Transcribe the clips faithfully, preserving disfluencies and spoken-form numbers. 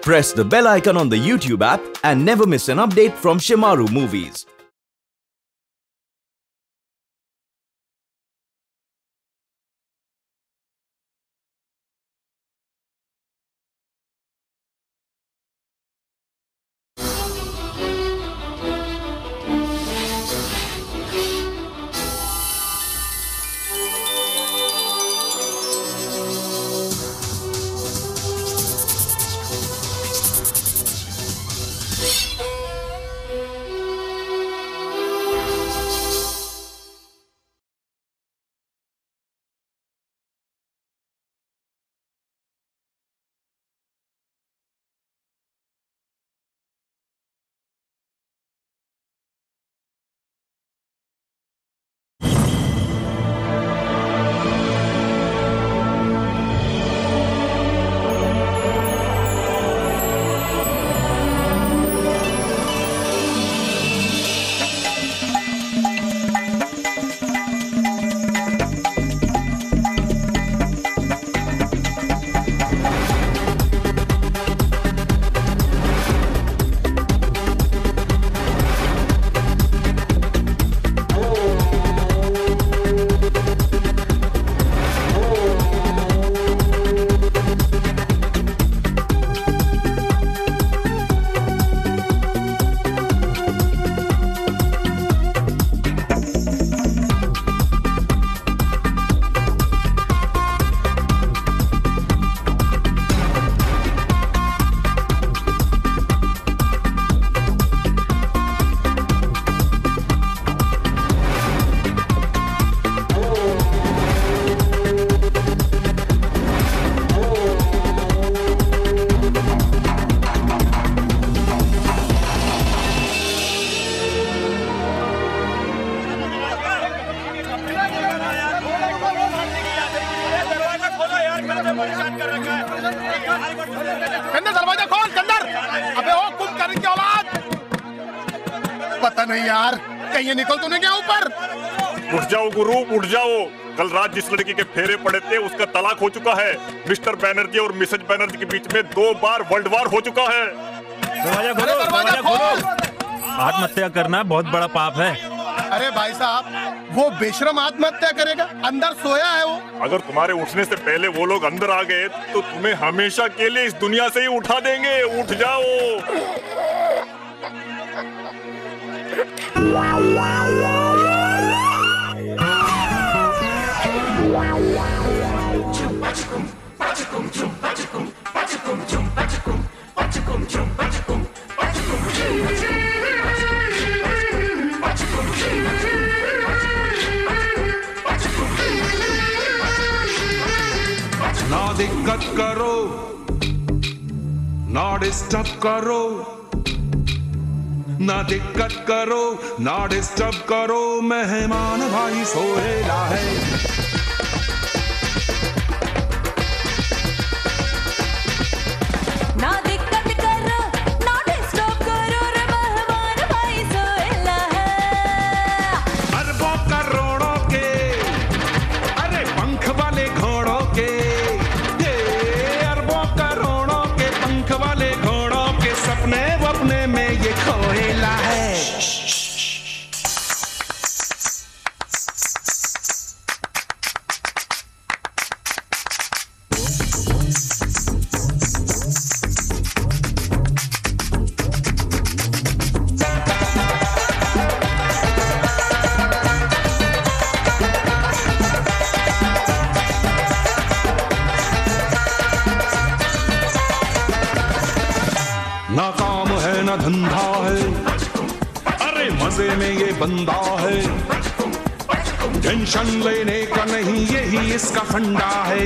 Press the bell icon on the YouTube app and never miss an update from Shemaroo movies. Kandar दरवाजा खोल कंदर। अबे ओ कुम करने की औलाद। पता नहीं यार कहीं निकल तो नहीं गया ऊपर। उठ जाओ गुरु उठ जाओ। कल रात जिस लड़की के फेरे पड़े थे उसका तलाक हो चुका है। मिस्टर बैनर्जी और मिसेज बैनर्जी के बीच में दो बार वर्ल्ड वार हो चुका है। दरवाजा खोलो, दरवाजा खोलो। आत्महत्या करना बहुत बड़ा पाप है। अरे भाई साहब वो बेशरम आत्महत्या करेगा, अंदर सोया है वो। अगर तुम्हारे उठने से पहले वो लोग अंदर आ गए तो तुम्हें हमेशा के लिए इस दुनिया से ही उठा देंगे। उठ जाओ। ना दिक्कत करो ना डिस्टर्ब करो, ना दिक्कत करो ना डिस्टर्ब करो, मेहमान भाई सोएला है। ना दिक्कत करो ना डिस्टर्ब करो रे मेहमान भाई सोएला है। अरबों करोड़ों के अरे पंख वाले घोड़ों के, सपने वपने में ये खोएला है। ना काम है ना धंधा है, अरे मजे में ये बंदा है। टेंशन लेने का नहीं यही इसका फंडा है।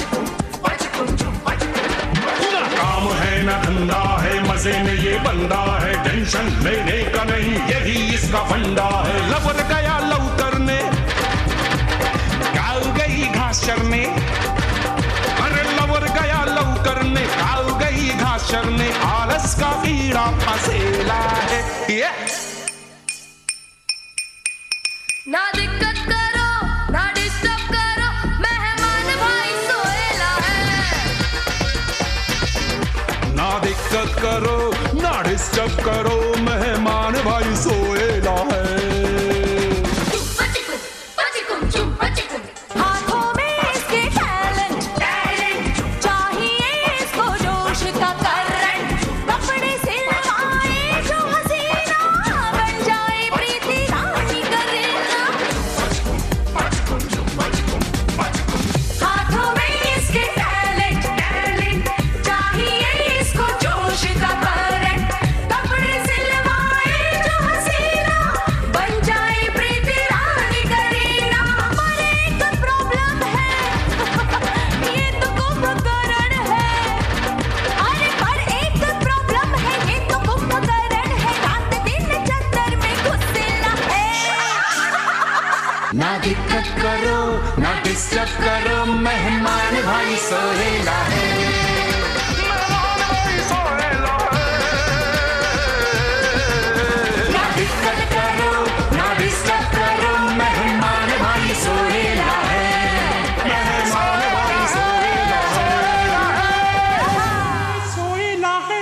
ना काम है ना धंधा है, मजे में ये बंदा है। टेंशन लेने का नहीं यही इसका फंडा है। लवर गया लव करने काल गई घास चरने, अरे लवर गया लव करने काल गई घास चरने, आलस का कीड़ा फसेला है। yeah! ना दिक्कत करो ना डिस्टर्ब करो, मेहमान भाई सोएला है। ना दिक्कत दिक्कत करो ना डिस्टर्ब करो, मेहमान भाई सोएला है। हाथों में इसके टैलेंट, टैलेंट चाहिए इसको जोश का करंट, कपड़े सिलवाए जो हसीना बन जाए प्रीति रानी करीना। हाथों में इसके टैलेंट, टैलेंट चाहिए इसको जोश का करंट, कपड़े सिलवाए जो हसीना बन जाए प्रीति रानी करीना। पर एक प्रॉब्लम है, ये तो कुंभकर्ण है। अरे पर एक प्रॉब्लम है, ये तो कुंभकर्ण है, रात दिन चक्कर में घुसेला है। ना दिक्कत करो ना डिस्टर्ब करो, मेहमान भाई सोएला है। ना दिक्कत करो ना डिस्टर्ब करो, मेहमान भाई सोएला है। मेहमान भाई सोएला है, सोएला है।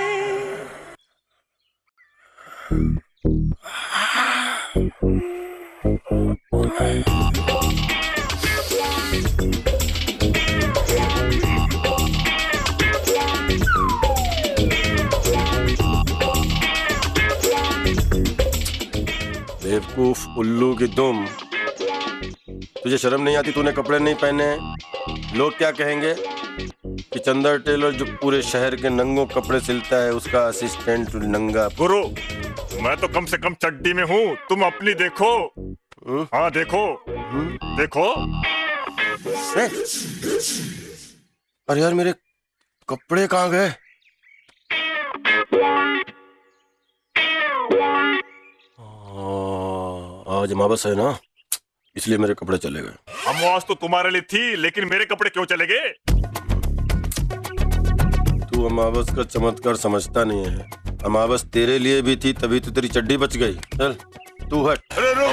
बेवकूफ उल्लू की दुम, तुझे शर्म नहीं आती? तूने कपड़े नहीं पहने हैं, लोग क्या कहेंगे कि चंदर टेलर जो पूरे शहर के नंगों कपड़े सिलता है उसका असिस्टेंट नंगा। गुरु, मैं तो कम से कम चड्डी में हूँ, तुम अपनी देखो। हुँ? हाँ देखो, देखो। ए? अरे यार मेरे कपड़े कहाँ गए? आज अमावस है ना, इसलिए मेरे कपड़े चले गए। अमावस तो तुम्हारे लिए थी, लेकिन मेरे कपड़े क्यों चले गए? तू अमावस का चमत्कार समझता नहीं है। अमावस तेरे लिए भी थी, तभी तो तेरी चड्डी बच गई। चल तू हट। अरे रुक,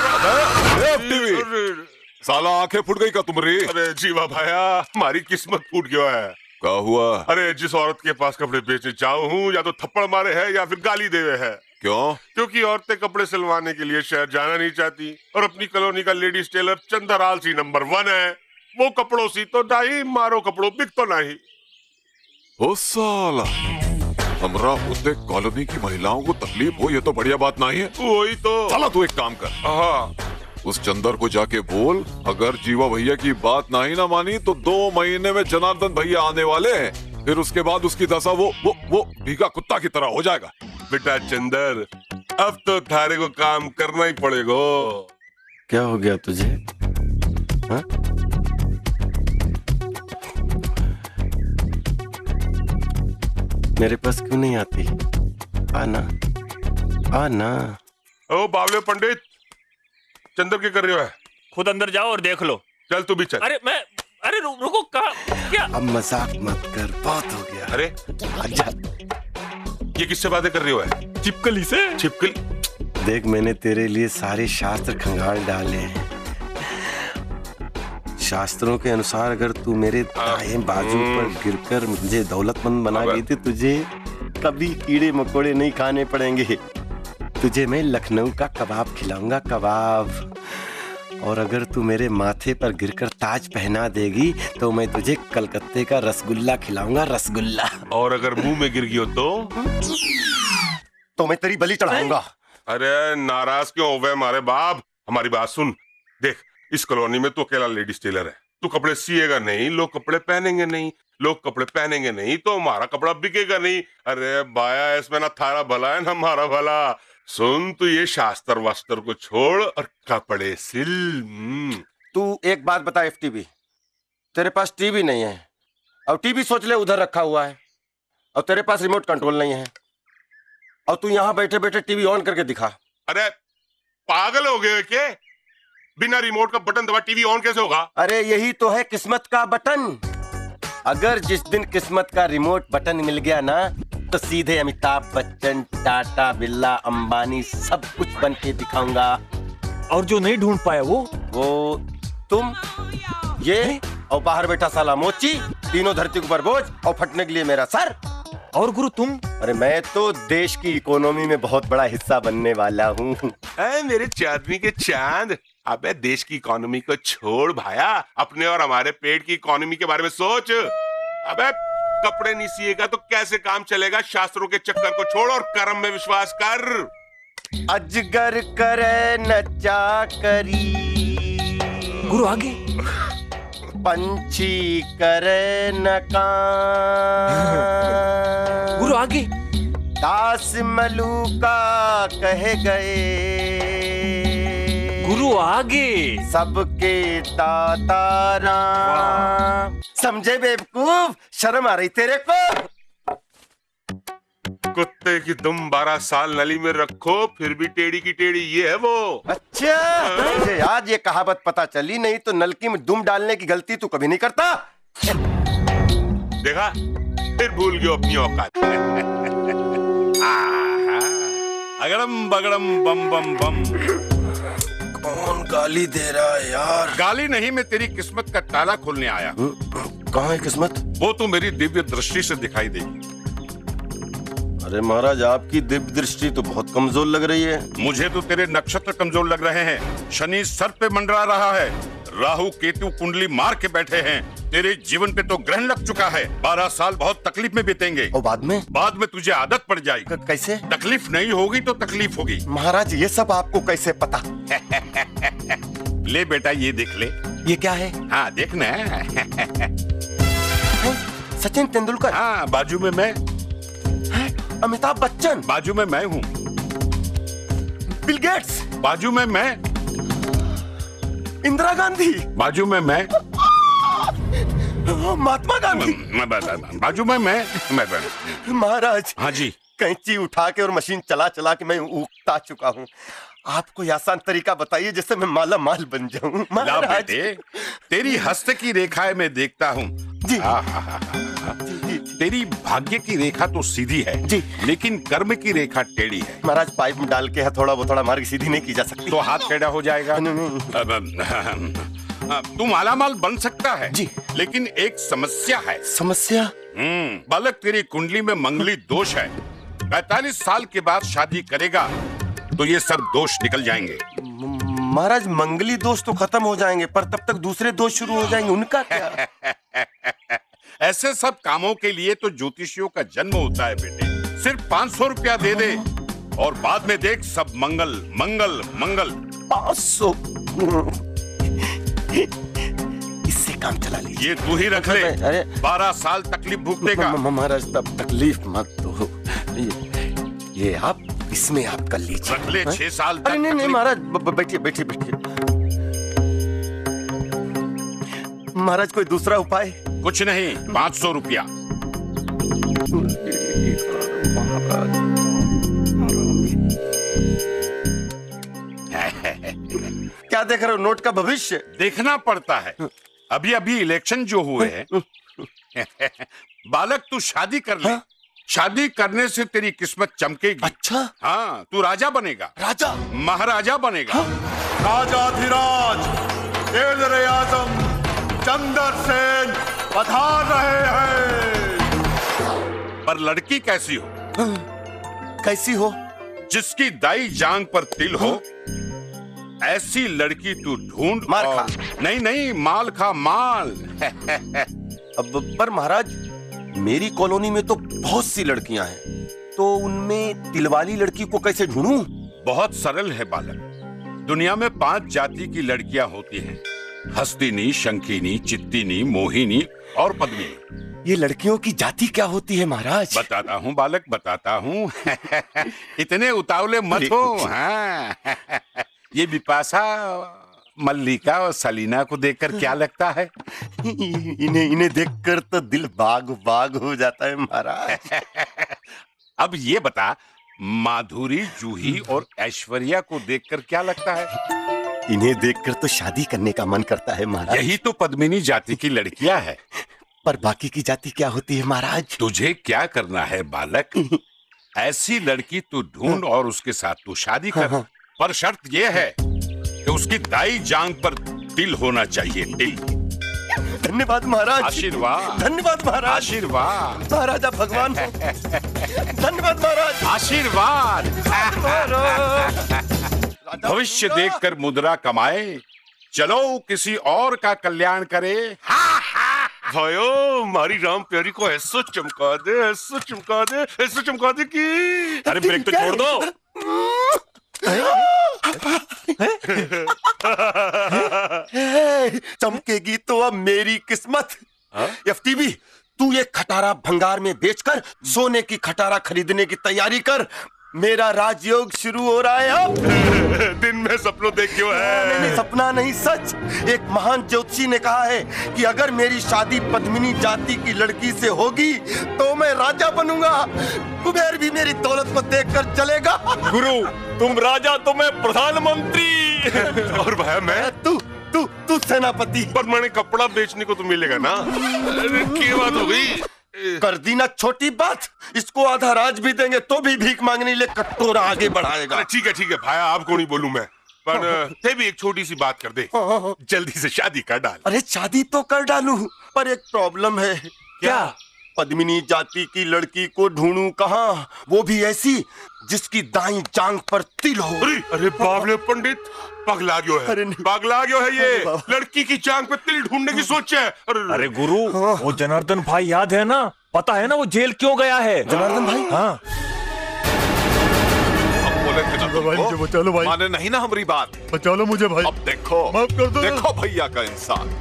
साला आंखें फूट गई का तुम्हारी? अरे जीवा भाया, हमारी किस्मत फूट गया है। क्या हुआ? अरे जिस औरत के पास कपड़े बेचने जाऊं हूँ, या तो थप्पड़ मारे है या फिर गाली देवे है। क्यों? क्योंकि औरतें कपड़े सिलवाने के लिए शहर जाना नहीं चाहती, और अपनी कॉलोनी का लेडीज टेलर चंदर आलसी नंबर वन है। वो कपड़ों सी तो डाई, मारो कपड़ों बिक तो नहीं। ओ साला, हमरा होते कॉलोनी की महिलाओं को तकलीफ हो, ये तो बढ़िया बात नहीं है। वही तो। साला तू एक काम कर, हाँ, उस चंदर को जाके बोल, अगर जीवा भैया की बात नहीं ना मानी तो दो महीने में जनार्दन भैया आने वाले हैं, फिर उसके बाद उसकी दशा वो वो वो भीगा कुत्ता की तरह हो जाएगा। बेटा चंदर, अब तो थारे को काम करना ही पड़ेगा। क्या हो गया तुझे? हा? मेरे पास क्यों नहीं आती? आना आना। ओ बावले पंडित, चंदर क्या कर रहे हो है? खुद अंदर जाओ और देख लो। चल तू भी चल। अरे मैं, अरे रु, रुको, कहा क्या? अब मजाक मत कर, बहुत हो गया। अरे अच्छा, ये किससे बातें कर रहे हो है? चिपकली से। छिपकली? देख मैंने तेरे लिए सारे शास्त्र खंगाल डाले हैं। शास्त्रों के अनुसार अगर तू मेरे दाएं बाजू पर गिरकर मुझे दौलतमंद बना गई थी, तुझे कभी कीड़े मकोड़े नहीं खाने पड़ेंगे। तुझे मैं लखनऊ का कबाब खिलाऊंगा, कबाब। और अगर तू मेरे माथे पर गिरकर ताज पहना देगी तो मैं तुझे कलकत्ते का रसगुल्ला खिलाऊंगा, रसगुल्ला। और अगर मुंह में गिर गई हो तो तो मैं तेरी बलि चढ़ाऊंगा। अरे नाराज क्यों हो गए मारे बाप? हमारी बात सुन। देख, इस कॉलोनी में तो अकेला लेडीज टेलर है। तू कपड़े सिएगा नहीं, लोग कपड़े पहनेंगे नहीं, लोग कपड़े पहनेंगे नहीं तो हमारा कपड़ा बिकेगा नहीं। अरे बाया, इसमें ना थारा भला है ना हमारा भला। सुन, तू ये शास्त्र वास्त्र को छोड़ और कपड़े सिल। तू एक बात बता एफ टीवी, तेरे पास टीवी नहीं है, और टीवी सोच ले उधर रखा हुआ है, और तेरे पास रिमोट कंट्रोल नहीं है, और तू यहाँ बैठे बैठे टीवी ऑन करके दिखा। अरे पागल हो गए क्या? बिना रिमोट का बटन दबा टीवी ऑन कैसे होगा? अरे यही तो है किस्मत का बटन। अगर जिस दिन किस्मत का रिमोट बटन मिल गया ना, तो सीधे अमिताभ बच्चन, टाटा, बिरला, अंबानी सब कुछ बन के दिखाऊंगा। और जो नहीं ढूंढ पाया वो वो तुम, ये और बाहर बैठा साला मोची, तीनों धरती के ऊपर बोझ और फटने के लिए मेरा सर। और गुरु तुम? अरे मैं तो देश की इकोनॉमी में बहुत बड़ा हिस्सा बनने वाला हूँ। मेरे चांदनी के चांद, अबे देश की इकोनॉमी को छोड़ भाया, अपने और हमारे पेट की इकोनॉमी के बारे में सोच। अबे कपड़े नहीं सिएगा तो कैसे काम चलेगा? शास्त्रों के चक्कर को छोड़ और कर्म में विश्वास कर। अजगर करे न चाकरी, गुरु आगे। पंछी करे न काम, गुरु आगे। दास मलूका कहे गए, गुरु आगे। सबके दाता राम। समझे बेवकूफ? शर्म आ रही तेरे को? कुत्ते की दुम बारह साल नली में रखो फिर भी टेढ़ी की टेढ़ी, ये है वो। अच्छा, मुझे आज ये कहावत पता चली, नहीं तो नलकी में दुम डालने की गलती तू कभी नहीं करता। देखा, फिर भूल गयो अपनी औकात। अगड़म बगड़म बम बम बम। कौन गाली दे रहा है यार? गाली नहीं, मैं तेरी किस्मत का ताला खोलने आया। कहाँ है किस्मत? वो तो मेरी दिव्य दृष्टि से दिखाई देगी। अरे महाराज, आपकी दिव्य दृष्टि तो बहुत कमजोर लग रही है। मुझे तो तेरे नक्षत्र कमजोर लग रहे हैं। शनि सर पे मंडरा रहा है, राहु केतु कुंडली मार के बैठे हैं। तेरे जीवन पे तो ग्रहण लग चुका है। बारह साल बहुत तकलीफ में बीतेंगे। और बाद में? बाद में तुझे आदत पड़ जाएगी। कैसे? तकलीफ नहीं होगी तो तकलीफ होगी। महाराज, ये सब आपको कैसे पता? ले बेटा, ये देख ले। ये क्या है? हाँ देखना। सचिन तेंदुलकर? हाँ, बाजू में मैं। अमिताभ बच्चन? बाजू में मैं हूँ। Bill Gates? बाजू में मैं। इंदिरा गांधी? बाजू में मैं। महात्मा गांधी? बाजू में मैं। महाराज। हाँ जी। कैंची उठा के और मशीन चला चला के मैं उगता चुका हूँ। आपको आसान तरीका बताइए जिससे मैं माला माल बन जाऊं। महाराज, तेरी हस्त की रेखाएं मैं देखता हूँ। जी। आ, आ, आ, आ, तेरी भाग्य की रेखा तो सीधी है जी, लेकिन कर्म की रेखा टेढ़ी है। महाराज, पाइप में डाल के हथौड़ा बथौड़ा मार के सीधी नहीं की जा सकती। तो हाथ टेढ़ा हो जाएगा। तू मालामाल बन सकता है जी, लेकिन एक समस्या है। समस्या? हम्म बालक, तेरी कुंडली में मंगली दोष है। पैतालीस साल के बाद शादी करेगा तो ये सब दोष निकल जाएंगे। महाराज, मंगली दोष तो खत्म हो जाएंगे, पर तब तक दूसरे दोष शुरू हो जाएंगे, उनका क्या? ऐसे सब कामों के लिए तो ज्योतिषियों का जन्म होता है बेटे। सिर्फ पाँच सौ रुपया दे दे और बाद में देख सब मंगल मंगल मंगल। पाँच सौ? इससे काम चला लीजिए। ये तू ही रख ले। अरे बारह साल तकलीफ भुगतेगा। महाराज, तब तकलीफ मत दो। ये, ये आप इसमें आप कर लीजिए। रख ले छह साल तक। अरे नहीं नहीं महाराज, बैठिए बैठिए बैठिए। महाराज, कोई दूसरा उपाय? कुछ नहीं, पाँच सौ रुपया। क्या देख रहे हो? नोट का भविष्य देखना पड़ता है। अभी अभी इलेक्शन जो हुए हैं। बालक, तू शादी कर ले। हाँ? शादी करने से तेरी किस्मत चमकेगी। अच्छा? हाँ, तू राजा बनेगा। राजा? महाराजा बनेगा। हाँ? राजाधिराज टेलर आजम चंदर सेन पधार रहे हैं। पर लड़की कैसी हो? हाँ? कैसी हो? जिसकी दाई जांग पर तिल हो। हाँ? ऐसी लड़की तू ढूंढ। मार और... खा। नहीं नहीं, माल खा माल। अब पर महाराज, मेरी कॉलोनी में तो बहुत सी लड़कियां हैं, तो उनमें तिलवाली लड़की को कैसे ढूंढूं? बहुत सरल है बालक। दुनिया में पांच जाति की लड़कियां होती हैं। हस्तिनी, शंखिनी, चित्तिनी, मोहिनी और पद्मिनी। ये लड़कियों की जाति क्या होती है महाराज? बताता हूँ बालक, बताता हूँ। इतने उतावले मत हो। हाँ। ये बिपाशा, मल्लिका और सलीना को देखकर क्या लगता है? इन्हें इन्हें देखकर तो दिल बाग बाग हो जाता है महाराज। अब ये बता, माधुरी, जूही और ऐश्वर्या को देखकर क्या लगता है? इन्हें देखकर तो शादी करने का मन करता है महाराज। यही तो पद्मिनी जाति की लड़कियां हैं। पर बाकी की जाति क्या होती है महाराज? तुझे क्या करना है बालक? ऐसी लड़की तू ढूंढ और उसके साथ तू शादी कर। हाँ। पर शर्त यह है कि उसकी दाई जांग पर तिल होना चाहिए। तिल। धन्यवाद महाराज। आशीर्वाद। धन्यवाद महाराज। आशीर्वाद। महाराजा भगवान हो। धन्यवाद महाराज। आशीर्वाद। भविष्य देखकर मुद्रा कमाए, चलो किसी और का कल्याण करे। भाइयों, मारी राम प्यारी को ऐसा चमका दे, ऐसा चमका दे, ऐसा चमका दे कि अरे ब्रेक तो छोड़ दो। चमकेगी तो अब मेरी किस्मत। एफटीवी, तू ये खटारा भंगार में बेचकर सोने की खटारा खरीदने की तैयारी कर। मेरा राजयोग शुरू हो रहा है अब। दिन में सपनों देख क्यों है? नहीं, नहीं, सपना नहीं, सच। एक महान ज्योतिषी ने कहा है कि अगर मेरी शादी पद्मिनी जाति की लड़की से होगी तो मैं राजा बनूंगा। कुबेर भी मेरी दौलत को देखकर चलेगा। गुरु, तुम राजा तो मैं प्रधानमंत्री। और भाई मैं तू तू तू सेनापति। पर मैंने कपड़ा बेचने को तो मिलेगा ना। क्या बात हो गई? कर दी ना छोटी बात। इसको आधा राज भी देंगे तो भी भीख मांगने लिए कटोरा आगे बढ़ाएगा। ठीक है ठीक है भाई, आपको नहीं बोलूं मैं, पर ते भी एक छोटी सी बात कर दे। जल्दी से शादी कर डाल। अरे शादी तो कर डालूं, पर एक प्रॉब्लम है। क्या? पद्मिनी जाति की लड़की को ढूंढूं कहाँ, वो भी ऐसी जिसकी दाईं जांघ पर तिल हो। अरे अरे बाप रे पंडित, पगला गयो है। पगला गयो है ये। लड़की की जांघ पे तिल ढूंढने की सोच है। अरे, अरे गुरु, वो जनार्दन भाई याद है ना? पता है ना वो जेल क्यों गया है? जनार्दन भाई? हाँ। अब बोले थे ना भाई, मुझे बचा लो भाई। माने नहीं ना हमारी बात। बचा लो मुझे भाई। अब देखो, माफ कर दो। देखो भैया का इंसान।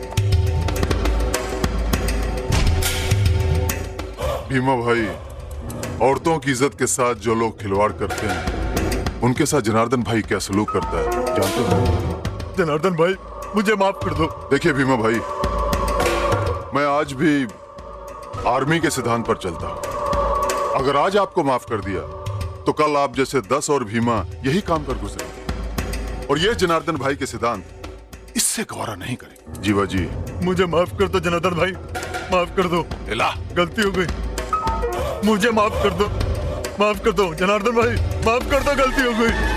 भीमा भाई, औरतों की इज्जत के साथ जो लोग खिलवाड़ करते हैं उनके साथ जनार्दन भाई क्या सलूक करता है जानते हो? जनार्दन भाई, मुझे माफ कर दो। देखिए भीमा भाई, मैं आज भी आर्मी के सिद्धांत पर चलता हूं। अगर आज आपको माफ कर दिया तो कल आप जैसे दस और भीमा यही काम कर गुजरेंगे, और ये जनार्दन भाई के सिद्धांत इससे गवारा नहीं करेंगे। जीवा जी, मुझे माफ कर दो जनार्दन भाई, माफ कर दो। गलती हो गई, मुझे माफ कर दो। माफ कर दो जनार्दन भाई, माफ कर दो, गलती हो गई।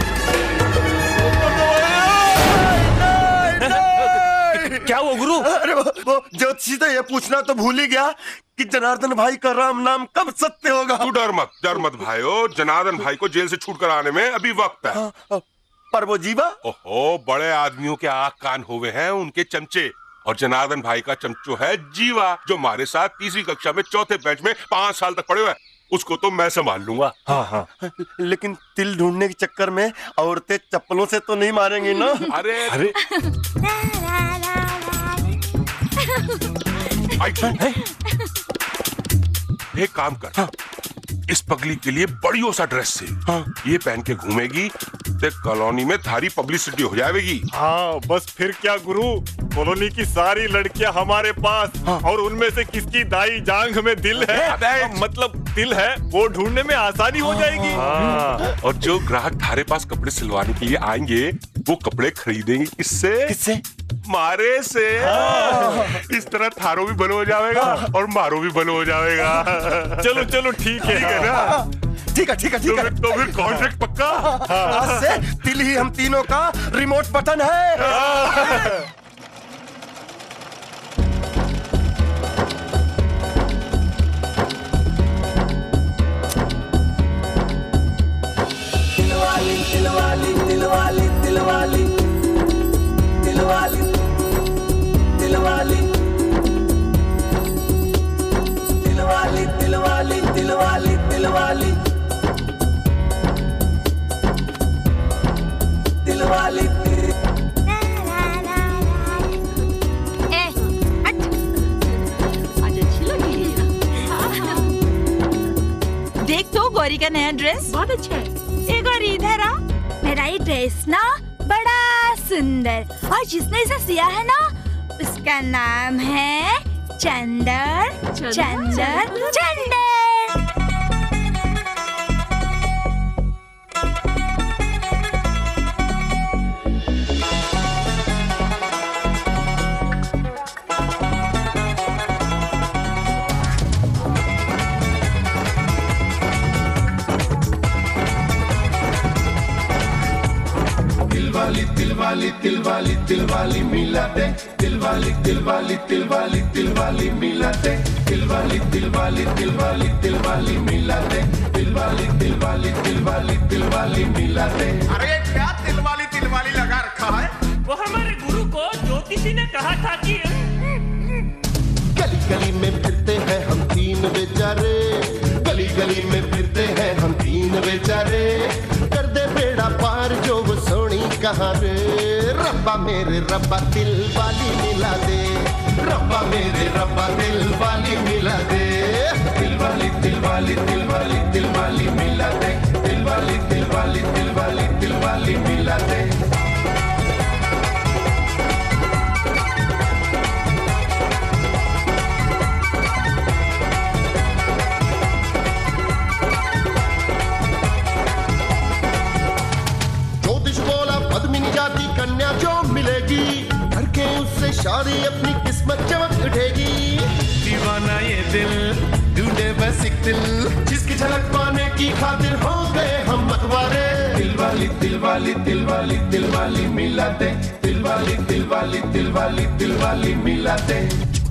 क्या हुआ गुरु? अरे वो, वो ज्योतिषी तो ये पूछना तो भूल ही गया कि जनार्दन भाई का राम नाम कब सत्य होगा। तू डर मत, डर मत भाइयों। जनार्दन भाई को जेल से छूट कर आने में अभी वक्त है। हाँ, हाँ, पर वो जीवा? ओहो, बड़े आदमियों के आँख कान हुए हैं उनके चमचे, और जनार्दन भाई का चमचो है जीवा, जो हमारे साथ तीसरी कक्षा में चौथे बेंच में पांच साल तक पढ़े हुए। उसको तो मैं संभाल लूंगा। हाँ हाँ। लेकिन तिल ढूंढने के चक्कर में औरतें चप्पलों से तो नहीं मारेंगी ना? अरे अरे एक काम कर, हाँ। इस पगली के लिए बढ़िया सा ड्रेस से हाँ। ये पहन के घूमेगी तो कॉलोनी में थारी पब्लिसिटी हो जाएगी। हाँ, बस फिर क्या गुरु, कॉलोनी की सारी लड़कियां हमारे पास, हाँ। और उनमें से किसकी दाई जांघ में दिल है, मतलब दिल है, वो ढूंढने में आसानी हो जाएगी। हाँ। और जो ग्राहक थारे पास कपड़े सिलवाने के लिए आएंगे वो कपड़े खरीदेंगे किससे? किससे? मारे से। हाँ। इस तरह थारो भी बनो हो जाएगा और मारो भी बनो हो जाएगा। चलो चलो ठीक है, ठीक है ना? ठीक है ठीक है ठीक है। तो फिर कॉन्ट्रैक्ट पक्का। आज से तिल ही हम तीनों का रिमोट बटन है। दिलवाली दिलवाली दिलवाली दिलवाली दिलवाली दिलवाली दिलवाली दिलवाली दिलवाली दिलवाली दिलवाली। ए, हट। आज अच्छी लगी। देख तो गौरी का नया ड्रेस बहुत अच्छा है। ए गौरी, इधर आ। मेरा ये ड्रेस ना बड़ा सुंदर, और जिसने इसे सिया है ना उसका नाम है चंदर चंदर चंदर। दिलवाली दिलवाली दिलवाली दिलवाली दिलवाली मिला दे, दिलवाली दिलवाली दिलवाली दिलवाली मिला दे, दिलवाली दिलवाली दिलवाली दिलवाली मिला दे, दिलवाली दिलवाली दिलवाली दिलवाली मिला दे। अरे क्या दिलवाली दिलवाली लगा रखा है? वो हमारे गुरु को ज्योतिषी ने कहा था कि गली गली में फिरते हैं हम तीन बेचारे, गली गली में फिरते हैं हम तीन बेचारे, कर दे बेड़ा पार जो वो सोनी कहाँ रे, रब्बा मेरे रब्बा दिल वाली मिला दे, रब्बा मेरे रब्बा दिल वाली मिला दे, दिलवाली दिलवाली दिलवाली दिलवाली मिला दे, दिलवाली दिलवाली दिलवाली दिलवाली मिला दे। जाति कन्या जो मिलेगी, करके उससे शादी अपनी किस्मत चमक उठेगी। दीवाना ये दिल ढूंढे बस एक दिल, जिसकी झलक पाने की खातिर हो गए हम मतवारे। दिलवाली दिलवाली दिलवाली दिलवाली मिला दे, दिलवाली दिलवाली दिलवाली दिलवाली मिला दे।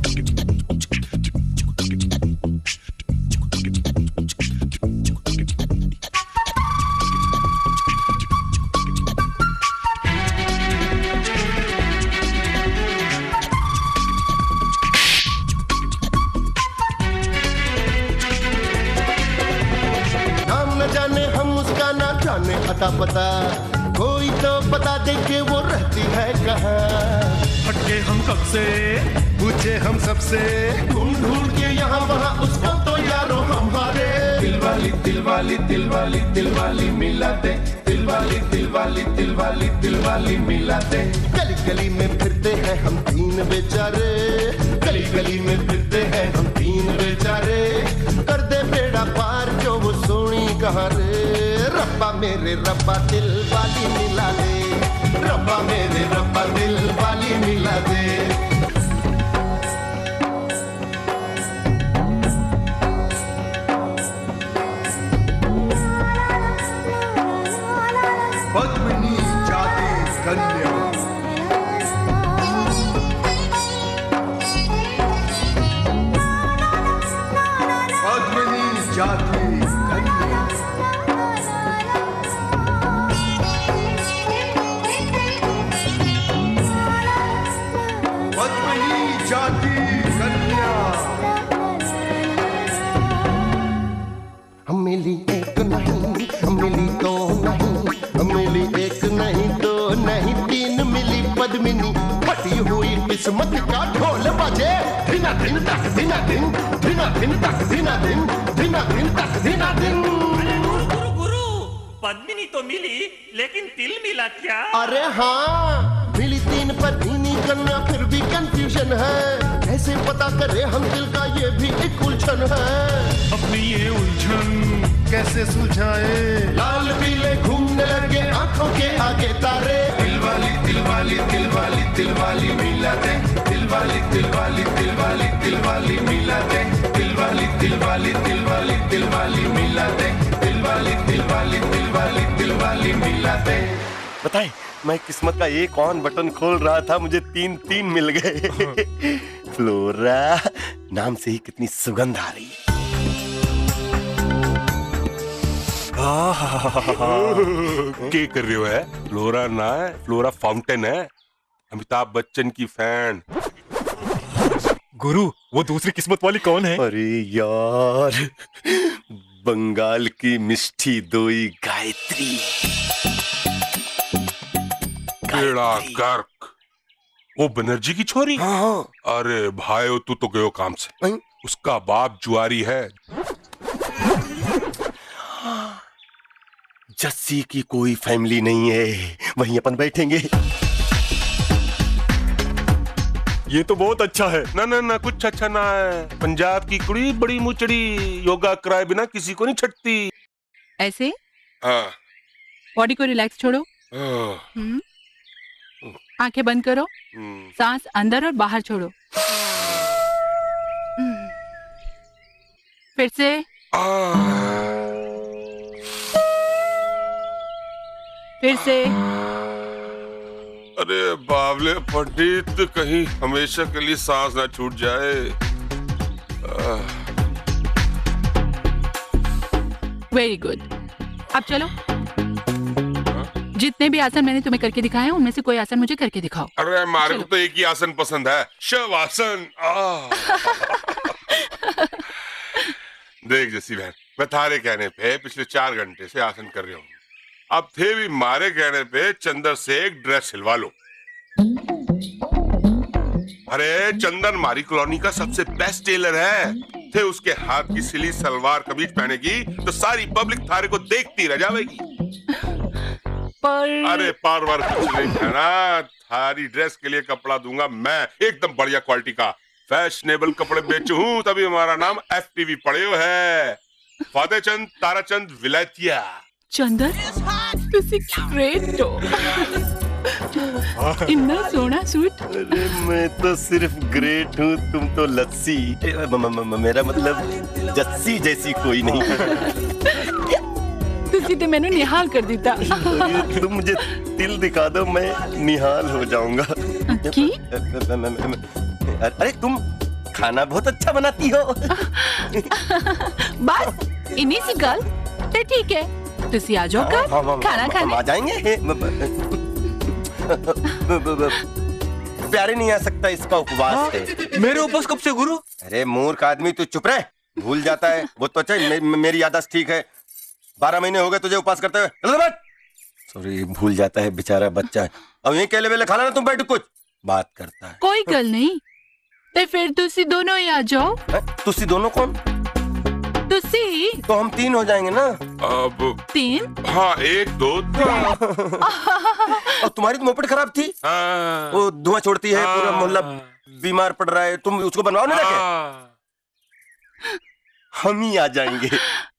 अता पता कोई तो बता दे कि वो रहती है कहाँ, हटके हम कब से पूछे हम सबसे, ढूंढ ढूंढ के यहाँ वहाँ उसको तो यारो हमारे। दिलवाली दिलवाली दिलवाली दिलवाली मिला दे, दिलवाली दिलवाली दिलवाली दिलवाली मिला दे। गली गली में फिरते हैं हम तीन बेचारे, गली गली में फिरते हैं हम तीन बेचारे, कर दे बेड़ा पार जो वो सोनी कहाँ रे, रब्बा मेरे रब्बा दिल वाली मिला दे, रब्बा मेरे रब्बा दिल वाली मिला दे। पद्मिनी जाति कन्या, पद्मिनी जाति मिली एक नहीं, मिली दो नहीं, मिली एक नहीं दो नहीं तीन मिली पद्मिनी, फटी हुई किस्मत का ढोल बजे, धिना दिन तक धिना दिन, धिना दिन तक धिना दिन, धिना दिन तक धिना दिन। गुरु गुरु पद्मिनी तो मिली लेकिन तिल मिला क्या? अरे हाँ मिली तीन पद्मिनी कन्या, फिर भी कंफ्यूजन है, कैसे पता करे हम दिल का ये भी एक उलझन है। अपनी ये उलझन कैसे सुलझाए, लाल पीले घूमने लगे आंखों के आगे तारे। दिलवाली दिलवाली दिलवाली दिलवाली मिला दे, दिलवाली दिलवाली दिलवाली दिलवाली मिला दे, दिलवाली दिलवाली दिलवाली दिलवाली मिला दे, दिलवाली दिलवाली दिलवाली दिलवाली मिला दे। बताए मैं किस्मत का एक ऑन बटन खोल रहा था, मुझे तीन तीन मिल गए। फ्लोरा नाम से ही कितनी सुगंध आ रही है। क्या कर रहे हो है? फ्लोरा ना है, फ्लोरा फाउंटेन है, अमिताभ बच्चन की फैन। गुरु वो दूसरी किस्मत वाली कौन है? अरे यार बंगाल की मिष्टी दोई गायत्री। केड़ा गर्क वो बनर्जी की छोरी? हाँ। अरे भाई तू तो गयो काम से, उसका बाप जुआरी है। जस्सी की कोई फैमिली नहीं है, वहीं अपन बैठेंगे। ये तो बहुत अच्छा है। ना ना ना कुछ अच्छा ना है। पंजाब की कुड़ी बड़ी मुचड़ी, योगा कराए बिना किसी को नहीं छटती। ऐसे हाँ। बॉडी को रिलैक्स छोड़ो, आंखें बंद करो, सांस अंदर और बाहर छोड़ो, फिर से फिर से अरे बावले पंडित, कहीं हमेशा के लिए सांस ना छूट जाए। Very good. अब चलो, जितने भी आसन मैंने तुम्हें करके दिखाए हैं उनमें से कोई आसन मुझे करके दिखाओ। अरे मारे को तो एक ही आसन पसंद है, शवासन। देख जैसी बहन, मैं थारे कहने पे पिछले चार घंटे से आसन कर रही हूँ। अब थे भी मारे कहने पे चंदन से एक ड्रेस सिलवा लो। अरे चंदन मारी कॉलोनी का सबसे बेस्ट टेलर है। थे उसके हाथ की सिली सलवार कमीज पहनेगी तो सारी पब्लिक थारे को देखती रह जाएगी। पर... अरे पारवर कुछ नहीं कहना, थारी ड्रेस के लिए कपड़ा दूंगा मैं, एकदम बढ़िया क्वालिटी का। फैशनेबल कपड़े बेचू हूँ तभी हमारा नाम एफ टी वी पड़े है। फातेचंद ताराचंद विलायतिया। चंदन तुसी ग्रेट हो। इतना सोना सूट। अरे मैं तो सिर्फ ग्रेट हूँ, तुम तो लस्सी, म, म, म, मेरा मतलब जस्सी जैसी कोई नहीं। तुसी तो मैंने निहाल कर देता। तुम मुझे तिल दिखा दो, मैं निहाल हो जाऊंगा। की? अरे तुम खाना बहुत अच्छा बनाती हो। बस इन्हीं सी गल तो ठीक है, तुसी आ जाओ कर खाना खाने। हम आ जाएंगे। प्यारे नहीं आ सकता, इसका उपवास है। मेरे उपवास कब से गुरु? अरे मूर्ख आदमी, तू चुप रहे, भूल जाता है। वो तो अच्छा मे, मेरी याददाश्त ठीक है। बारह महीने हो गए तुझे उपवास करते हुए। सॉरी, भूल जाता है, बेचारा बच्चा है। अब यही केले वेले खाना ना, तुम बैठ कुछ बात करता है। कोई गल नहीं, तो फिर तुसी दोनों ही आ जाओ। तुसी दोनों कौन? तुसी तो हम तीन हो जाएंगे ना। अब तीन? हाँ, एक दो तीन। और तुम्हारी तो मोपेड खराब थी। हाँ। वो धुआं छोड़ती है, पूरा मोहल्ला बीमार पड़ रहा है, तुम उसको बनवाओ ना जाके। हम ही आ जाएंगे।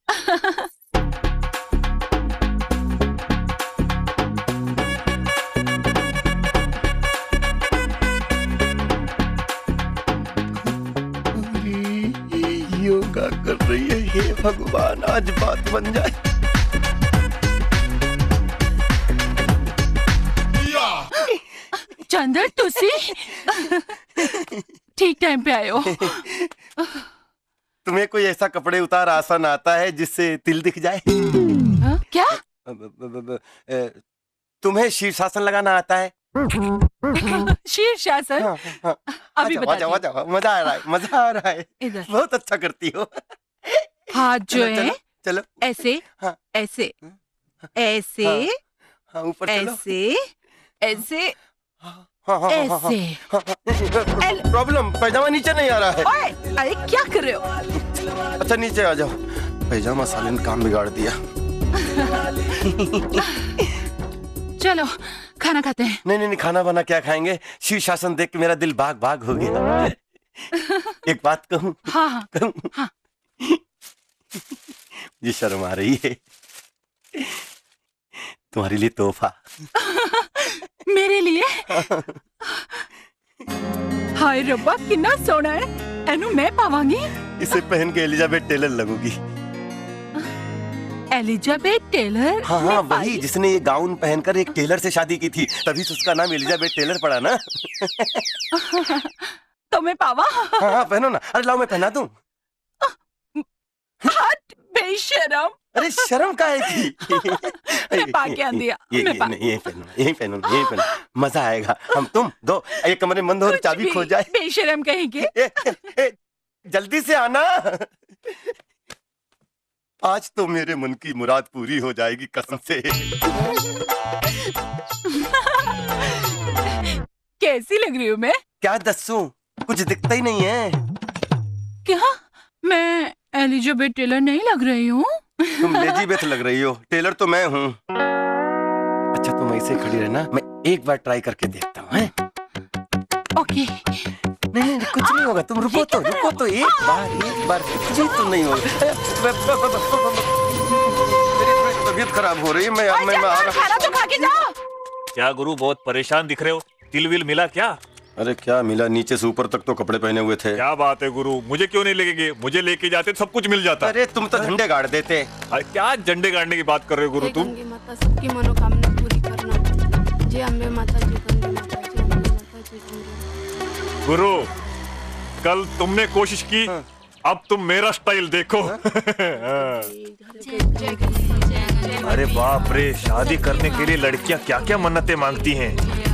योगा कर रही है, हे भगवान आज बात बन जाए। चंदन तुसी ठीक टाइम पे आए हो। तुम्हें कोई ऐसा कपड़े उतार आसन आता है जिससे तिल दिख जाए? हा? क्या? तुम्हें शीर्षासन लगाना आता है? शीर्षासन? हाँ, हाँ। अभी बता जाओ, जाओ, मजा आ रहा है, मजा आ रहा है। इधर बहुत अच्छा करती हो। हाथ जो है चलो, चलो। ऐसे हाँ। ऐसे ऐसे हाँ, हाँ, ऊपर चलो। ऐसे ऐसे हाँ, हाँ, हाँ, ऐसे। प्रॉब्लम, पैजामा नीचे नहीं आ रहा है। ओए, अरे क्या कर रहे हो? अच्छा नीचे आ जाओ। पैजामा साले ने काम बिगाड़ दिया। चलो खाना खाते हैं। नहीं नहीं नहीं, खाना बना क्या खाएंगे? शीर्षासन देख के मेरा दिल भाग भाग हो गया। एक बात कहूँ? हाँ हाँ, कहूँ? हाँ। ये शर्म आ रही है। तुम्हारे लिए तोहफा। मेरे लिए? हाय रब्बा, कितना सोना है। एनु मैं पावांगी। इसे पहन के एलिजाबेथ टेलर लगूंगी। Elizabeth Taylor? हाँ हाँ, वही जिसने ये गाउन पहनकर एक टेलर से शादी की थी, तभी तो उसका नाम एलिजाबेथ टेलर पड़ा ना। तो मैं पावा? हाँ हाँ पहनो ना। अरे लाओ मैं पहना दूं। हट बेशरम। अरे शर्म काहे की? मैं पा के आंदिया। ये ये यही पहनो, यही पहनो, यही पहनो, मजा आएगा। हम तुम दो एक कमरे बंद हो, चाबी खो जाए। बेशरम कहेंगे। जल्दी से आना। आज तो मेरे मन की मुराद पूरी हो जाएगी कसम से। कैसी लग रही हूँ मैं? क्या दसूं, कुछ दिखता ही नहीं है। क्या मैं एलिजाबेथ टेलर नहीं लग रही हूँ? तुम एलिजाबेथ लग रही हो, टेलर तो मैं हूँ। अच्छा तुम ऐसे खड़ी रहना, मैं एक बार ट्राई करके देखता हूँ। ओके। नहीं नहीं कुछ नहीं होगा, तुम रुको तो रुको तो एक बार एक बार कुछ तो नहीं होगा। मेरी तबीयत खराब हो रही है, मैं मैं आ रहा। खाना तो खा के जाओ। क्या गुरु बहुत परेशान दिख रहे हो, तिल विल मिला क्या? अरे क्या मिला, नीचे से ऊपर तक तो कपड़े पहने हुए थे। क्या बात है गुरु, मुझे क्यों नहीं लेके गए? मुझे लेके जाते तो सब कुछ मिल जाता। अरे तुम तो झंडे गाड़ देते। अरे क्या झंडे गाड़ने की बात कर रहे हो गुरु तुम? माता सबकी मनोकामना पूरी करना। जय अम्बे माता जी। गुरु, कल तुमने कोशिश की, अब तुम मेरा स्टाइल देखो। अरे बाप रे, शादी करने के लिए लड़कियां क्या क्या मन्नतें मांगती हैं।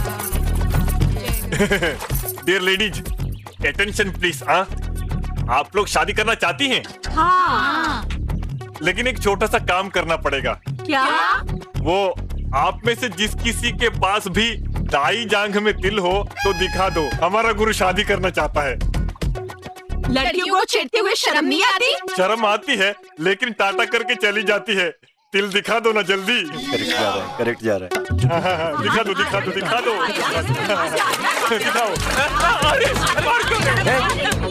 Dear ladies, attention please. हाँ, आप लोग शादी करना चाहती हैं? हाँ। लेकिन एक छोटा सा काम करना पड़ेगा। क्या? वो आप में से जिस किसी के पास भी दाई जांघ में तिल हो तो दिखा दो, हमारा गुरु शादी करना चाहता है। लड़कियों को छेड़ते हुए शर्म नहीं आती? शर्म आती है, लेकिन टाटा करके चली जाती है। तिल दिखा दो ना जल्दी। करेक्ट जा रहा है, करेक्ट जा रहा है। हाँ, हाँ, हाँ, दिखा दो, दिखा दो, दिखा दो, दिखाओ। अरे मार क्यों रहे?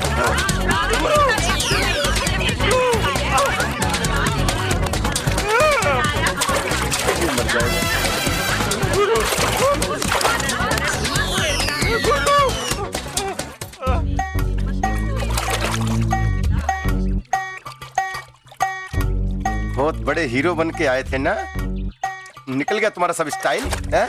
मर जाएगा। बहुत बड़े हीरो बन के आए थे ना, निकल गया तुम्हारा सब स्टाइल है?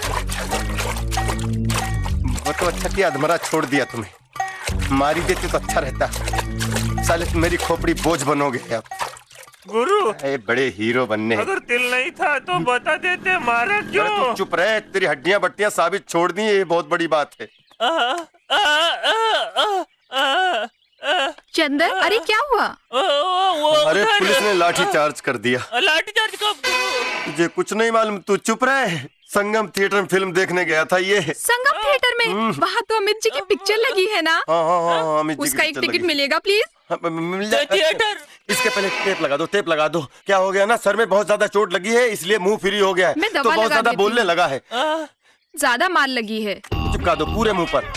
वो तो अच्छा किया अधमरा छोड़ दिया तुम्हें, मारी देते तो अच्छा रहता। साले तुम मेरी खोपड़ी बोझ बनोगे अब। गुरु, ए, बड़े हीरो बनने। अगर तिल नहीं था तो बता देते, मारा क्यों? अरे तू चुप रहे, तेरी हड्डियां बट्टियां साबित छोड़ दी, ये बहुत बड़ी बात है। आ, आ, आ, आ, आ, चंदर, अरे क्या हुआ? अरे पुलिस ने लाठी चार्ज कर दिया। लाठी चार्ज कब? तुझे कुछ नहीं मालूम, तू चुप रहे। संगम थिएटर में फिल्म देखने गया था ये। संगम थिएटर में? वहाँ तो अमित जी की पिक्चर लगी है ना? हाँ हाँ हाँ, अमित जी उसका की एक पिक्चर टिकट लगी। मिलेगा प्लीज? हाँ, मिल जाए। इसके पहले टेप लगा दो, टेप लगा दो। क्या हो गया ना, सर में बहुत ज्यादा चोट लगी है, इसलिए मुंह फ्री हो गया है, मैं दवा तो बहुत लगा ज्यादा देती बोलने हूँ। लगा है। ज्यादा मार लगी है। चिपका दो पूरे मुंह पर।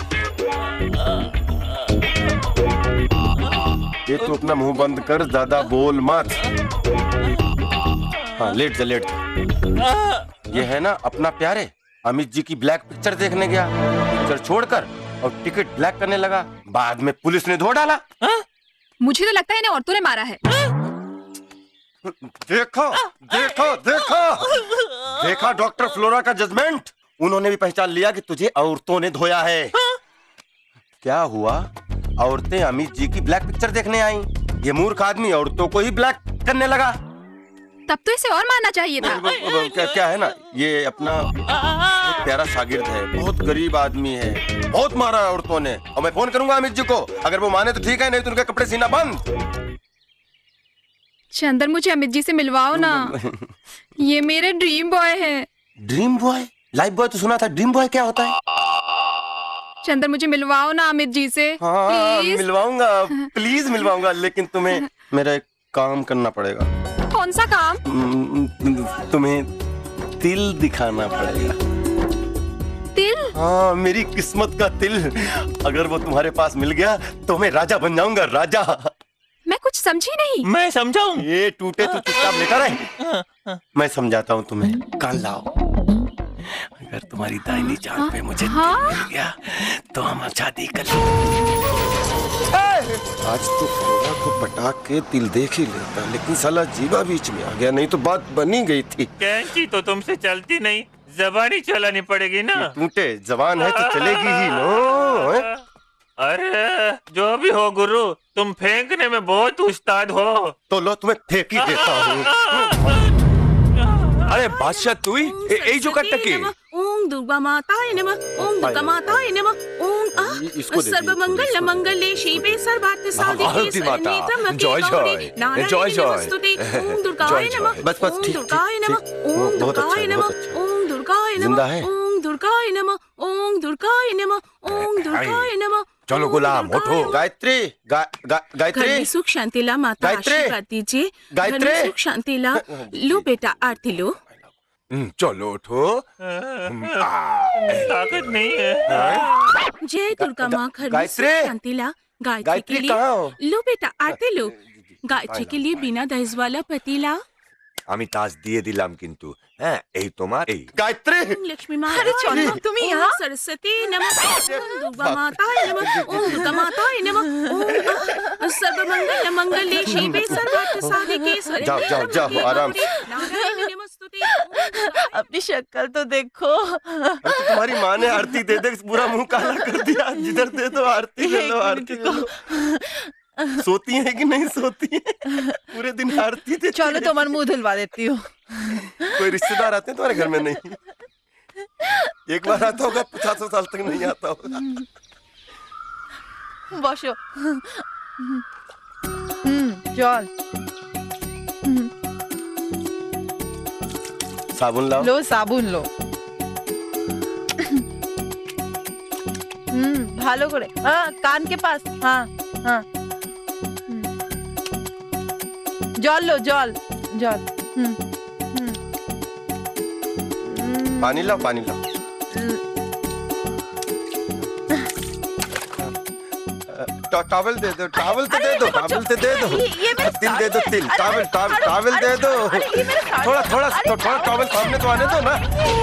ये तू अपना मुंह बंद कर, ज्यादा बोल मत। हाँ, लेट जा, लेट जा। ये है ना अपना प्यारे अमित जी की ब्लैक पिक्चर देखने गया, पिक्चर छोड़कर और टिकट ब्लैक करने लगा, बाद में पुलिस ने धो डाला। मुझे तो लगता है इन्हें औरतों ने मारा है। देखो देखो देखो देखा डॉक्टर फ्लोरा का जजमेंट, उन्होंने भी पहचान लिया कि तुझे औरतों ने धोया है। क्या हुआ, औरतें अमित जी की ब्लैक पिक्चर देखने आई, ये मूर्ख आदमी औरतों को ही ब्लैक करने लगा। तब तो इसे और मारना चाहिए था। क्या, क्या है ना, ये अपना बहुत प्यारा शागिर्द है, बहुत गरीब आदमी है, बहुत मारा है औरतों ने। और मैं फोन करूंगा अमित जी को, अगर वो माने तो ठीक है, नहीं तो उनके कपड़े सीना बंद। चंदर, मुझे अमित जी से मिलवाओ ना, ये मेरे ड्रीम बॉय है। Dream boy? लाइफ बॉय तो सुना था, ड्रीम बॉय क्या होता है? चंदर, मुझे मिलवाओ ना अमित जी से। हाँ, मिलवाऊंगा, प्लीज मिलवाऊंगा, लेकिन तुम्हें मेरा एक काम करना पड़ेगा। कौन सा काम? तुम्हें तिल दिखाना पड़ेगा। तिल? हाँ, मेरी किस्मत का तिल। अगर वो तुम्हारे पास मिल गया तो मैं राजा बन जाऊंगा, राजा। मैं कुछ समझी नहीं। मैं समझाऊं? ये टूटे तो चुपचाप लेकर रहे। मैं समझाता हूँ तुम्हें, कान लाओ। अगर तुम्हारी दाहिनी जान पे मुझे हाँ? तिल मिल गया तो हम शादी कर आज तो फ्लोरा को पटा के तिल देख ही लेता, लेकिन साला जीवा बीच में आ गया, नहीं तो बात बनी गई थी। कैंची तो तुमसे चलती नहीं, जबानी चलानी पड़ेगी ना। टूटे जवान है तो चलेगी ही नो। अरे जो भी हो गुरु, तुम फेंकने में बहुत उस्ताद हो। तो लो तुम्हें फेंक ही देता हूँ। अरे बादशाह तू ही এই जो कट के ओम दुर्गा माताय नमः, ओम दुर्गा माताय नमः, ओम सर्वमंगल मंगले शिवे सर्वार्थ साधिके शरण्ये जय जय जय जय ओम दुर्गाय नमः, बस बस ओम ठीक दुर्गाय नमः, ओम दुर्गाय नमः, ओम दुर्गाय नमः, ओम दुर्गाय नमः, ओम दुर्गाय नमः, ओम दुर्गाय नमः। चलो गुलाम उठो। गायत्री, गायत्री, घर में सुख शांति ला, माता आशीर्वाद दीजिए। घर में सुख शांति ला। लो बेटा, आरती लो। चलो उठो। ताकत नहीं है। जय दुर्गा माँ, घर में सुख शांति ला। गायत्री के लिए लो बेटा, आरती लो। गायत्री के लिए बिना दहेज वाला पतीला। আমি তাজ দিয়ে দিলাম কিন্তু হ্যাঁ এই তোমার এই गायत्री। लक्ष्मी माँ, अरे चलो तुम यहाँ। सरस्वती नमः, ओम दुर्गा माताय नमः, ओम दुर्गा माताय नमः, ओम सर्वमंगल मंगले शिवे सर्वार्थ साधिके शरण्ये जाओ जाओ जाओ आराम से। नारायण नमस्तुते। अपनी शक्ल तो देखो। अरे तो तुम्हारी माँ ने आरती दे दे पूरा मुंह काला कर दिया। जिधर दे दो आरती ले लो, आरती ले लो। सोती है कि नहीं सोती है? पूरे दिन आरती दे। चलो तुम्हारा मुंह धुलवा देती हूँ। कोई रिश्तेदार आते हैं तुम्हारे घर में? नहीं, एक बार आता होगा, पचासों साल तक नहीं आता होगा। बसो। चल साबुन लाओ। लो साबुन लो। हम्म ভালো করে। हाँ कान के पास। हाँ हाँ जल लो, जल जल। हम्म पानी लाओ, पानी लाओ। टॉवल दे दो, टॉवल तो दे दो, टॉवल तो दे दो। तिल दे दो, तिल। टॉवल टॉवल दे दो। थोड़ा थोड़ा थोड़ा टॉवल सामने तो आने दो ना।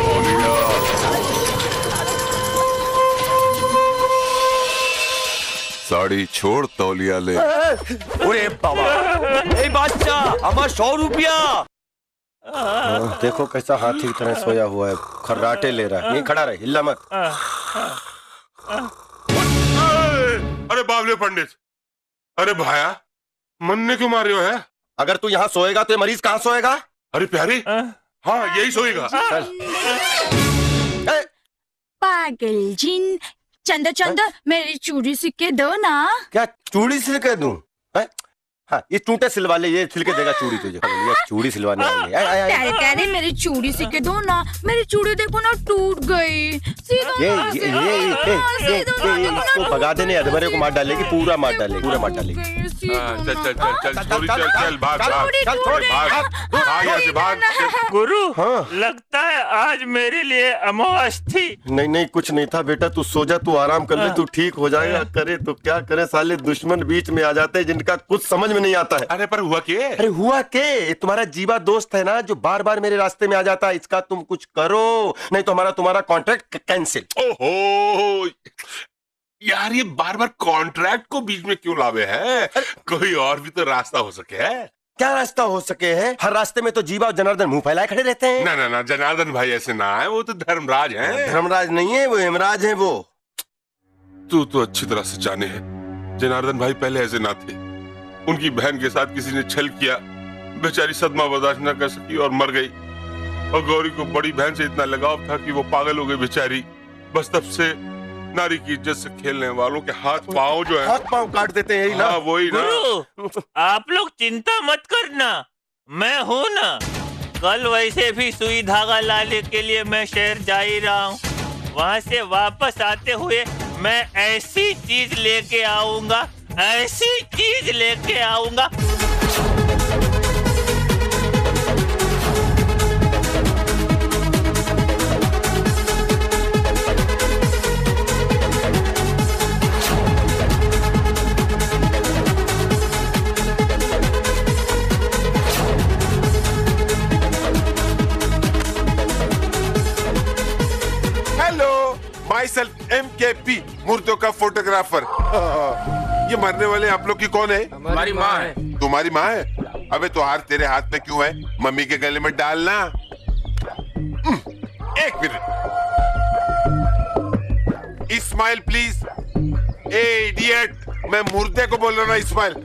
साड़ी छोड़, तौलिया ले। अरे बाबा, ए बादशाह, हमारा सौ रुपया। देखो कैसा हाथी की तरह सोया हुआ है, खर्राटे ले रहा है। नहीं खड़ा रहे, हिल्ला मत। अरे बाबले पंडित, अरे भाया, मन्ने क्यों मारे हो है? अगर तू यहाँ सोएगा तो ये मरीज कहाँ सोएगा? अरे प्यारी, हाँ यही सोएगा। पागल जिन, चंदा चंदा मेरी चूड़ी सिक्के दो ना। क्या चूड़ी सिलके दूं? हाँ ये टूटे सिलवा ले, ये सिलके देगा चूड़ी तुझे। ये चूड़ी सिलवाने आई है। प्यारे प्यारे मेरी चूड़ी सिक्के दो ना। मेरी चूड़ी देखो ना टूट गई। सीधा ये ये ये ये ये इसको भगा देने, अधमरे को मार डालेगी, पूरा मार डालेगी, पूरा मार डालेगी। चल चल चल चल चल चल चल भाग भाग भाग भाग यहाँ से भाग। गुरु, लगता है आज मेरे लिए अमावस थी। नहीं नहीं कुछ नहीं था बेटा, तू सो जा, तू आराम कर ले, तू ठीक हो जाएगा। करे तो क्या करे, साले दुश्मन बीच में आ जाते हैं जिनका कुछ समझ में नहीं आता है। अरे पर हुआ क्या? अरे हुआ क्या, तुम्हारा जीवा दोस्त है ना जो बार बार मेरे रास्ते में आ जाता है, इसका तुम कुछ करो, नहीं तो हमारा तुम्हारा कॉन्ट्रैक्ट कैंसिल। ओहो यार, ये बार बार कॉन्ट्रैक्ट को बीच में क्यों लावे हैं? कोई और भी तो रास्ता हो सके है। क्या रास्ता हो सके है? हर रास्ते में तो जीवा और जनार्दन मुंह फैलाए खड़े रहते हैं। ना ना ना, जनार्दन भाई ऐसे ना है, वो तो धर्मराज हैं। धर्मराज नहीं है वो, हेमराज है वो। तू तो अच्छी तरह से जाने है, जनार्दन भाई पहले ऐसे ना थे। उनकी बहन के साथ किसी ने छल किया, बेचारी सदमा बर्दाश्त न कर सकी और मर गई। और गौरी को बड़ी बहन से इतना लगाव था कि वो पागल हो गई बेचारी। बस तब से नारी की इज्जत से खेलने वालों के हाथ पांव जो है, हाथ पांव काट देते हैं, यही ना? हाँ, वही ना। गुरु, आप लोग चिंता मत करना, मैं हूँ ना। कल वैसे भी सुई धागा लाने के लिए मैं शहर जा ही रहा हूँ। वहाँ से वापस आते हुए मैं ऐसी चीज लेके आऊंगा, ऐसी चीज लेके आऊंगा। Myself M K P, मुर्दों का फोटोग्राफर। ये मरने वाले आप लोग की कौन है? हमारी माँ है। तुम्हारी माँ है? अबे तो हार तेरे हाथ में क्यों है? मम्मी के गले में डालना। एक मिनट, इस्माइल प्लीज। ए इडियट, मैं मुर्दे को बोल रहा हूँ इस्माइल।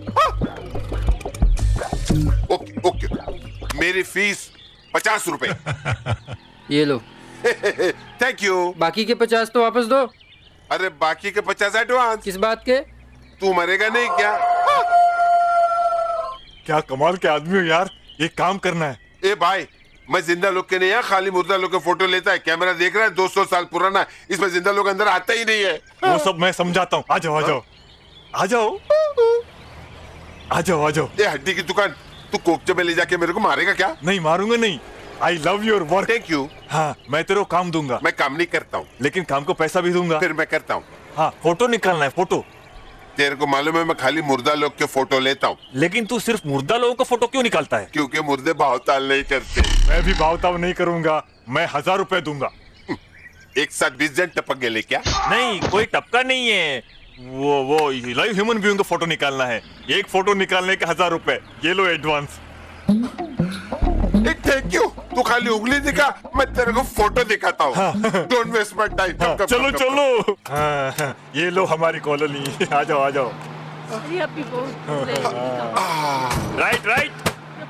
ओके ओके, मेरी फीस पचास रुपए। ये लो। Thank you. बाकी के पचास तो वापस दो। अरे बाकी के पचास एडवांस। किस बात के? तू मरेगा नहीं क्या? क्या कमाल के आदमी हो यार, एक काम करना है। ए भाई, मैं जिंदा लोग के नहीं है, खाली मुर्दा लोग के फोटो लेता है। कैमरा देख रहा है, दो सौ साल पुराना, इसमें जिंदा लोग अंदर आता ही नहीं है। वो सब मैं समझाता हूँ। आ जाओ आ जाओ आ जाओ आ जाओ आ जाओ। ये हड्डी की दुकान, तू कोकचे में ले जाके मेरे को मारेगा क्या? नहीं मारूंगा नहीं। I love your work. Thank you. हाँ, मैं तेरे को काम दूंगा। मैं काम नहीं करता हूँ, लेकिन काम को पैसा भी दूंगा। फिर मैं करता हूँ। हाँ, फोटो निकालना है, फोटो। तेरे को मालूम है मैं खाली मुर्दा लोग के फोटो लेता हूँ। लेकिन तू सिर्फ मुर्दा लोगों का फोटो क्यों निकालता है? क्योंकि मुर्दे भावताल नहीं करते। मैं भी भावताल नहीं करूंगा, मैं हजार रुपए दूंगा। एक साथ बीस जन टपक गए क्या? नहीं, कोई टपका नहीं है। वो वो लाइव ह्यूमन बीइंग का फोटो निकालना है। एक फोटो निकालने के हजार रुपए। ये लो एडवांस। Thank you. तू खाली उंगली दिखा, मैं तेरे को फोटो दिखाता हूँ। Don't waste my time. चलो चलो। हाँ, हाँ, ये लो हमारी कॉलोनी। आ जाओ आ जाओ। Right right.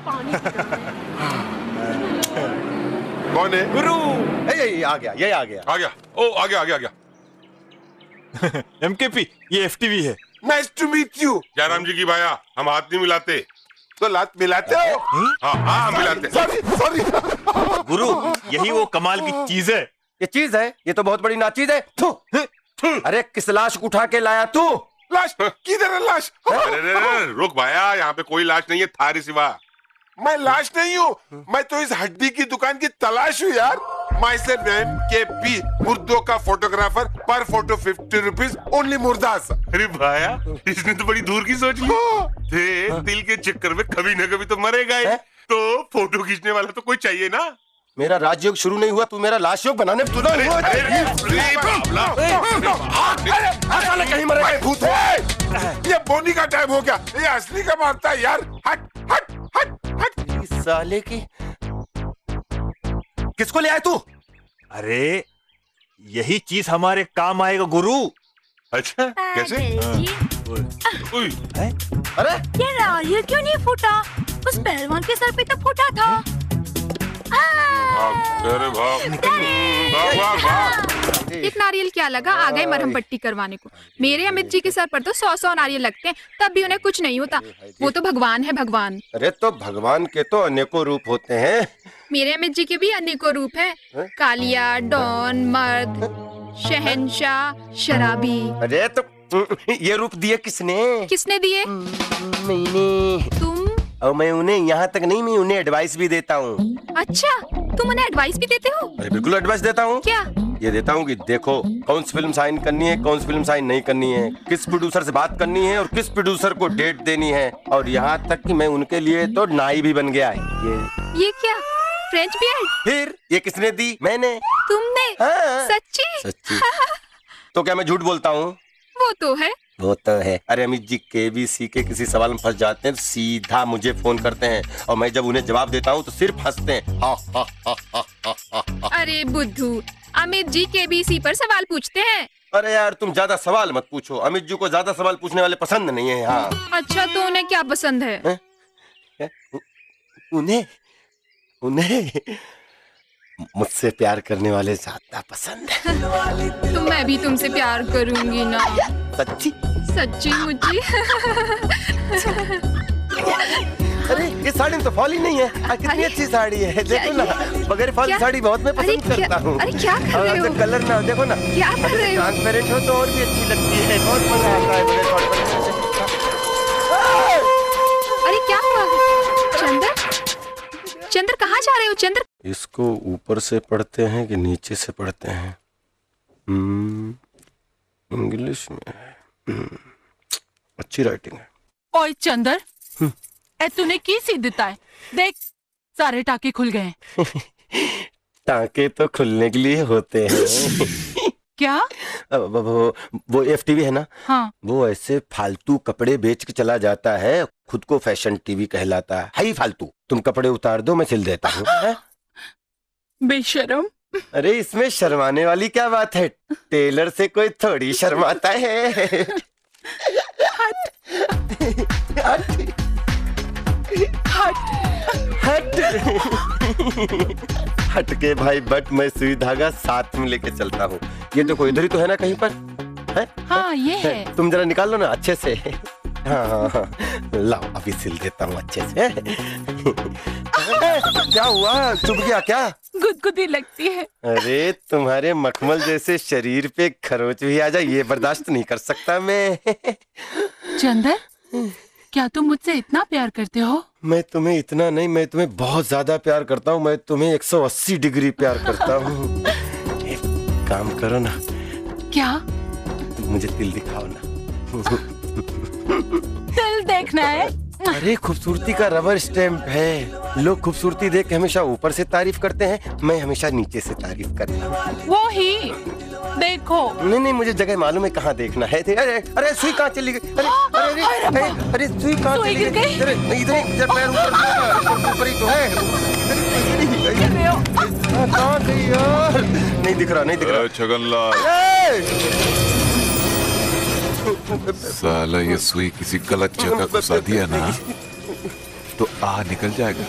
कौन है? गुरु। ये, ये आ गया, ये आ गया, आ गया। ओ आ गया आ गया आ गया। एमकेपी, ये एफटीवी है। Nice to meet you. Jairam ji की भाया, हम हाथ नहीं मिलाते। तो लात मिलाते हो? हाँ हाँ मिलाते। Sorry sorry. गुरु, यही वो कमाल की चीज है। ये चीज है? ये तो बहुत बड़ी नाचीज है। थू, अरे किस लाश को उठा के लाया तू? लाश? किधर है लाश? अरे रे रे, रुक भाया, यहाँ पे कोई लाश नहीं है थारी सिवा। मैं लाश नहीं हूँ, मैं तो इस हड्डी की दुकान की तलाश हूँ यार। माई से नेम के पी, मुर्दों का फोटोग्राफर, पर फोटो फिफ्टी रुपीज ओनली मुर्दास। अरे भाया, इसने तो बड़ी दूर की सोच ली। थे, दिल के चक्कर में कभी न कभी तो मरेगा ही। तो फोटो खींचने वाला तो कोई चाहिए ना। मेरा राजयोग शुरू नहीं हुआ, तू मेरा लाश योग बनाने में तुला हुआ। कहीं मरेगा भूत है। ये बोनी का टाइम हो गया, ये असली का मारता है यार। हट हट हट हट। इस साले की किसको ले आए तू? अरे यही चीज हमारे काम आएगा गुरु। अच्छा कैसे? अरे ये नारियल क्यों नहीं फूटा? उस पहलवान के सर पे तो फूटा था। अरे भाग भाग भाग भाग। एक नारियल क्या लगा, आ गए मरहम पट्टी करवाने को। मेरे अमित जी के सर पर तो सौ सौ नारियल लगते हैं, तब भी उन्हें कुछ नहीं होता। वो तो भगवान है भगवान। अरे तो भगवान के तो अनेकों रूप होते हैं। मेरे अमित जी के भी अनेकों रूप हैं। कालिया, डॉन, मर्द, शहंशाह, शराबी। अरे तो ये रूप दिए किसने? किसने दिए? मैंने। तुम? और मैं उन्हें यहाँ तक नहीं, मैं उन्हें एडवाइस भी देता हूँ। अच्छा, तुम उन्हें एडवाइस भी देते हो? अरे बिल्कुल एडवाइस देता हूँ। क्या? ये देता हूँ कि देखो कौन सी फिल्म साइन करनी है, कौन सी फिल्म साइन नहीं करनी है, किस प्रोड्यूसर से बात करनी है और किस प्रोड्यूसर को डेट देनी है। और यहाँ तक कि मैं उनके लिए तो नाई भी बन गया है। ये ये क्या? French beard? फिर ये किसने दी? मैंने। तुमने? हाँ। सच्ची? सच्ची। तो क्या मैं झूठ बोलता हूँ? वो तो है। वो तो है। अरे अमित जी केबीसी के किसी सवाल में फंस जाते हैं तो सीधा मुझे फोन करते हैं और मैं जब उन्हें जवाब देता हूँ तो सिर्फ हंसते हैं। हा, हा, हा, हा, हा, हा, हा। अरे बुद्धू, अमित जी केबीसी पर सवाल पूछते हैं। अरे यार तुम ज्यादा सवाल मत पूछो, अमित जी को ज्यादा सवाल पूछने वाले पसंद नहीं है। हाँ। अच्छा तो उन्हें क्या पसंद है? है? है? उन्हें उन्हें मुझसे प्यार करने वाले ज्यादा पसंद है। तो मैं भी तुमसे प्यार करूंगी ना। सच्ची? सच्ची मुझे। अरे ये साड़ी में तो फॉल ही नहीं है। आ, कितनी अच्छी साड़ी है, देखो ना। बगैर फॉल की साड़ी बहुत मैं पसंद करता हूँ। अरे क्या कर रहे हो? कलर ना देखो ना, क्या कर रहे हो? ट्रांसपेरेंट हो तो और भी अच्छी लगती है, बहुत मजा आता है बगैर ट्रांसपेरेंट। अरे क्या हुआ? चंदर, चंद्र कहाँ जा रहे हो? चंद्र, इसको ऊपर से पढ़ते हैं कि नीचे से पढ़ते हैं? हम्म, इंग्लिश में हम्म, अच्छी राइटिंग है। ओए चंदर, ए तूने की सी दिता है? देख सारे टाके खुल गए। टाके तो खुलने के लिए होते हैं। क्या? वो, वो, वो एफटीवी है ना? हाँ। वो ऐसे फालतू कपड़े बेच के चला जाता है, खुद को फैशन टीवी कहलाता है। हाई फालतू। तुम कपड़े उतार दो, मैं सिल देता हूँ। बेशरम। अरे इसमें शर्माने वाली क्या बात है? टेलर से कोई थोड़ी शर्माता है। हट हट हट हट के भाई बट मैं सुई धागा साथ में लेके चलता हूँ। ये देखो इधर ही तो है ना कहीं पर है? हाँ ये है। तुम जरा निकाल लो ना अच्छे से। हाँ हाँ हाँ लाओ अभी सिल देता हूँ अच्छे से। क्या हुआ, चुभ गया क्या? गुदगुदी लगती है। अरे तुम्हारे मखमल जैसे शरीर पे खरोच भी आ जाए ये बर्दाश्त नहीं कर सकता मैं। चंदर, क्या तुम मुझसे इतना प्यार करते हो? मैं तुम्हें इतना नहीं, मैं तुम्हें बहुत ज्यादा प्यार करता हूँ। मैं तुम्हें एक सौ अस्सी डिग्री प्यार करता हूँ। एक काम करो ना। क्या? मुझे दिल दिखाओ ना। दिल देखना है? अरे खूबसूरती का रबर स्टैम्प है। लोग खूबसूरती देख के हमेशा ऊपर से तारीफ करते हैं, मैं हमेशा नीचे से तारीफ करता हूँ। वो ही देखो। नहीं नहीं मुझे जगह मालूम है कहाँ देखना है। अरे अरे सुई कहाँ चली गई? अरे अरे अरे अरे, अरे सुई कहाँ चली गई? इधर इधर पैर ऊपर ऊपर ही तो है। कहाँ गई यार? नहीं दिख रहा, नहीं दिख रहा। छगनलाल, साला ये सुई किसी गलत जगह घुसा दिया ना तो आ निकल जाएगा।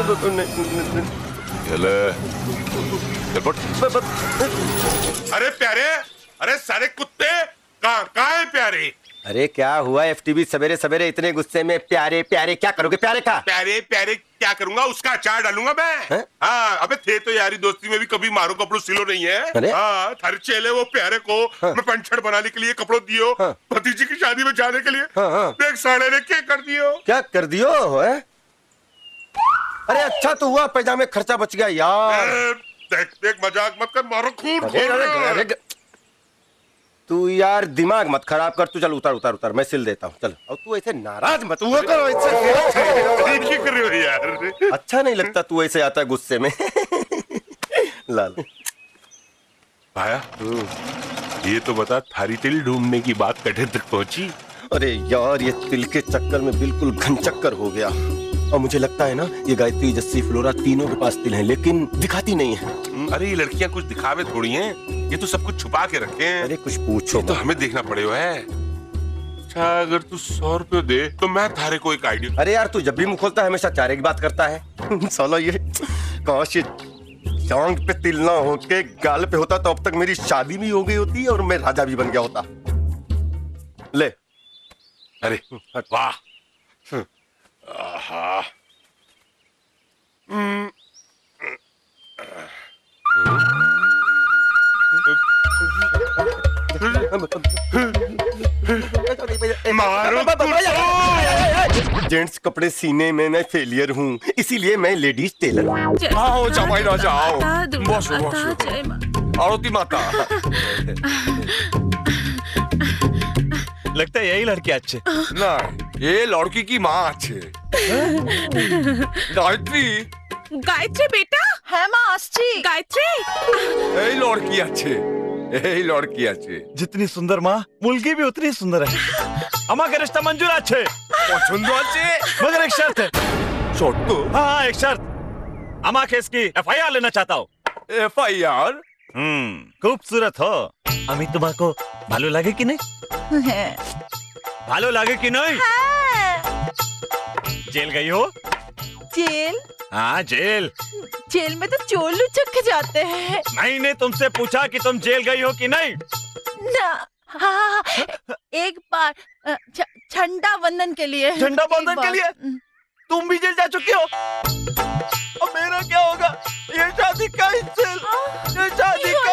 चले चल पट। अरे प्यारे, अरे सारे कुत्ते कहाँ कहाँ है प्यारे? अरे क्या हुआ एफटीवी, सवेरे सवेरे इतने गुस्से में? प्यारे प्यारे क्या करोगे? प्यारे का प्यारे प्यारे क्या करूंगा? उसका अचार डालूंगा मैं। हाँ, अबे थे तो यारी दोस्ती में भी कभी मारो कपड़ों सिलो नहीं है। हाँ, थारे चेले वो प्यारे को हाँ। मैं पंचड़ बनाने के लिए कपड़ों दियो, हाँ। भतीजी की शादी में जाने के लिए हाँ, हाँ। देख साले ने क्या कर दियो? क्या कर दियो है? अरे अच्छा तो हुआ पैजामे खर्चा बच गया यार। देख देख मजाक मत कर, मारो खून। तू यार दिमाग मत खराब कर। तू चल उतार उतार उतार, मैं सिल देता हूँ। चल और तू ऐसे नाराज मत हुआ करो ऐसे कर रहे हो यार। अच्छा नहीं लगता तू ऐसे आता है गुस्से में। लाल आया ये तो बता, थारी तिल ढूंढने की बात कटे तक पहुंची? अरे यार ये तिल के चक्कर में बिल्कुल घन चक्कर हो गया। और मुझे लगता है ना ये गायत्री, जस्सी, फ्लोरा तीनों के पास तिल हैं लेकिन दिखाती नहीं है। अरे ये लड़कियां कुछ दिखावे थोड़ी हैं, ये तो सब कुछ छुपा के रखे हैं। अरे कुछ पूछो तो हमें देखना पड़ेगा है। अच्छा अगर तू सौ रुपए दे तो मैं थारे को एक आइडिया। अरे यार तू जब भी मुंह खोलता है हमेशा चारे की बात करता है। साला ये काश जांग पे तिल ना होके गाल पे होता तो अब तक मेरी शादी भी हो गई होती और मैं राजा भी बन गया होता। ले। अरे वाह, आहा, मारो जेंट्स कपड़े सीने में मैं फेलियर हूँ, इसीलिए मैं लेडीज टेलर हूँ। आओ जमाई राजा आओ, बसो बसो। आरती माता। लगता है यही लड़की अच्छे ना, ये लड़की की माँ अच्छे। गायत्री गायत्री बेटा है माँ आस्ची। गायत्री यही लड़की अच्छे, यही लड़की अच्छे। जितनी सुंदर माँ मुलगी भी उतनी सुंदर है। अम्मा का रिश्ता मंजूर अच्छे, पसंद अच्छे, मगर एक शर्त है। शर्त तो हाँ एक शर्त, अम्मा के इसकी एफ आई आर लेना चाहता हूँ। F I R? हम्म खूबसूरत हो। अमी तुम्हाको भालो लगे कि नहीं? भालो लगे कि नहीं? जेल गई हो? जेल? हाँ जेल। जेल में तो चोर लुचक के जाते हैं। मैंने तुमसे पूछा कि तुम जेल गई हो कि नहीं? ना हाँ, एक बार झंडा बंधन के लिए। झंडा बंधन के लिए? तुम भी जेल जा चुकी हो? अब मेरा क्या होगा? ये शादी का जेल, ये शादी का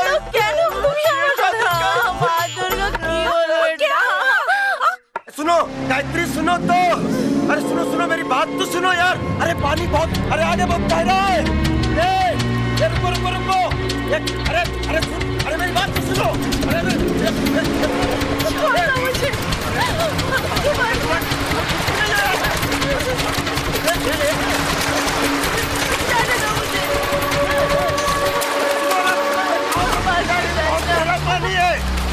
सुनो गायत्री सुनो तो, अरे सुनो सुनो मेरी बात तो सुनो यार। अरे पानी बहुत, अरे आगे बहुत गहरा है। ए, ये रुको रुको रुको, ये अरे अरे सुन, अरे मेरी बात तो सुनो। अरे अरे मुझे पानी है।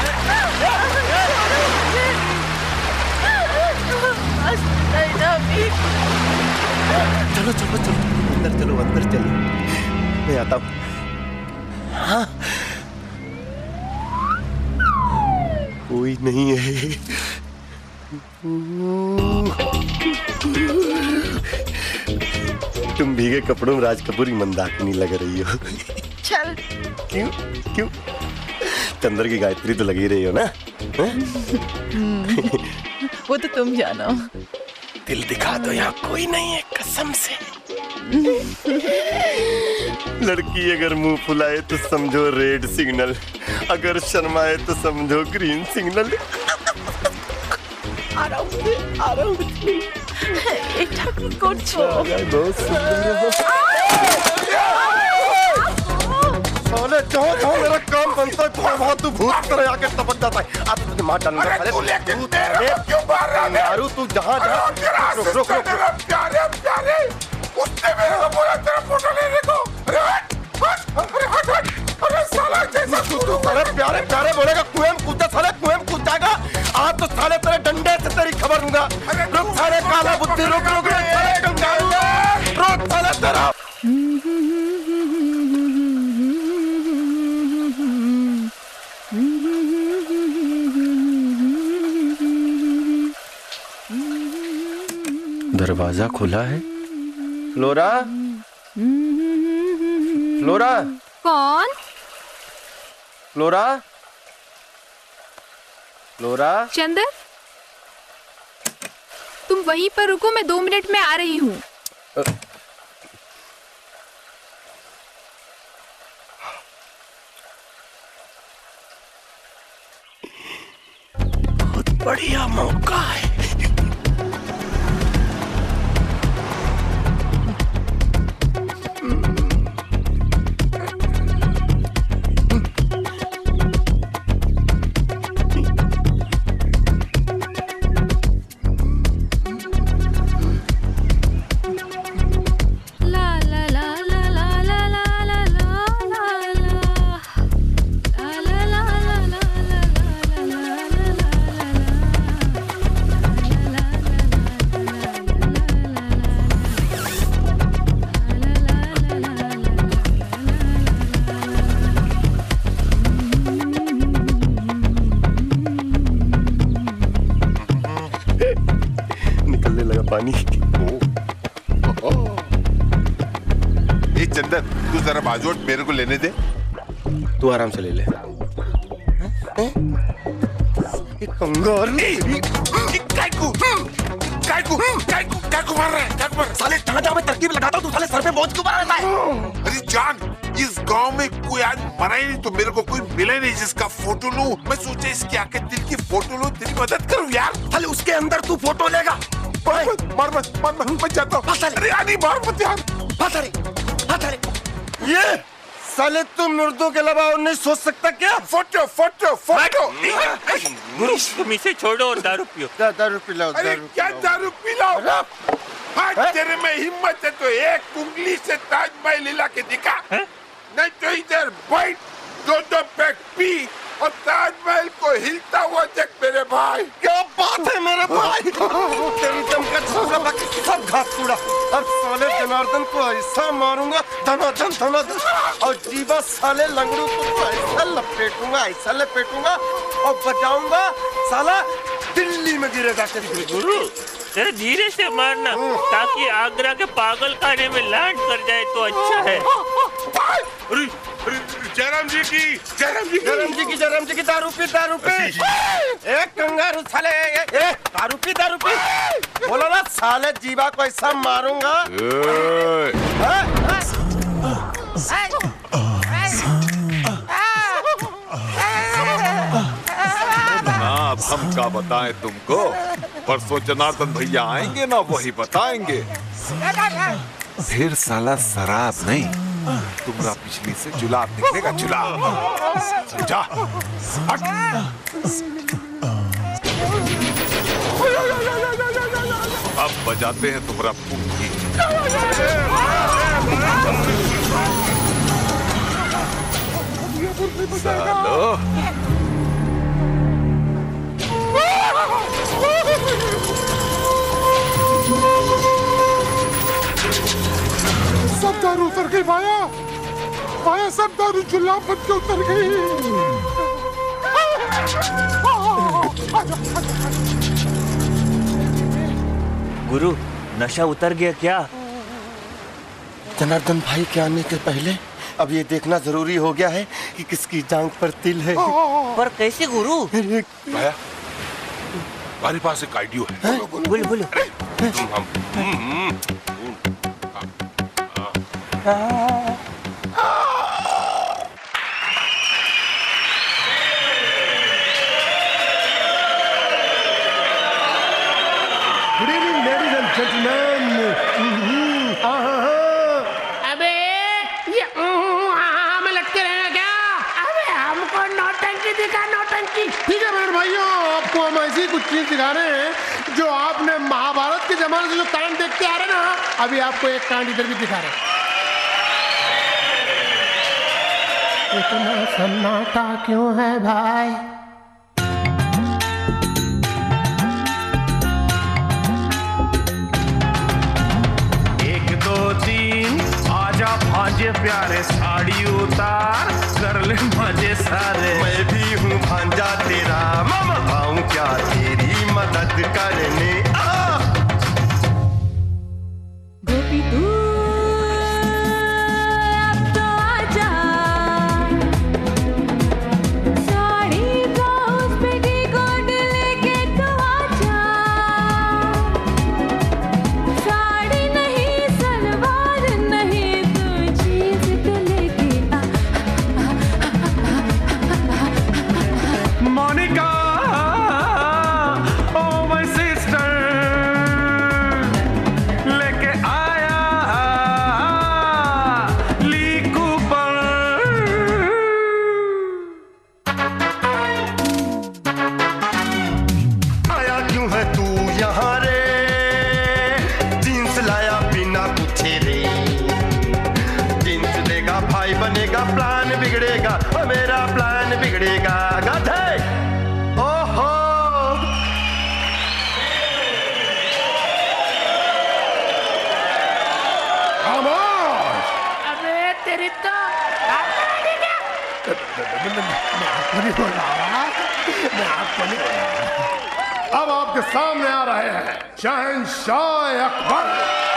चलो चलो चलो अंदर चलो, अंदर चलो, मैं आता हूँ। हाँ कोई नहीं है। तुम भीगे कपड़ों में राज कपूर की मंदाकिनी लग रही हो। चल। क्यों क्यों? चंद्र की गायत्री तो लगी रही हो ना? वो तो तुम जानो। दिल दिखा दो, यहाँ कोई नहीं है कसम से। लड़की अगर मुंह फुलाए तो समझो रेड सिग्नल, अगर शर्माए तो समझो ग्रीन सिग्नल। आ रहा हूँ, आ रहा हूँ। बहुत सुंदर हो। साले जहाँ जहाँ मेरा काम बनता है वहाँ वहाँ तू भूत की तरह आके टपक जाता है। आप तुझे मार डालूंगा। अरे तू लेके क्यों मार रहा है? यारू तू जहाँ जहाँ रुक रुक रुक प्यारे प्यारे उसने मेरे को बोला तेरा फोटो लेने को। अरे हट हट, अरे हट हट, अरे साला जैसा तू तू अरे प्यारे प्यारे बोलेगा कुएं में कूदा, साले कुएं में कूद जाएगा। आज तो साले तेरे डंडे से तेरी खबर दूंगा। रुक साले काला बुद्धि, रुक रुक रुक साले कंगारू, रुक साले तेरा। दरवाजा खुला है। फ्लोरा, फ्लोरा, कौन? Flora, Flora. चंदर, तुम वहीं पर रुको, मैं दो मिनट में आ रही हूँ। बहुत बढ़िया मौका है। पानी। ए चंदर, तू जरा बाजू हट, मेरे को लेने दे। तू आराम से ले ले। कंगार कायकू कायकू कायकू कायकू मार रहा है, कायकू मार। साले जहाँ जहाँ मैं तरकीब लगाता हूँ, तू साले सर पे बोझ क्यों मार रहा है? अरे जान, इस गांव में कोई आज मरा ही नहीं तो मेरे को कोई मिला नहीं जिसका फोटो लूं। मैं सोचा इसकी आके दिल की फोटो लूं, तेरी मदद करूं यार। साले उसके अंदर तू फोटो लेगा। मार मत मार मत मार मत, मैं जाता हूँ। अरे यानी मार मत यार। अरे अरे ये साले तुम मुर्दों के अलावा और नहीं सोच सकता क्या? Photo photo photo. गुरु, तुम इसे छोड़ो और दारू पियो। दारू पिलाओ। अरे क्या दारू पिलाओ? हाँ, तेरे में हिम्मत है तो एक उंगली से ताजमहल हिला के दिखा, नहीं तो इधर बैठ, दो दो पैक पी और ताजमहल को हिलता हुआ देख मेरे भाई। क्या बात है मेरे भाई? तेरी दमकत सब घास कूड़ा। अब साले जनार्दन को ऐसा मारूंगा, धनाधन धनाधन, और जीवा साले लंगड़ू को ऐसा लपेटूंगा, ऐसा लपेटूंगा और बजाऊंगा, साला दिल्ली में गिरेगा। गुरु, जरा धीरे से मारना ताकि आगरा के पागल खाने में लैंड कर जाए तो अच्छा है। अरे जयराम जी की जयराम जी जयराम जी की जयराम जी की दारू पी दारू पी। एक कंगारू साले, ए दारू पी दारू पी। बोलो ना साले जीवा को ऐसा मारूंगा। अब हम क्या बताएं तुमको? परसों जनार्दन भैया आएंगे ना, वही बताएंगे। फिर साला शराब नहीं, तुम्हारा पिछली से जुलाब निकलेगा, जुलाब। समझा? अब बजाते हैं तुम्हारा पुंगी। सालो सब दारू उतर गई भाया, भाया सब दारू जुलाब बन के उतर गई। गुरु, नशा उतर गया क्या? जनार्दन भाई के आने के पहले अब ये देखना जरूरी हो गया है कि किसकी जांघ पर तिल है। पर कैसे गुरु? भाया, हमारे पास एक आइडिया है। बोलो बोलो। तुम हम good evening ladies and gentleman. अबे ये में लटके रहेगा क्या? अबे हमको नौटंकी दिखा, नौटंकी। ठीक है मेरे भाइयों, आपको हम ऐसी कुछ चीज दिखा रहे हैं जो आपने महाभारत के जमाने से जो कांड देखते आ रहे ना, अभी आपको एक कांड इधर भी दिखा रहे हैं। इतना सन्नाटा क्यों है भाई? एक दो तीन, आजा भांजे प्यारे, साड़ी उतार, कर ले मजे सारे। मैं भी हूँ भांजा तेरा, मामा आऊँ क्या तेरी मदद करने? तेरे तो मैं आपको नहीं बोल रहा मैं आपको नहीं बोल रहा। अब आपके सामने आ रहे हैं शहंशाह अकबर।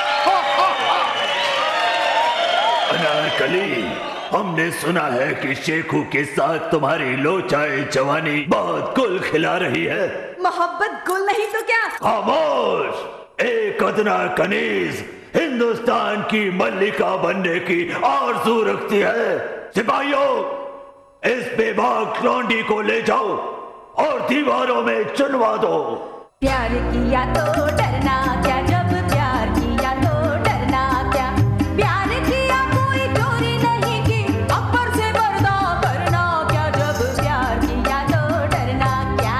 अनारकली, हमने सुना है कि शेखू के साथ तुम्हारी लोचाए जवानी बहुत गुल खिला रही है। मोहब्बत गुल नहीं तो क्या? खामोश! एक अदना कनीज हिंदुस्तान की मल्लिका बनने की आरज़ू रखती है। सिपाहियों, इस बेबाक लौंडी को ले जाओ और दीवारों में चुनवा दो। प्यार किया तो डरना क्या, जब प्यार किया तो डरना क्या। प्यार किया कोई चोरी नहीं की, अकबर से पर्दा करना क्या। जब प्यार किया तो डरना क्या।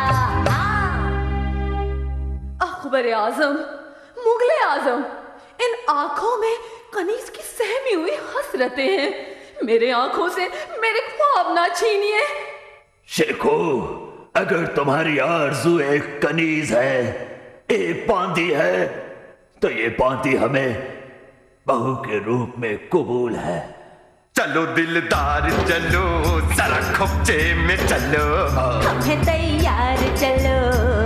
अकबर आजम, मुगले आजम, इन आंखों में कनीज की सहमी हुई हसरतें हैं। मेरे आंखों से मेरे ख्वाब ना छीनिए। शेखू, अगर तुम्हारी आरज़ू एक कनीज है, एक पांती है, तो ये पांती हमें बहू के रूप में कबूल है। चलो दिलदार चलो, जरा खोपचे में चलो। हम हैं तैयार, चलो।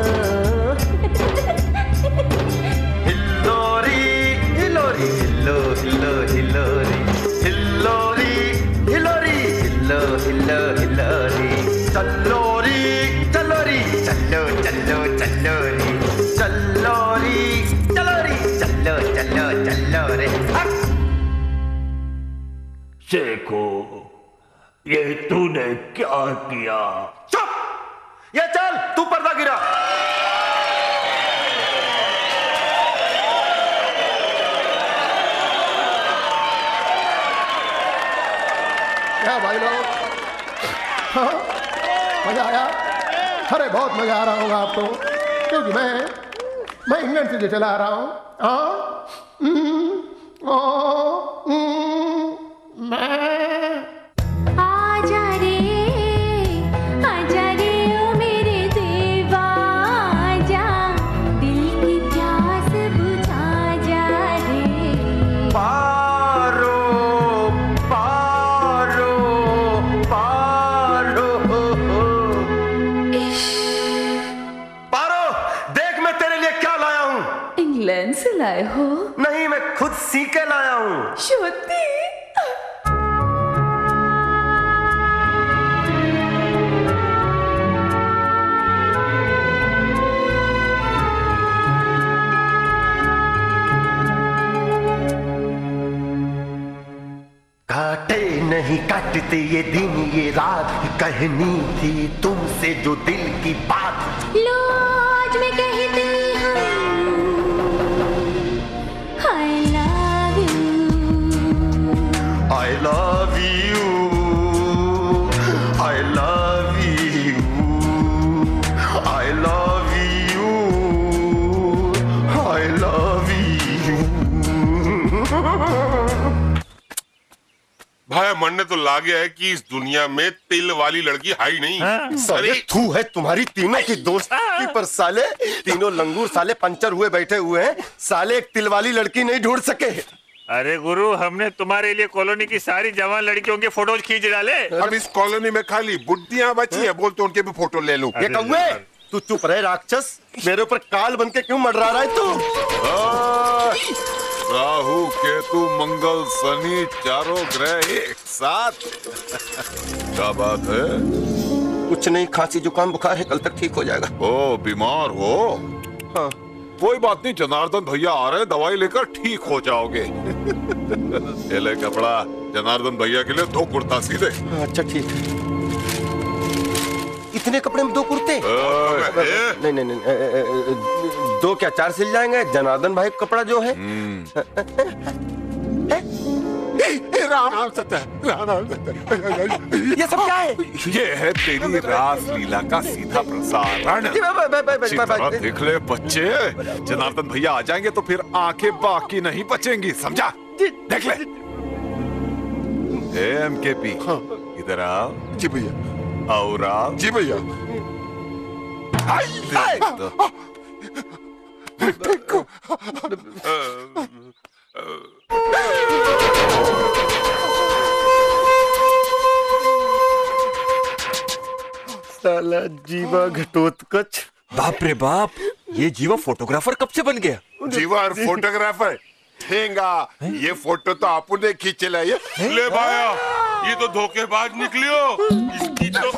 हिलोरी हिलोरी हिलो हिलो हिलोरी हिलोरी हिलोरी हिलो हिलो हिलोरी चलोरी चलोरी चलो चलो चलोरी चलोरी चलोरी चलो चलो चलो रे। शेखू, ये तूने क्या किया? चुप! ये चल, तू पर्दा गिरा। क्या भाई लोग, हाँ, मजा आया? अरे बहुत मजा आ रहा होगा आपको, क्योंकि मैं मैं इंग्लैंड से जो चला आ रहा हूँ। हाँ, हम्म, ओ, हम्म, मैं आजा रे, आजा रे ओ मेरे देवा, आजा, दिल की प्यास बुझा जा रे। पारो पारो पारो पारो, देख मैं तेरे लिए क्या लाया हूँ। इंग्लैंड से लाए हो? नहीं, मैं खुद सी के लाया हूँ। सच्ची? काटे नहीं काटते ये दिन ये रात, कहनी थी तुमसे जो दिल की बात। लो आज मैं कहती I love you, I love you, I love you, I love you। भाई मरने तो ला गया है कि इस दुनिया में तिल वाली लड़की है ही नहीं। साले थू है तुम्हारी तीनों की दोस्ती पर। साले तीनों लंगूर साले पंचर हुए बैठे हुए हैं, साले एक तिल वाली लड़की नहीं ढूंढ सके। अरे गुरु, हमने तुम्हारे लिए कॉलोनी की सारी जवान लड़कियों के फोटोज खींच डाले। अब इस कॉलोनी में खाली बुड्ढियां बची है, बोल तो उनके भी फोटो ले लूं। ये कौवे, तू चुप रहे राक्षस, मेरे ऊपर काल बन के क्यों मंडरा रहा है तू? राहु केतु मंगल शनि चारों ग्रह एक साथ। क्या बात है? कुछ नहीं, खांसी जुकाम बुखार है, कल तक ठीक हो जाएगा। ओ, बीमार हो? हाँ। कोई बात नहीं, जनार्दन भैया आ रहे हैं, दवाई लेकर ठीक हो जाओगे। ये ले कपड़ा, जनार्दन भैया के लिए दो कुर्ता सी दे। अच्छा ठीक है। इतने कपड़े में दो कुर्ते? नहीं नहीं नहीं, दो क्या चार सिल जाएंगे। जनार्दन भाई का कपड़ा जो है। राम राम सत्य, राम राम सत्य। ये सब क्या है? ये है तेरी रास लीला का सीधा प्रसारण। देख ले बच्चे, जनार्दन भैया आ जाएंगे तो फिर आंखें बाकी नहीं बचेंगी, समझा? देख ले। एम के पी, इधर आओ। जी भैया। और आओ। जी भैया। देखो। साला जीवा घटोत्कच। बाप रे बाप, ये जीवा फोटोग्राफर कब से बन गया? जीवा और फोटोग्राफर ठेंगा, ये फोटो तो आपने खींचे लाए। ले भाया, ये तो धोखेबाज निकलियो। इसकी तो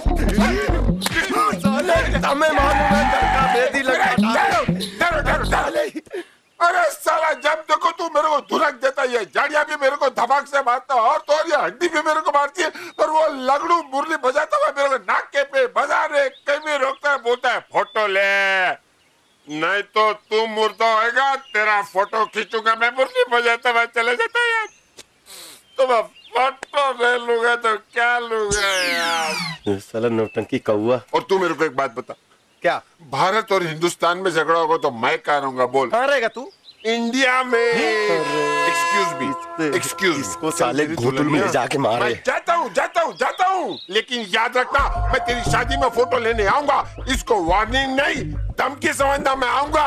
हमें मालूम है डरका बेदी लगा। डरो डरो डरो। अरे साला जब देखो तू मेरे को धुनक देता है, झाड़िया भी मेरे को धमाक से मारता और तो और ये हड्डी भी मेरे को मारती है, पर वो लगड़ू मुरली बजाता हुआ मेरे को नाक के पे बजा रे कहीं भी रोकता है, बोलता है फोटो ले, नहीं तो तू मुर्दा होएगा, तेरा फोटो खींचूंगा मैं। मुरली बजाता हुआ चले जाता है यार। तो मैं फोटो ले लूंगा तो क्या लूंगा यार। साला नौटंकी कौआ। और तू मेरे को एक बात बता, क्या भारत और हिंदुस्तान में झगड़ा होगा तो मैं कहाँ रहूंगा? बोल। कहाँ रहेगा तू? इंडिया में। एक्सक्यूज मी, एक्सक्यूज इसको साले घोटुल में जाके मारे। मैं जाता हूँ जाता हूँ जाता हूँ, लेकिन याद रखना मैं तेरी शादी में फोटो लेने आऊंगा। इसको वार्निंग नहीं, धमकी समझना, मैं आऊंगा।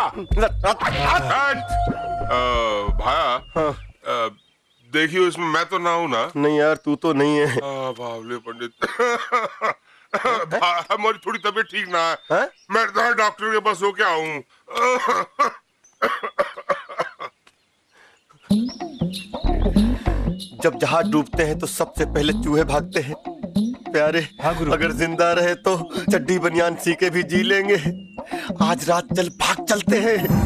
भाया, देखियो इसमें मैं तो ना हूँ ना? नहीं यार, तू तो नहीं है। बावले पंडित। हमारी थोड़ी तबीयत ठीक ना है, है? मैं डॉक्टर के पास हो क्या आऊं। जब जहाज डूबते हैं तो सबसे पहले चूहे भागते हैं। प्यारे, अगर जिंदा रहे तो चड्डी बनियान सी के भी जी लेंगे। आज रात चल भाग चलते हैं।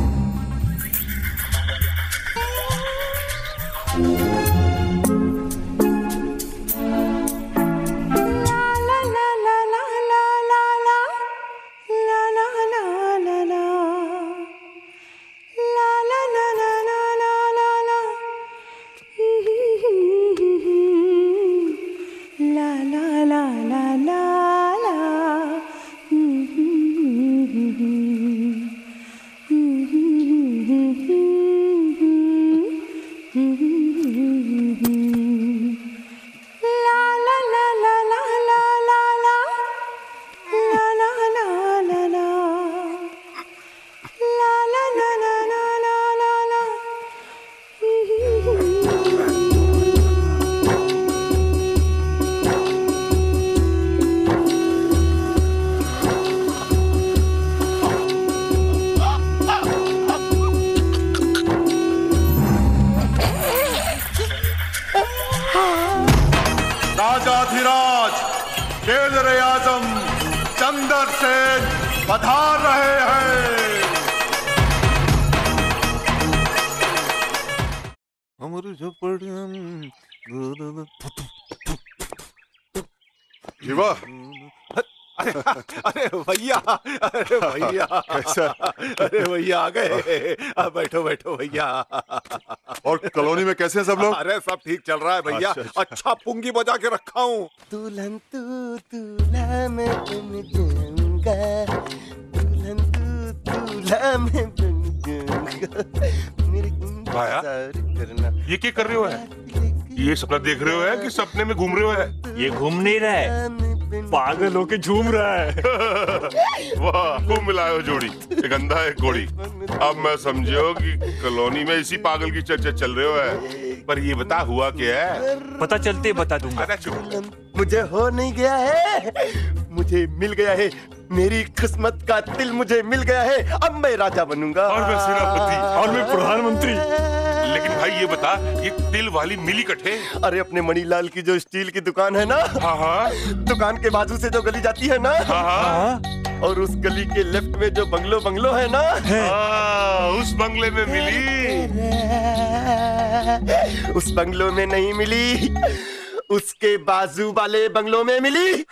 राजाधिराज टेलर आजम चंदर सेन पधार रहे हैं। हमारे झोपड़ियां जीवा, अरे अरे भैया, अरे भैया कैसा? अरे भैया आ गए। अब बैठो बैठो भैया। और कॉलोनी में कैसे हैं सब लोग? अरे सब ठीक चल रहा है भैया। अच्छा, अच्छा। अच्छा पुंगी बजा के रखा हूँ। दुल्हन तू दूल्हा मैं बन जाऊंगा, दुल्हन तू दूल्हा मैं बन जाऊंगा। मेरे भाया, करना। ये क्या कर रहे हो है? ये सपना देख रहे हो है कि सपने में घूम रहे हो है? ये घूम नहीं रहा है, पागल होके झूम रहा है। वाह, खूब मिलाए हो जोड़ी, एक अंधा एक कोड़ी। अब मैं समझो कि कॉलोनी में इसी पागल की चर्चा चल रहे हो है। पर ये बता हुआ क्या है? पता चलते बता दूंगा। मुझे हो नहीं गया है, मुझे मिल गया है। मेरी किस्मत का तिल मुझे मिल गया है। अब मैं राजा बनूंगा और मैं सेनापति और मैं प्रधानमंत्री। लेकिन भाई ये बता, ये तिल वाली मिली कटे? अरे अपने मणिलाल की जो स्टील की दुकान है ना, हाँ हाँ, दुकान के बाजू से जो गली जाती है ना, हाँ हाँ, और उस गली के लेफ्ट में जो बंगलो बंगलो है ना, हाँ, उस बंगले में मिली। उस बंगलो में नहीं मिली, उसके बाजू वाले बंगलों में मिली।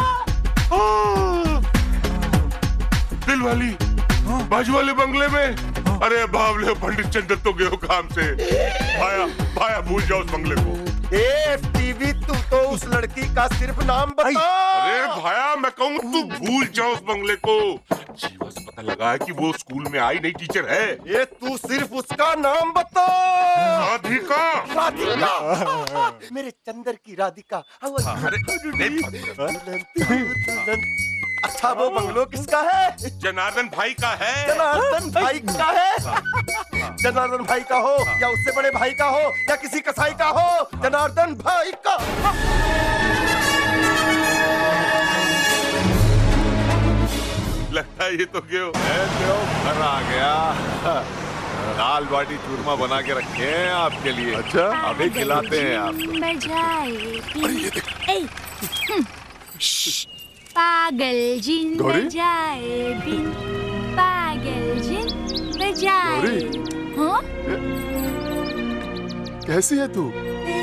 दिल वाली बाजू वाले बंगले में। अरे बावले पंडित चंद्र तो गए हो काम से। भाया भाया भूल जाओ उस बंगले को। ए टीवी, तू तो उस लड़की का सिर्फ नाम बता। अरे भाया मैं कहूँ तू भूल जाओ उस बंगले को। जीवा से पता लगा है कि वो स्कूल में आई नहीं टीचर है। ये तू सिर्फ उसका नाम बता। राधिका। राधिका, मेरे चंदर की राधिका। अच्छा वो बंगलो किसका है? जनार्दन भाई का है। जनार्दन भाई का है। जनार्दन भाई का हो या उससे बड़े भाई का हो या किसी कसाई का हो, जनार्दन भाई का। लगता है ये तो क्यों घर आ गया। दाल बाटी चूरमा बना के रखे हैं आपके लिए। अच्छा अभी खिलाते हैं आपको। मजा आए पागल जिन गौरी? बजाए बिन पागल जिन बजाए। गौरी? हाँ? कैसी है तू?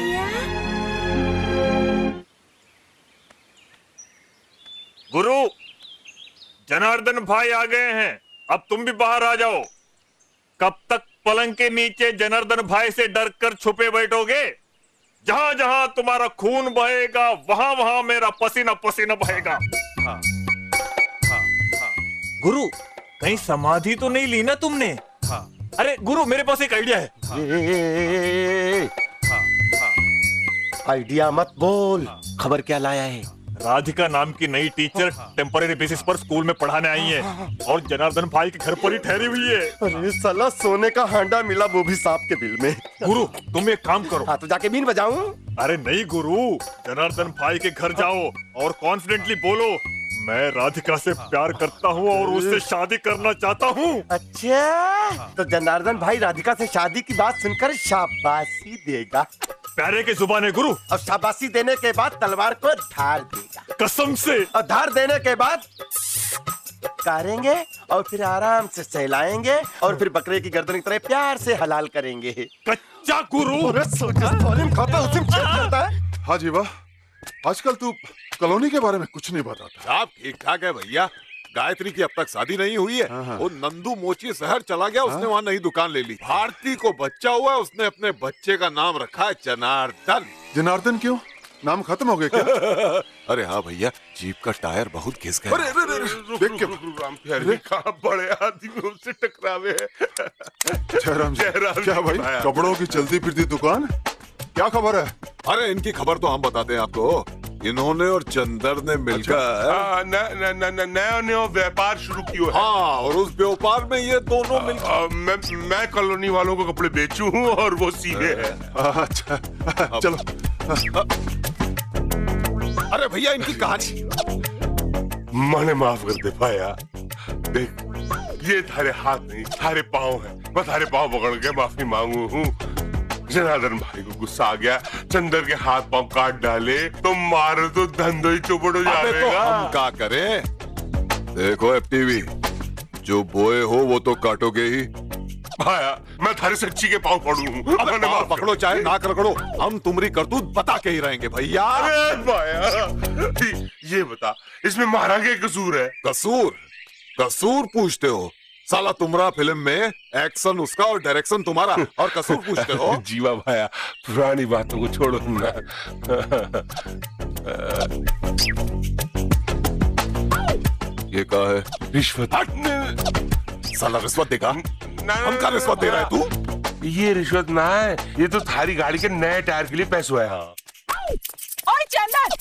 गुरु, जनार्दन भाई आ गए हैं, अब तुम भी बाहर आ जाओ। कब तक पलंग के नीचे जनार्दन भाई से डर कर छुपे बैठोगे? जहां जहां तुम्हारा खून बहेगा वहां वहां मेरा पसीना पसीना बहेगा। हाँ, हाँ, हाँ। गुरु, कहीं समाधि तो नहीं ली ना तुमने? हाँ। अरे गुरु, मेरे पास एक आइडिया है। हाँ। ए, ए, ए, ए, हाँ, हाँ। आइडिया मत बोल। हाँ। खबर क्या लाया है? राधिका नाम की नई टीचर टेम्पररी बेसिस पर स्कूल में पढ़ाने आई है और जनार्दन भाई के घर पर ही ठहरी हुई है। अरे साला सोने का हांडा मिला, वो भी सांप के बिल में। गुरु, तुम एक काम करो। हाँ, तो जाके बीन बजाऊं? अरे नहीं गुरु, जनार्दन भाई के घर जाओ और कॉन्फिडेंटली बोलो, मैं राधिका से प्यार करता हूँ और उससे शादी करना चाहता हूँ। अच्छा, तो जनार्दन भाई राधिका से शादी की बात सुनकर शाबाशी देगा। प्यारे के जुबान है गुरु। और शाबाशी देने के बाद तलवार को धार देगा। कसम से। और धार देने के बाद कारेंगे और फिर आराम से सहलाएंगे और फिर बकरे की गर्दन की तरह प्यार से हलाल करेंगे। कच्चा गुरु। खाता है। हाँ जी वाह, आजकल तू कॉलोनी के बारे में कुछ नहीं बताता। आप ठीक ठाक है भैया। गायत्री की अब तक शादी नहीं हुई है। वो नंदू मोची शहर चला गया, उसने वहाँ नई दुकान ले ली। भारती को बच्चा हुआ, उसने अपने बच्चे का नाम रखा है जनार्दन। जनार्दन क्यों? नाम खत्म हो गया क्या? अरे हाँ भैया, जीप का टायर बहुत घिस गया। अरे अरे देख के राम प्यारे कहाँ बड़े आदमी से टकरावे हैं। जयराम जी, क्या भाई कपड़ों की चलती फिरती दुकान, क्या खबर है? अरे इनकी खबर तो हम बताते हैं आपको। इन्होंने और चंदर ने मिलकर नया नया व्यापार शुरू किया है। हाँ, और उस व्यापार में ये दोनों मिलकर मैं मैं कॉलोनी वालों को कपड़े बेचूं हूँ और वो सीए है। अच्छा चलो। अरे भैया, इनकी कहानी मैंने माफ कर दे पाया। देख, ये थारे हाथ नहीं थारे पाँव है। मैं थारे पाँव पकड़ के माफी मांगू हूँ। जनार्दन भाई को गुस्सा आ गया, चंदर के हाथ पांव काट डाले तो मारे तो धंधो ही चौपट हो जाएगा। तो हम क्या करें? देखो एफटीवी, जो बोए हो वो तो काटोगे ही। भाया, मैं थारे सच्ची के पांव पड़ू। पांव पकड़ो चाहे नाक रगड़ो, हम तुम्हारी करतूत बता के ही रहेंगे भैया। अरे भाया, ये बता, इसमें मारा क्या कसूर है? कसूर कसूर पूछते हो? साला तुम्हारा फिल्म में एक्शन उसका और डायरेक्शन तुम्हारा, और कसूर पूछते हो? जीवा भाया, पुरानी बातों को छोड़ो ना। ये क्या है? रिश्वत। साला रिश्वत देगा? हम क्या रिश्वत दे रहा है तू? ये रिश्वत ना है, ये तो थारी गाड़ी के नए टायर के लिए पैसे है। हाँ। और चंदन,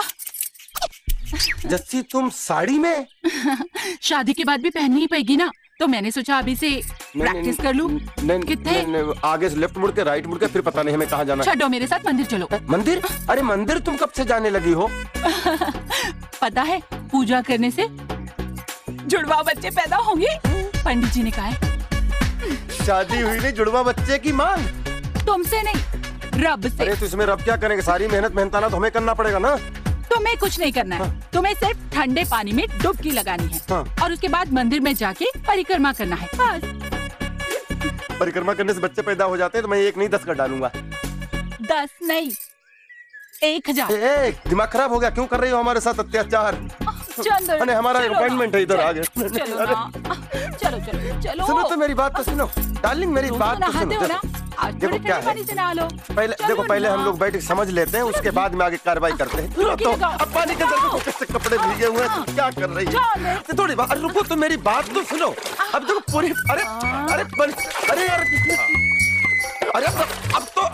जस्सी तुम साड़ी में? शादी के बाद भी पहननी ही पड़ेगी ना, तो मैंने सोचा अभी से प्रैक्टिस कर लूं। कितने? आगे से लेफ्ट मुड़ के राइट मुड़ के, फिर पता नहीं हमें कहाँ जाना है। छोड़ो, मेरे साथ मंदिर चलो। मंदिर? अरे मंदिर तुम कब से जाने लगी हो? पता है, पूजा करने से जुड़वा बच्चे पैदा होंगे, पंडित जी ने कहा है। शादी हुई नहीं, जुड़वा बच्चे की मांग? तुमसे नहीं, रब से। अरे तो इसमें रब क्या करेंगे? सारी मेहनत मेहनताना तो हमें करना पड़ेगा ना। तुम्हें कुछ नहीं करना है। हाँ। तुम्हें सिर्फ ठंडे पानी में डुबकी लगानी है। हाँ। और उसके बाद मंदिर में जाके परिक्रमा करना है, बस। परिक्रमा करने से बच्चे पैदा हो जाते हैं तो मैं एक नहीं दस कर डालूंगा। दस नहीं, एक हजार। एक दिमाग खराब हो गया? क्यों कर रही हो हमारे साथ अत्याचार? चंदन, हमारा अपॉइंटमेंट है इधर। आगे चलो चलो चलो चलो। सुनो तो मेरी बात तो सुनो डार्लिंग, मेरी बात तो सुनो। देखो क्या है, पहले देखो पहले हम लोग बैठ के समझ लेते हैं, उसके बाद में आगे कार्रवाई करते हैं। तो अब पानी के अंदर देखो कैसे कपड़े भीगे हुए हैं, क्या कर रही है? थोड़ी बात रुको तो मेरी बात तो सुनो। अब देखो पूरी, अरे अरे अरे यार, अरे अब तो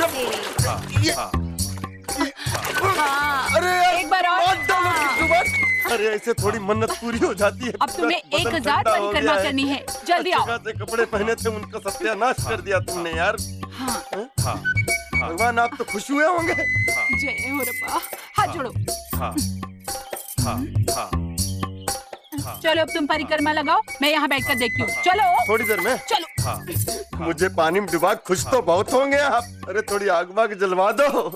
अरे एक बार और। अरे ऐसे थोड़ी मन्नत पूरी हो जाती है। अब तुम्हें एक हजार परिक्रमा करनी है, जल्दी आओ। अच्छे कपड़े पहने थे, उनका सत्यानाश कर दिया तुमने यार। हाँ। हाँ। भगवान आप तो खुश हुए होंगे। जय हो रब्बा, हाथ जोड़ो। हाँ। हाँ। हाँ। चलो चलो अब तुम परिक्रमा लगाओ, मैं यहाँ बैठकर देखती हूँ। चलो थोड़ी देर में। चलो। हाँ। मुझे पानी में डुबा, खुश तो बहुत होंगे आप। अरे थोड़ी आग वाग जलवा दो।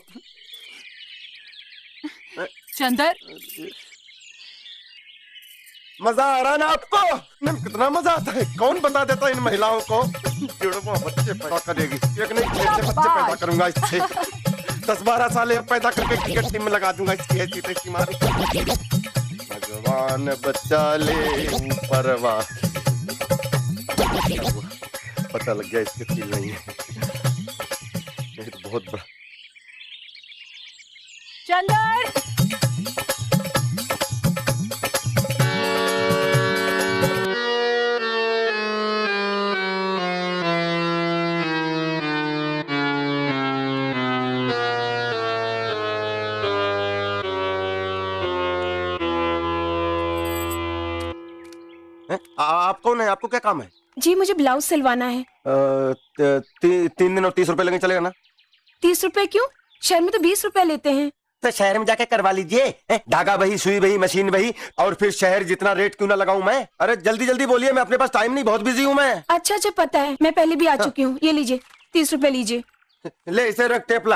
चंदर, मजा आ रहा ना आपको? नहीं, कितना मजा आता है, कौन बता देता इन महिलाओं को। जुड़वा बच्चे पैदा करेगी, एक नहीं छह छह बच्चे पैदा करूंगा इससे। दस बारह साल पैदा करके क्रिकेट टीम में लगा दूंगा इसकी ऐसी तैसी मारी। भगवान बच्चा ले ऊपर वाह। पता लग गया इसके फील नहीं है, ये तो बहुत बड़ा। चंदर, आप कौन है? आपको क्या काम है? जी मुझे ब्लाउज सिलवाना है। आ, ती, तीन दिन और तीस रुपए लगेंगे, चलेगा ना? तीस रुपए क्यों? शहर में तो बीस रुपए लेते हैं। तो शहर में जाके करवा लीजिए, धागा वही, सुई वही, मशीन वही, और फिर शहर जितना रेट क्यों ना लगाऊं मैं। अरे जल्दी जल्दी बोलिए, मैं अपने पास टाइम नहीं, बहुत बिजी हूँ मैं। अच्छा अच्छा पता है, मैं पहले भी आ हाँ। चुकी हूँ। ये लीजिए तीस रुपए लीजिए। ले इसे रख, टेपला।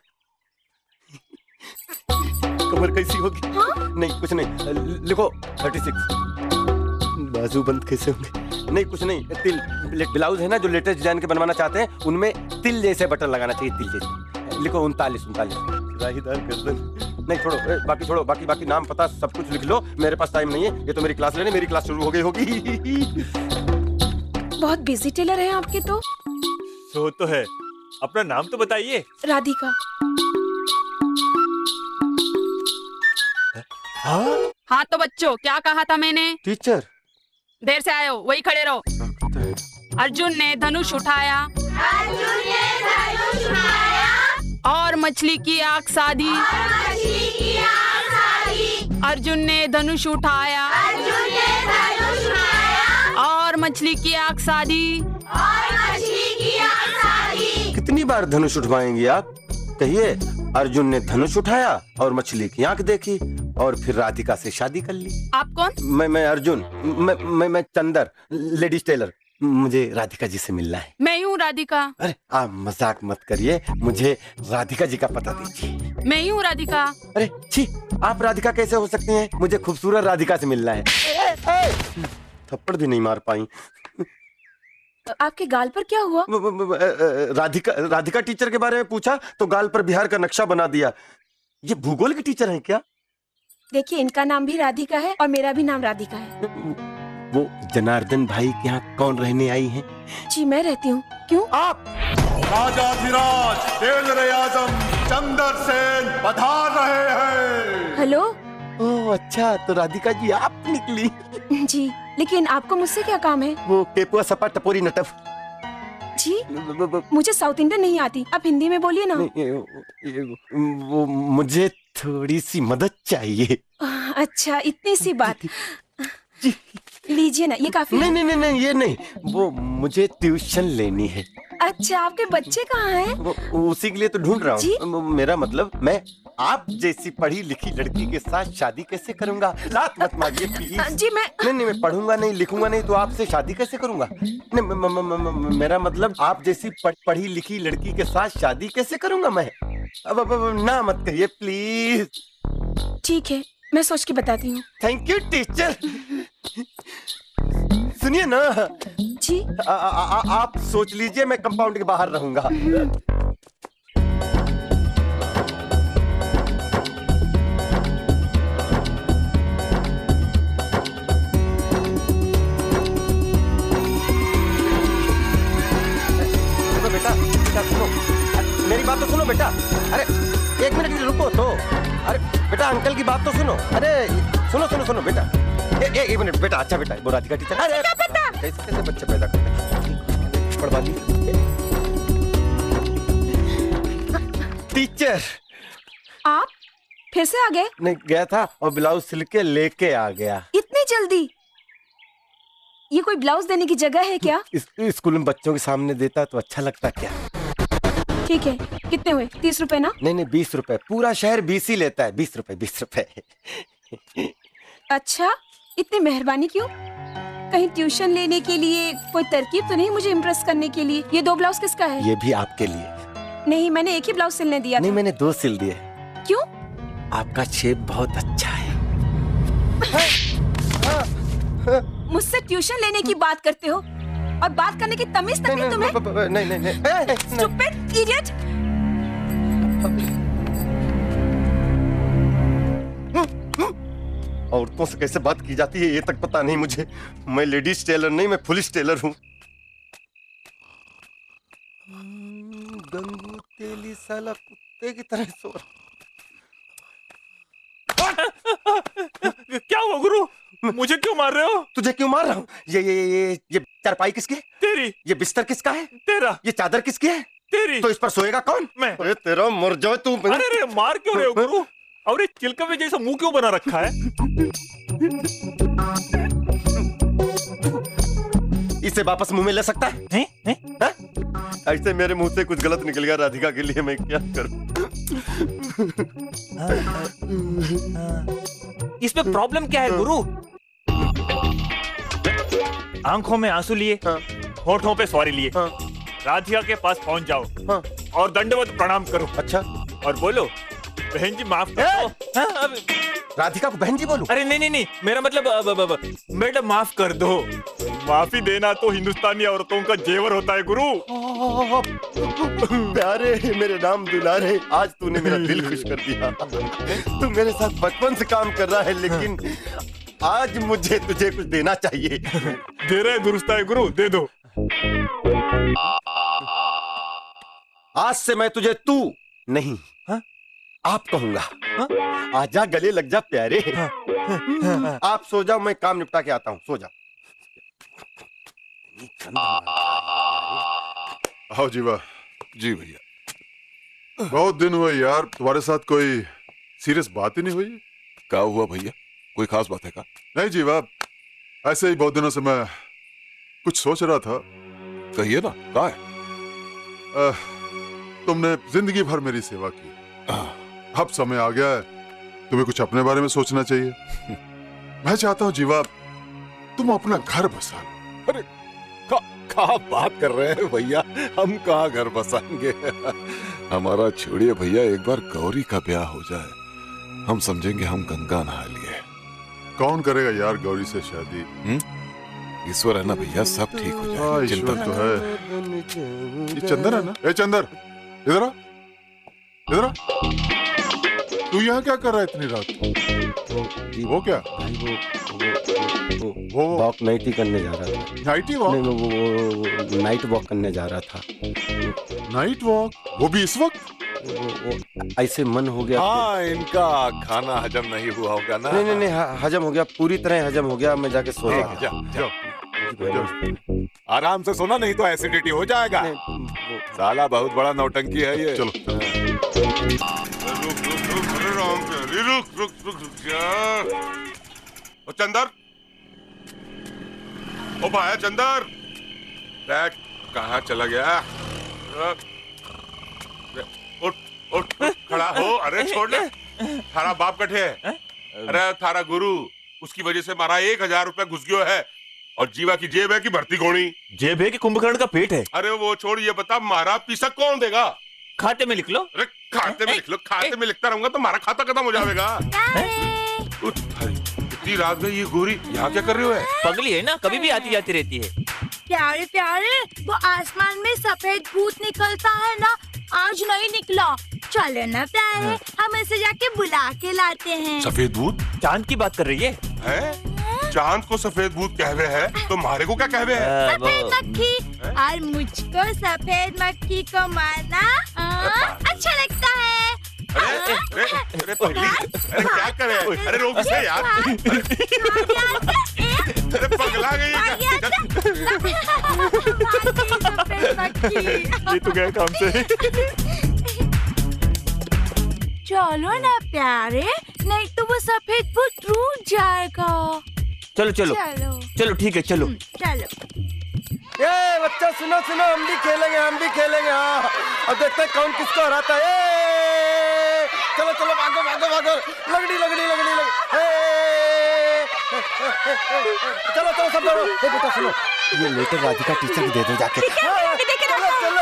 कमर कैसी होगी? हाँ? नहीं कुछ नहीं, लिखो थर्टी सिक्स। बाजू बंद कैसे होंगे? नहीं कुछ नहीं, तिल ब्लाउज है ना जो लेटेस्ट डिजाइन के बनवाना चाहते हैं, उनमें तिल जैसे बटन लगाना चाहिए, तिल जैसे। लिखो उनतालीस उनतालीस। राहीदार गर्दन। नहीं छोड़ो, ए, बाकी छोड़ो, बाकी बाकी नाम पता सब कुछ लिख लो, मेरे पास टाइम नहीं है, ये तो मेरी क्लास लेने, मेरी क्लास शुरू हो गई होगी। बहुत बिजी टेलर है आपके तो। सो तो है, अपना नाम तो बताइए। राधिका। हाँ? हाँ तो बच्चों, क्या कहा था मैंने? टीचर देर से आए हो, वही खड़े रहो। अर्जुन ने धनुष उठाया, अर्जुन ने धनुष उठाया, और मछली की आग साधी, और मछली की आग साधी। अर्जुन ने धनुष उठाया, अर्जुन ने धनुष उठाया, और मछली की आग साधी, और मछली की आग साधी। कितनी बार धनुष उठवाएंगी आप? कहिए, अर्जुन ने धनुष उठाया और मछली की आंख देखी और फिर राधिका से शादी कर ली। आप कौन? मैं मैं अर्जुन, मैं मैं मैं चंदर, लेडीज टेलर। मुझे राधिका जी से मिलना है। मैं हूँ राधिका। अरे आप मजाक मत करिए, मुझे राधिका जी का पता दीजिए। मैं ही हूँ राधिका। अरे छी, आप राधिका कैसे हो सकती हैं? मुझे खूबसूरत राधिका से मिलना है। थप्पड़ भी नहीं मार पाई। आपके गाल पर क्या हुआ? राधिका राधिका टीचर के बारे में पूछा तो गाल पर बिहार का नक्शा बना दिया। ये भूगोल के टीचर हैं क्या? देखिए, इनका नाम भी राधिका है और मेरा भी नाम राधिका है। वो जनार्दन भाई के यहाँ कौन रहने आई हैं? जी मैं रहती हूँ। क्यों? आप? राजाधिराज टेलर आजम चंदर सेन पधार रहे हैं। हेलो। ओह अच्छा, तो राधिका जी आप निकली। जी, लेकिन आपको मुझसे क्या काम है? वो केपुआ सपा टपोरी नटफ। जी, मुझे साउथ इंडियन नहीं आती, आप हिंदी में बोलिए ना। ये, ये, वो मुझे थोड़ी सी मदद चाहिए। अच्छा, इतनी सी बात। लीजिए ना, ये काफी। नहीं नहीं नहीं ये नहीं, वो मुझे ट्यूशन लेनी है। अच्छा, आपके बच्चे कहाँ हैं? वो, उसी के लिए तो ढूंढ रहा हूँ। मेरा मतलब, मैं आप जैसी पढ़ी लिखी लड़की के साथ शादी कैसे करूंगा? लात मत मारिए प्लीज। जी मैं नहीं नहीं मैं पढ़ूंगा नहीं, लिखूंगा नहीं, तो आपसे शादी कैसे करूंगा? नहीं म, म, म, म, मेरा मतलब, आप जैसी पढ़ी लिखी लड़की के साथ शादी कैसे करूंगा मैं? अब, अब, अब ना मत कहिए प्लीज। ठीक है, मैं सोच के बताती हूँ। Thank you teacher. सुनिए ना जी। आ, आ, आ, आप सोच लीजिए, मैं कंपाउंड के बाहर रहूंगा। बेटा बेटा सुनो, मेरी बात तो सुनो बेटा। अरे एक मिनट रुको तो। अरे बेटा अंकल की बात तो सुनो। अरे सुनो सुनो सुनो बेटा, ए, ए, एक मिनट बेटा। अच्छा बेटा, वो राधिका टीचर। अरे क्या पता? कैसे कैसे बच्चे पैदा करते हैं? पढ़वा दी टीचर। आप फिर से आ गए? नहीं, गया था और ब्लाउज सिल के लेके आ गया। इतनी जल्दी? ये कोई ब्लाउज देने की जगह है क्या? इस स्कूल में बच्चों के सामने देता तो अच्छा लगता क्या? ठीक है, कितने हुए? तीस रुपए ना? नहीं नहीं बीस रुपए, पूरा शहर बीस ही लेता है। बीस रुपए बीस रुपए। अच्छा, इतनी मेहरबानी क्यों? कहीं ट्यूशन लेने के लिए कोई तरकीब तो नहीं मुझे इम्प्रेस करने के लिए? ये दो ब्लाउज किसका है? ये भी आपके लिए। नहीं, मैंने एक ही ब्लाउज सिलने दिया नहीं, था। मैंने दो सिल दिए। क्यों? आपका शेप बहुत अच्छा है। मुझसे ट्यूशन लेने की बात करते हो और बात करने की तमीज तक नहीं तुम्हें? नहीं नहीं नहीं। Stupid idiot! औरतों से कैसे बात की जाती है ये तक पता नहीं मुझे। मैं लेडीज टेलर नहीं, मैं पुलिस टेलर हूँ। गंगू तेली साला कुत्ते की तरह सो रहा। क्या हुआ गुरु? मुझे क्यों मार रहे हो? तुझे क्यों मार रहा हूँ? ये ये ये ये चारपाई किसकी है? तेरी। ये बिस्तर किसका है? तेरा। ये चादर किसकी है? तेरी। तो इस पर सोएगा कौन? मैं। अरे तेरा मर जाए तू। अरे अरे मार क्यों रहे हो गुरु? और ये चिलकवे जैसा मुंह क्यों बना रखा है? इसे वापस मुंह में ले सकता है? हैं? हैं? हा? ऐसे मेरे मुंह से कुछ गलत निकल गया राधिका के लिए मैं क्या करूं? इसमें प्रॉब्लम क्या है गुरु? आंखों में आंसू लिए, होठों पे सवारी लिए, राधिका के पास पहुंच जाओ और दंडवत प्रणाम करो। अच्छा। और बोलो बहन जी माफ कर दो। राधिका को बहन जी बोलूं? अरे नहीं नहीं नहीं, मेरा मतलब मैडम माफ कर दो। माफी देना तो हिंदुस्तानी औरतों का जेवर होता है गुरु। प्यारे मेरे नाम दुलारे, आज तूने मेरा दिल खुश कर दिया। तू मेरे साथ बचपन से काम कर रहा है, लेकिन आज मुझे तुझे कुछ देना चाहिए। दे रहे दुरुस्त है गुरु, दे दो। आज से मैं तुझे तू नहीं हा? आप कहूंगा। हा? आजा गले लग जा प्यारे। हा? हा? आप सो जाओ, मैं काम निपटा के आता हूँ। सो जा। आओ जीवा। जी भैया। बहुत दिन हुए यार, तुम्हारे साथ कोई सीरियस बात ही नहीं हुई। क्या हुआ भैया? कोई खास बात है का? नहीं जीवा, ऐसे ही बहुत दिनों से मैं कुछ सोच रहा था। कहिए ना, क्या है? आ, तुमने जिंदगी भर मेरी सेवा की, अब समय आ गया है तुम्हें कुछ अपने बारे में सोचना चाहिए। मैं चाहता हूँ जीवा तुम अपना घर बसा लो। अरे कहाँ बात कर रहे हैं भैया? हम कहाँ घर बसाएंगे? हमारा छोड़िए भैया, एक बार गौरी का ब्याह हो जाए, हम समझेंगे हम गंगा नहा लिए। कौन करेगा यार गौरी से शादी? ईश्वर है ना भैया, सब ठीक हो जाए। ईश्वर तो है। ये चंदर है ना? ए चंदर, इधर आ, इधर आ। तू यहाँ क्या कर रहा है इतनी रात? वो क्या? वो वो वॉक नाइट करने जा रहा था। Night walk? नहीं, वो, वो, वो नाइट वॉक करने जा रहा था। Night walk? वो भी इस वक्त? वो, वो, ऐसे मन हो गया। हाँ, इनका खाना हजम नहीं हुआ होगा ना? नहीं नहीं नहीं, हजम हो गया, पूरी तरह हजम हो गया। मैं जाके सो जा, जा, जा। आराम से सोना, नहीं तो एसिडिटी हो जाएगा। साला बहुत बड़ा नौटंकी है ये। चलो रुक रुक रुक रुक यार। ओ चंदर, ओ भाया चंदर, बैग कहाँ चला गया? उठ उठ खड़ा हो। अरे छोड़ ले, थारा बाप कठे है। अरे थारा गुरु, उसकी वजह से हमारा एक हजार रुपया घुस गयो है। और जीवा की जेब है कि भर्ती गोणी? जेब है कि कुंभकर्ण का पेट है? अरे वो छोड़, ये बता मारा पीसा कौन देगा? खाते में लिख लो। अरे खाते में लिख लो, खाते में लिखता रहूंगा तो हमारा खाता खत्म हो जाएगा। इतनी रात में ये गोरी यहाँ क्या कर रही हो? है पगली है ना, कभी भी आती जाती रहती है। प्यारे प्यारे, वो आसमान में सफेद भूत निकलता है ना, आज नहीं निकला। चलो ना प्यारे, हम इसे जाके बुला के लाते हैं। सफेद भूत? चांद की बात कर रही है? है? चांद को सफेद भूत कहवे है, तो मारे को क्या कहवे है? सफेद मक्खी। और मुझको सफेद मक्खी को मारना आ, अच्छा लगता है। अरे अरे अरे पगली, अरे क्या करे? अरे रोक इसे यार। अरे पगला गई ये तो गया काम से। चलो ना प्यारे, नहीं तो वो सफेद भूत रूठ जाएगा। चलो चलो चलो चलो ठीक है, चलो चलो। ये बच्चा सुनो सुनो, हम भी खेलेंगे, हम भी खेलेंगे। हाँ, अब देखते हैं कौन किसको हराता है। चलो चलो, भागो भागो भागो, लगड़ी लगड़ी लगड़ी लगड़ी। चलो चलो सब लोग, ए बेटा सुनो, ये लेटर राधिका टीचर को दे दो जाके। चलो चलो।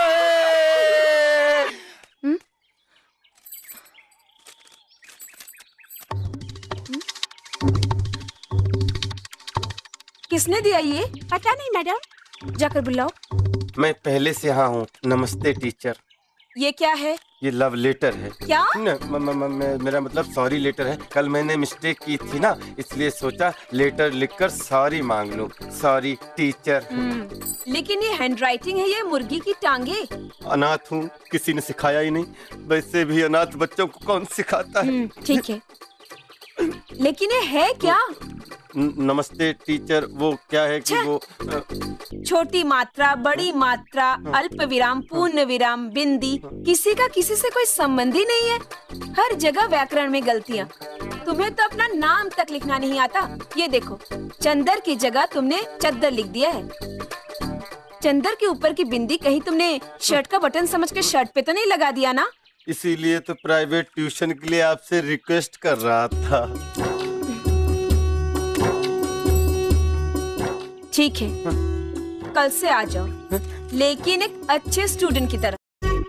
किसने दिया ये? पता नहीं मैडम, जाकर बुलाओ। मैं पहले से यहाँ हूँ। नमस्ते टीचर। ये क्या है? ये लव लेटर है। क्या? न, म, म, म, म, मेरा मतलब सॉरी लेटर है। कल मैंने मिस्टेक की थी ना, इसलिए सोचा लेटर लिखकर सॉरी मांग लूं। Sorry teacher. लेकिन ये हैंडराइटिंग है, ये मुर्गी की टांगे। अनाथ हूँ, किसी ने सिखाया ही नहीं। वैसे भी अनाथ बच्चों को कौन सिखाता है। ठीक है, लेकिन ये है क्या? नमस्ते टीचर, वो क्या है कि वो छोटी मात्रा, बड़ी मात्रा, अल्प विराम, पूर्ण विराम, बिंदी, किसी का किसी से कोई संबंध ही नहीं है। हर जगह व्याकरण में गलतियाँ। तुम्हें तो अपना नाम तक लिखना नहीं आता। ये देखो, चंदर की जगह तुमने चद्दर लिख दिया है। चंदर के ऊपर की बिंदी कहीं तुमने शर्ट का बटन समझ के शर्ट पे तो नहीं लगा दिया ना? इसीलिए तो प्राइवेट ट्यूशन के लिए आपसे रिक्वेस्ट कर रहा था। ठीक है, कल से आ जाओ, लेकिन एक अच्छे स्टूडेंट की तरह।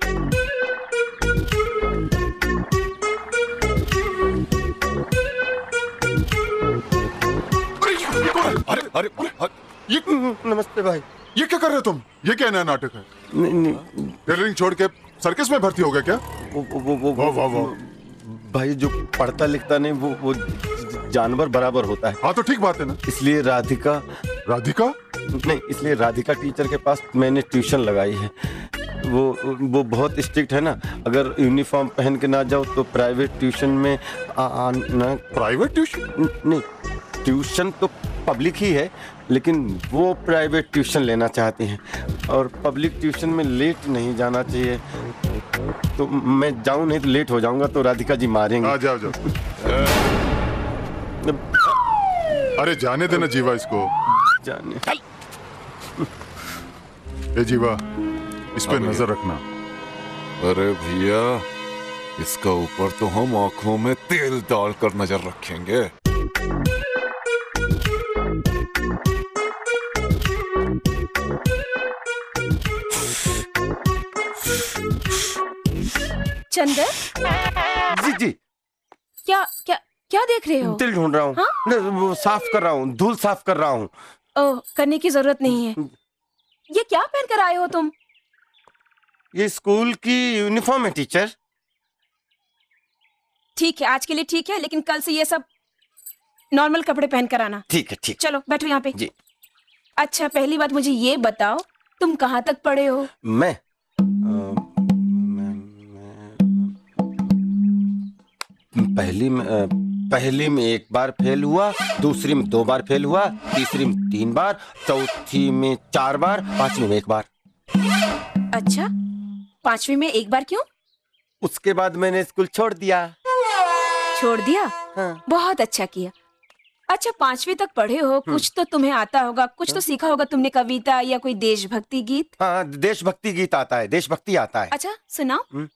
अरे अरे ये नमस्ते भाई। ये क्या कर रहे हो तुम? ये क्या नया नाटक है? नहीं नहीं, टेलरिंग छोड़ के सर्कस में भर्ती हो गया क्या? वो वो वो वाह वाह वाह। भाई जो पढ़ता लिखता नहीं वो वो जानवर बराबर होता है। हाँ तो ठीक बात है ना। इसलिए राधिका राधिका नहीं इसलिए राधिका टीचर के पास मैंने ट्यूशन लगाई है। वो वो बहुत स्ट्रिक्ट है ना, अगर यूनिफॉर्म पहन के ना जाओ तो प्राइवेट ट्यूशन में आना। Private tuition? नहीं, ट्यूशन तो पब्लिक ही है, लेकिन वो प्राइवेट ट्यूशन लेना चाहती हैं और पब्लिक ट्यूशन में लेट नहीं जाना चाहिए। तो मैं जाऊं नहीं तो लेट हो जाऊंगा तो राधिका जी मारेंगे। आ जाओ जाओ। अरे जाने देना जीवा इसको। जाने। ए जीवा, इस पे नजर रखना। अरे भैया, इसका ऊपर तो हम आंखों में तेल डालकर नजर रखेंगे। चंदर जी जी। क्या क्या क्या देख रहे हो? दिल ढूंढ रहा हूँ। हाँ? वो साफ कर रहा हूँ, धूल साफ कर रहा हूँ। ओह, करने की जरूरत नहीं है। ये क्या पहन कर आए हो तुम? ये स्कूल की यूनिफॉर्म है टीचर। ठीक है, आज के लिए ठीक है, लेकिन कल से ये सब नॉर्मल कपड़े पहन कर आना। ठीक है ठीक। चलो बैठो यहाँ पे। जी। अच्छा, पहली बात मुझे ये बताओ, तुम कहाँ तक पढ़े हो? मैं, आ, मैं, मैं पहली में आ, पहली में एक बार फेल हुआ, दूसरी में दो बार फेल हुआ, तीसरी में तीन बार, चौथी में चार बार, पांचवी में एक बार। अच्छा, पांचवी में एक बार क्यों? उसके बाद मैंने स्कूल छोड़ दिया। छोड़ दिया? हाँ। बहुत अच्छा किया। अच्छा, पांचवी तक पढ़े हो, कुछ तो तुम्हें आता होगा, कुछ तो सीखा होगा तुमने, कविता या कोई देशभक्ति गीत? हाँ, देशभक्ति गीत आता है, देशभक्ति आता है। अच्छा सुनाओ।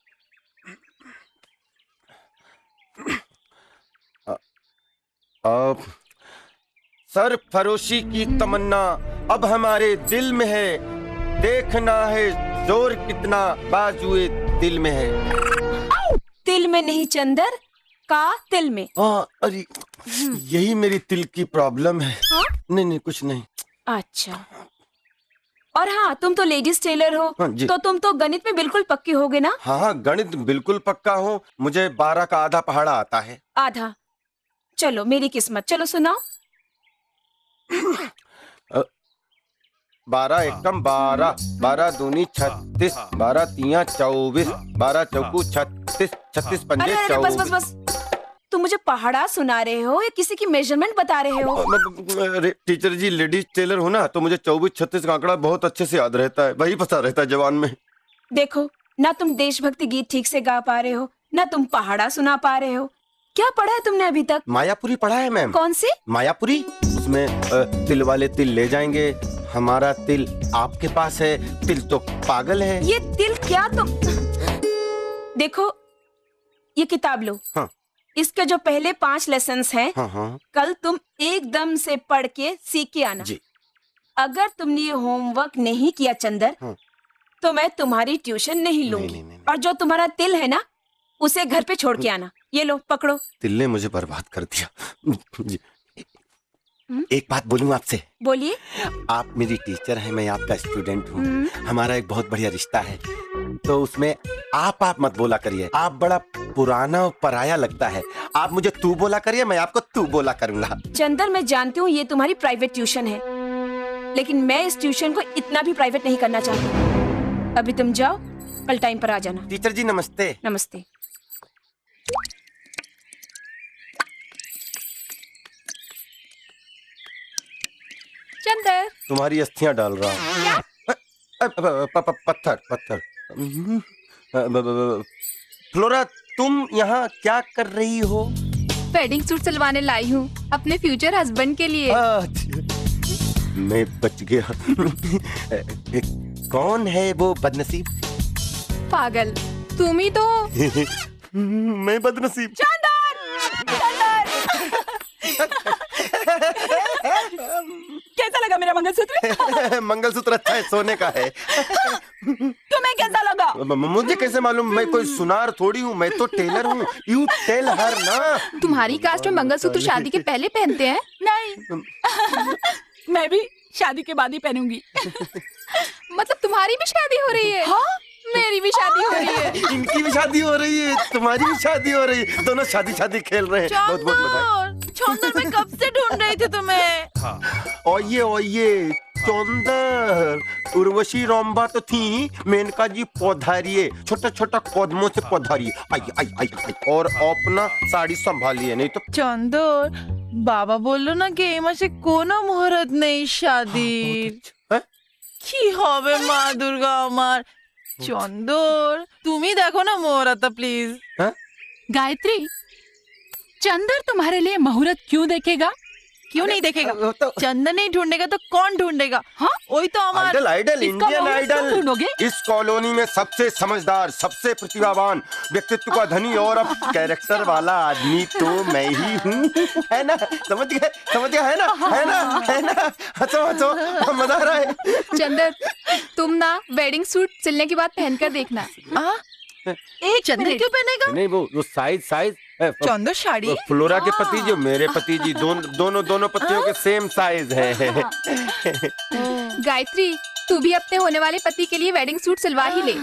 अब सर फरोशी की तमन्ना अब हमारे दिल में है, देखना है जोर कितना बाजुए दिल में है। तिल में नहीं चंदर, का तिल में। हाँ, अरे यही मेरी तिल की प्रॉब्लम है। हाँ? नहीं नहीं कुछ नहीं। अच्छा, और हाँ, तुम तो लेडीज टेलर हो। हाँ, जी। तो तुम तो गणित में बिल्कुल पक्के होगे ना? हाँ हाँ, गणित बिल्कुल पक्का हूँ। मुझे बारह का आधा पहाड़ा आता है। आधा? चलो मेरी किस्मत, चलो सुनाओ। बारह एकम बारह, बारह दूनी छत्तीस, बारह तिया चौबीस, बारह चौकू छत्तीस, छत्तीस पंजे अरे, अरे बस चौबीस। बस बस, तुम मुझे पहाड़ा सुना रहे हो या किसी की मेजरमेंट बता रहे हो? अरे टीचर जी, लेडीज टेलर हो ना, तो मुझे चौबीस छत्तीस का आंकड़ा बहुत अच्छे से याद रहता है, वही पता रहता है जवान में। देखो ना, तुम देशभक्ति गीत ठीक से गा पा रहे हो, ना तुम पहाड़ा सुना पा रहे हो। क्या पढ़ा है तुमने अभी तक? मायापुरी पढ़ा है मैम। कौन सी? मायापुरी। उसमें अ, तिल वाले तिल ले जाएंगे, हमारा तिल आपके पास है, तिल तो पागल है। ये तिल क्या? तुम देखो, ये किताब लो। हाँ। इसके जो पहले पांच लेसन्स हैं, हाँ हाँ कल तुम एकदम से पढ़ के सीख के आना। जी। अगर तुमने ये होमवर्क नहीं किया चंदर, हाँ। तो मैं तुम्हारी ट्यूशन नहीं लूंगी। नहीं, नहीं, नहीं। और जो तुम्हारा तिल है ना, उसे घर पे छोड़ के आना। ये लो पकड़ो। तिल ने मुझे बर्बाद कर दिया। जी। एक बात बोलूं आपसे? बोलिए। आप मेरी टीचर हैं, मैं आपका स्टूडेंट हूँ। हमारा एक बहुत बढ़िया रिश्ता है, तो उसमें आप आप मत बोला करिए। आप बड़ा पुराना और पराया लगता है। आप मुझे तू बोला करिए, मैं आपको तू बोला करूंगा। चंदर, मैं जानती हूँ ये तुम्हारी प्राइवेट ट्यूशन है, लेकिन मैं इस ट्यूशन को इतना भी प्राइवेट नहीं करना चाहती। अभी तुम जाओ, कल टाइम पर आ जाना। टीचर जी नमस्ते। नमस्ते। चंदर, तुम्हारी अस्थियां डाल रहा हूँ। पत्थर पत्थर। फ्लोरा, तुम यहाँ क्या कर रही हो? वेडिंग सूट सिलवाने लाई हूँ अपने फ्यूचर हस्बैंड के लिए। मैं बच गया। कौन है वो बदनसीब? पागल, तुम ही तो। मैं बदनसीब? चंदर! चंदर! कैसा लगा मेरा मंगलसूत्र? मंगलसूत्र अच्छा है, सोने का है। तुम्हें कैसा लगा? मुझे कैसे मालूम? मैं कोई सुनार थोड़ी हूँ, मैं तो टेलर हूँ। यू टेल हर ना। तुम्हारी कास्ट में मंगलसूत्र शादी के पहले पहनते हैं? नहीं। मैं भी शादी के बाद ही पहनूंगी। मतलब तुम्हारी भी शादी हो रही है? हाँ? मेरी भी शादी हो रही है। इनकी भी शादी हो रही है, तुम्हारी भी शादी हो रही है। दोनों शादी शादी खेल रहे हैं। बहुत बहुत बधाई। चंदर, मैं कब से ढूंढ रही थी तुम्हें। ओये ओये चंदर, उर्वशी रंभा तो थी, मेनका जी पौधारिये, छोटा छोटा कदमों से पौधारिये। आई आई आई आई और अपना साड़ी संभालिए, नहीं तो। चंदर, बाबा बोलो ना कि एमा से कोनो मुहूर्त नहीं शादी की হবে মা দুর্গা আমার। चंदर, तुम ही देखो ना मुहूर्त प्लीज। गायत्री, चंदर तुम्हारे लिए मुहूर्त क्यों देखेगा? क्यों नहीं देखेगा? चंदन नहीं ढूंढेगा तो कौन ढूंढेगा? हाँ, वही तो हमारा आइडल आइडल इंडियन आइडल। ढूंढोगे? इस कॉलोनी में सबसे समझदार, सबसे प्रतिभावान, व्यक्तित्व का धनी और अब कैरेक्टर वाला आदमी तो मैं ही हूँ, है ना? समझ गए? समझ गए? है ना? है ना? है ना? हंसो हंसो, मजा आ रहा है। चंदर, तुम ना वेडिंग सूट सिलने के बाद पहनकर देखना। आ? एक चंदर क्यों पहनेगा? नहीं, वो वो size size Chander sari. Flora के पति जो मेरे पति जी, दोनों दोनों दोनों पतियों के सेम साइज है। गायत्री, तू भी अपने होने वाले पति के लिए वेडिंग सूट सिलवा ही ले।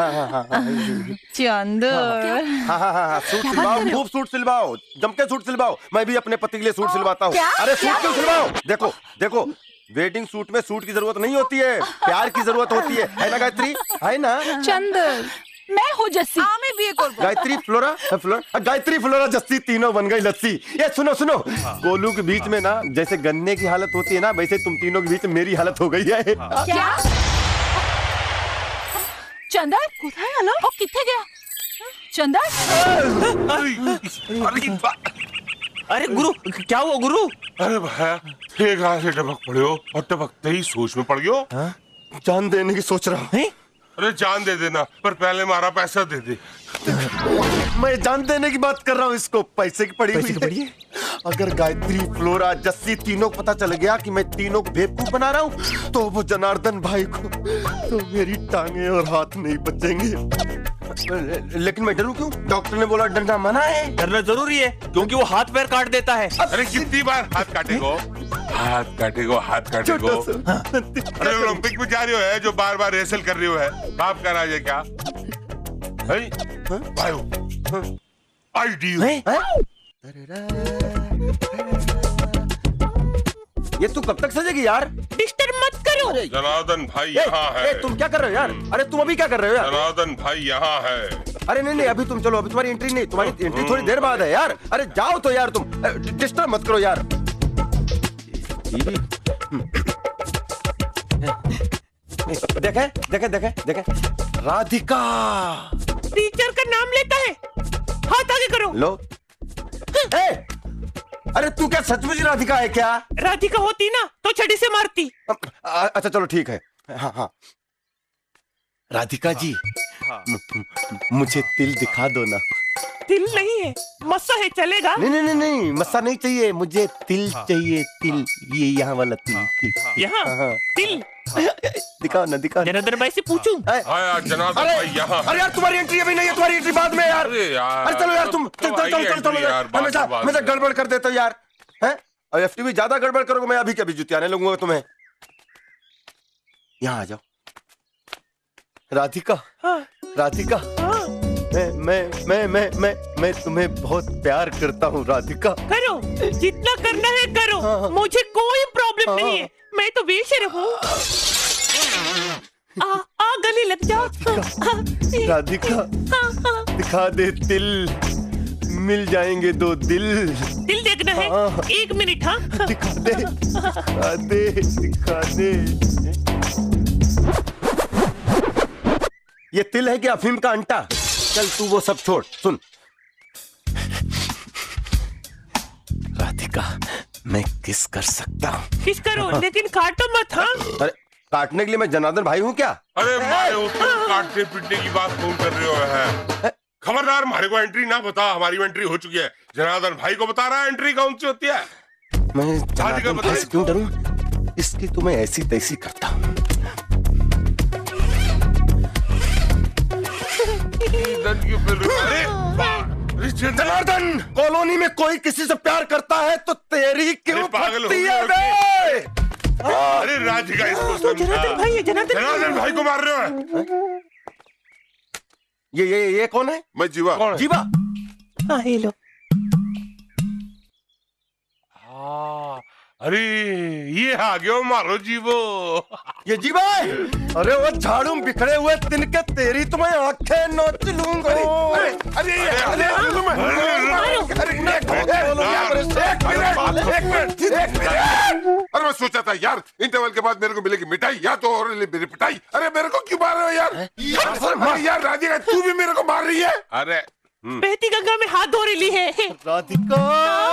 चंदर, हाँ हाँ हाँ, सूट सिलवाओ, खूब सूट सिलवाओ, जम के सूट सिलवाओ। मैं भी अपने पति के लिए सूट सिलवाता हूँ। अरे सूट क्यों सिलवाओ? देखो देखो, वेडिंग सूट में सूट की जरूरत नहीं होती है, प्यार की जरूरत होती है, है ना गायत्री? है ना? चंदर, मैं हूँ जस्सी। हाँ, मैं भी एक और। Gayatri, Flora, Flora, Gayatri, Flora, Jassi, तीनों बन गई लस्सी। ये सुनो सुनो, गोलू के बीच में ना जैसे गन्ने की हालत होती है ना, वैसे तुम तीनों के बीच में मेरी हालत हो गई है। क्या? चंदर, कुठाई आलो? ओ किथे गया? चंदर? अरे गुरु, क्या हुआ गुरु? अरे भाया, एक हाथ से टपक पड़े हो और टपकते ही सोच में पड़ गयो। जान देने की सोच रहा हूँ। अरे जान दे देना, पर पहले हमारा पैसा दे दे। मैं जान देने की बात कर रहा हूँ, इसको पैसे की पड़ी हुई है। अगर गायत्री, फ्लोरा, जस्सी तीनों को पता चल गया कि मैं तीनों को बेवकूफ बना रहा हूँ, तो वो जनार्दन भाई को तो मेरी टांगे और हाथ नहीं बचेंगे। लेकिन मैं डरूं क्यों? डॉक्टर ने बोला डरना मना है। डरना जरूरी है, क्योंकि वो हाथ पैर काट देता है। अरे कितनी बार हाथ काटेगो? हाथ काटेगो, हाथ काटेगो। अरे ओलंपिक में जा रही हो है जो बार बार रेसल कर रही हो है, बाप का राज है क्या? आईडियो। ये तू कब तक सजेगी यार? डिस्टर्ब मत करो। जनार्दन भाई यहाँ है। तुम क्या कर रहे हो यार? अरे तुम अभी क्या कर रहे हो यार? जनार्दन भाई यहाँ है। अरे नहीं नहीं, अभी तुम चलो, अभी तुम्हारी एंट्री नहीं, तुम्हारी एंट्री थोड़ी देर बाद है यार। अरे जाओ तो यार, तुम डिस्टर्ब मत करो यार। देखे देखे देखे देखे, राधिका। टीचर का नाम लेता है, हाथ आगे करो। लो। ए, अरे तू क्या सचमुच राधिका है क्या? राधिका होती ना तो छड़ी से मारती। अच्छा चलो ठीक है। हाँ हाँ, राधिका जी, मुझे तिल दिखा दो ना। तिल नहीं है, मस्सा है, चलेगा? नहीं नहीं नहीं नहीं, मस्सा नहीं चाहिए मुझे, तिल चाहिए, तिल, ये यहाँ वाला तिल, तिल। यहाँ तिल दिखाओ ना, दिखाओ। जनार्दन भाई से पूछूं? जनार्दन भाई यहाँ। अरे यार तुम्हारी एंट्री अभी नहीं है, तुम्हारी एंट्री बाद में यार। अरे यार, अरे चलो यार तुम, चलो चलो चलो चलो, हमेशा हमेशा गड़बड़ कर देते हो यार, हैं? और एफटीवी ज्यादा गड़बड़ करोगे मैं अभी कभी जुतियाने लगूंगा तुम्हें। यहाँ आ जाओ। राधिका, राधिका, मैं मैं मैं मैं मैं मैं तुम्हें बहुत प्यार करता हूँ राधिका। करो, जितना करना है करो, मुझे कोई प्रॉब्लम नहीं है, मैं तो बेशर्म हूँ। आ, आ गले लग जाओ। राधिका, दिखा दे तिल, मिल जाएंगे दो दिल। दिल देखना है? एक मिनट। हाँ, दिखा दे, दिखा दे, दिखा दे। ये तिल है कि अफीम का अंटा? चल तू वो सब छोड़, सुन। राधिका, मैं किस कर सकता हूँ? किस करो, लेकिन काटो मत। हाँ, अरे काटने के लिए मैं जनार्दन भाई हूँ क्या? अरे मारे उसको काटने पीटने की बात कौन कर रहे हो है? खबरदार, हमारे को एंट्री ना बता, हमारी एंट्री हो चुकी है। जनार्दन भाई को बता रहा है एंट्री कौन सी होती है। मैं जनार्दन भाई से क्यों डरूं? इसलिए तो मैं ऐसी तैसी करता हूँ। जनार्दन, कॉलोनी में कोई किसी से प्यार करता है तो तेरी क्यों फटती है बे? अरे राधिका, इसको जनार्दन भाई है, जनार्दन जनार्दन भाई को मार रहे हो। ये ये ये कौन है? मैं जीवा। कौन है? जीवा। हाँ, ये लो। हाँ, अरे ये आ गया, मारो जीवो। ये जीवा है? अरे वो झाड़ू बिखरे हुए तिनके, तेरी तो मैं आंखें नोच लूंगा। अरे अरे अरे अरे मैं सोचा था यार इंटरवल के बाद मेरे को मिलेगी मिठाई या तो और मेरी पिटाई। अरे मेरे को क्यों मार रहे हो यार? अरे यार राधिका, तू भी मेरे को मार रही है। अरे बहती गंगा में हाथ धो रही है राधिका।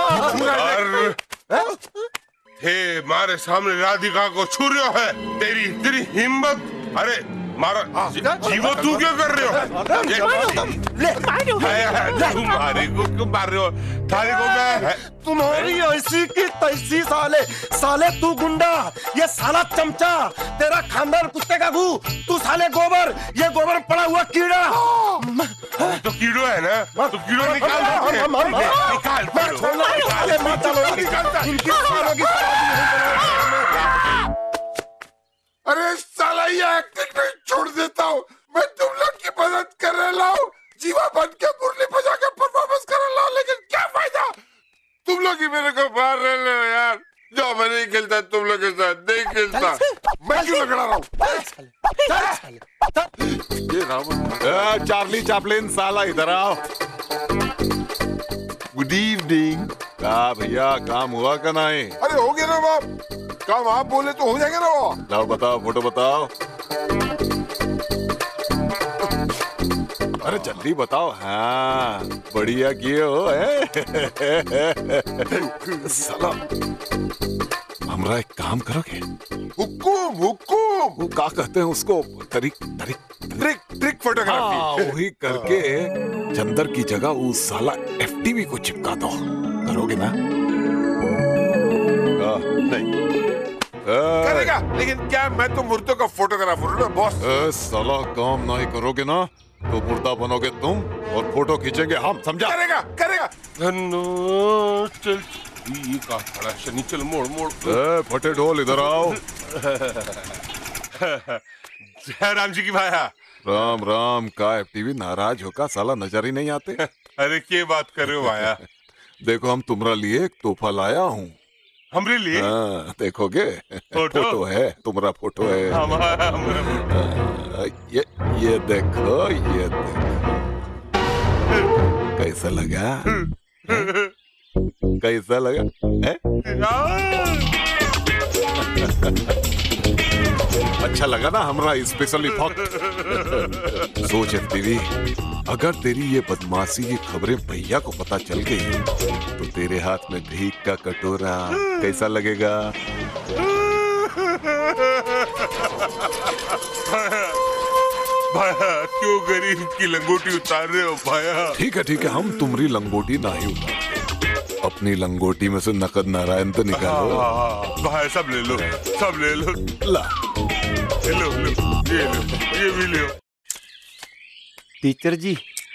हे मारे सामने राधिका को छू रहे हो है, तेरी तेरी हिम्मत। अरे मारो जीवो, तू क्या कर रहे हो? तू मारे को क्यों मार रहे हो? थाली को मैं तुम्हारी ऐसी की तैसी साले, साले तू गुंडा, ये साला चमचा, तेरा खानदान कुत्ते का गू, तू साले गोबर, ये गोबर पड़ा हुआ कीड़ा। तो कीड़ो है ना, तो कीड़ो निकाल अरे साला ये एक्टिंग नहीं छोड़ देता हूँ मैं, तुम लोग की मदद कर रहे लाओ, जीवा बन के मुरली बजा के परफॉर्मेंस कर रहे लाओ, लेकिन क्या फायदा? तुम लोग ही मेरे को मार रहे हो यार। जो मैं नहीं खेलता तुम लोग के साथ, नहीं खेलता मैं क्यों लगा रहा हूँ? ये रावण, चार्ली चैपलिन साला इधर आओ। Good evening. क्या भैया, काम हुआ का नहीं? अरे हो गया ना बाप, काम आप बोले तो हो जाएगा ना वो। लाओ बताओ, फोटो बताओ। अरे जल्दी बताओ। हाँ बढ़िया किए हो साला। हमरा एक काम करोगे? हुकुम हुकुम। वो क्या कहते हैं उसको? तरीक तरीक ट्रिक ट्रिक फोटोग्राफी। वही करके चंदर की जगह वो साला एफटीवी को चिपका दो। करोगे ना? आ, नहीं करेगा, लेकिन क्या मैं तो मुर्दों का फोटोग्राफर हूँ ना बॉस। साला काम नहीं करोगे ना तो मुर्दा बनोगे तुम और फोटो खींचेंगे हम, समझा? करेगा करेगा। चल ये का खड़ा शनि, चल मोड़ मोड़। फटे ढोल इधर आओ। जय राम जी की भाया। राम राम। का एफटीवी नाराज होका साला नजर ही नहीं आते? अरे क्या बात कर रहे हो भाया? देखो हम तुम्हारा लिए एक तोहफा लाया हूँ। हमरे लिए? हाँ, देखोगे? फोटो? फोटो है, तुम्हारा फोटो है। हमारा ये ये देखो, ये देखो कैसा लगा? कैसा लगा? अच्छा लगा ना हमारा स्पेशल इफेक्ट? सोच एफटीवी, अगर तेरी ये बदमाशी की खबरें भैया को पता चल गई तो तेरे हाथ में भीख का कटोरा कैसा लगेगा? भाया क्यों गरीब की लंगोटी उतार रहे हो भाया? ठीक है ठीक है, हम तुम्हारी लंगोटी नहीं उतारते, अपनी लंगोटी में से नकद नारायण तो निकालो। भाई सब ले लो, सब ले लो। ला लो लो, ये लो, ये भी लो। टीचर जी।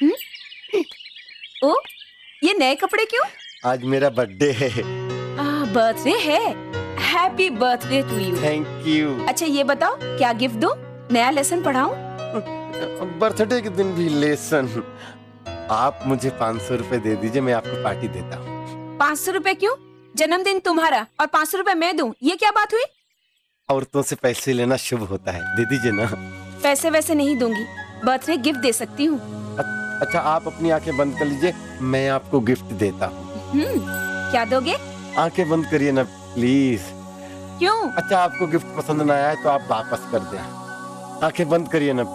ओ, ये नए कपड़े क्यों? आज मेरा बर्थडे है। बर्थडे है? Happy birthday to you. Thank you. अच्छा ये बताओ, क्या गिफ्ट दूं? नया लेसन पढ़ाऊं? बर्थडे के दिन भी लेसन? आप मुझे पाँच सौ रुपए दे दीजिए, मैं आपको पार्टी देता हूँ। पाँच सौ रुपए क्यों? जन्मदिन तुम्हारा और पाँच सौ रुपए मैं दूं, ये क्या बात हुई? औरतों से पैसे लेना शुभ होता है, दे दीजिए ना। पैसे वैसे नहीं दूंगी, बर्थडे गिफ्ट दे सकती हूँ। अच्छा आप अपनी आंखें बंद कर लीजिए, मैं आपको गिफ्ट देता हूँ। क्या दोगे? आंखें बंद करिए ना प्लीज। क्यों? अच्छा आपको गिफ्ट पसंद ना आया तो आप वापस कर दें। आंखें बंद करिए ना।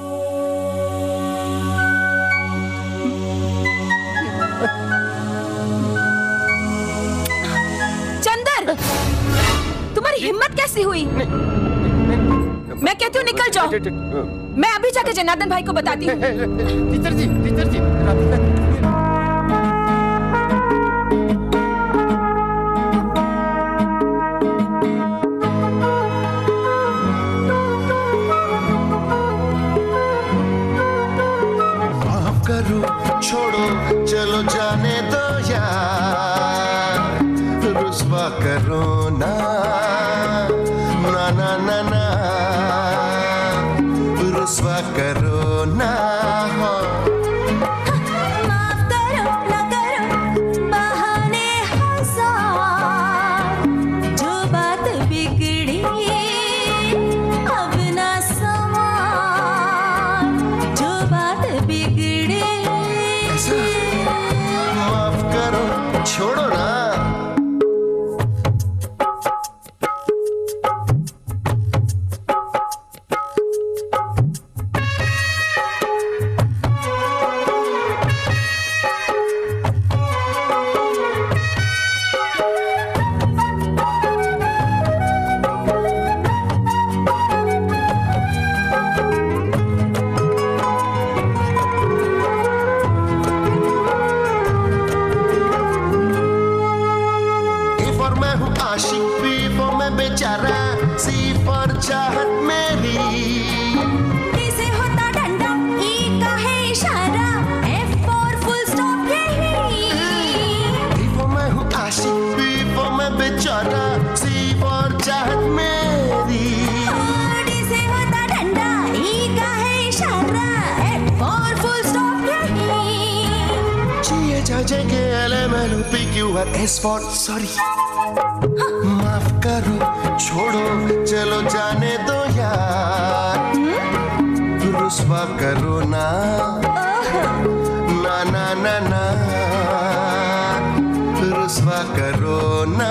चंदर, तुम्हारी हिम्मत कैसी हुई? मैं कहती हूँ निकल जाओ। मैं अभी जाके जनार्दन भाई को बताती हूँ। टीचर जी, टीचर जी। माफ करो, छोड़ो, चलो जाने दो यार, रुस्वा करो ना ना ना ना ना, रुस्वा करो ना। माफ करो ना करो बहाने हजार, जो बात बिगड़ी अब ना संवार, जो बात बिगड़ी। माफ करो, छोड़ो ना। S for sorry। माफ करो, छोड़ो, चलो जाने दो यार, रुस्वा करो ना ना ना ना ना, रुस्वा करो ना।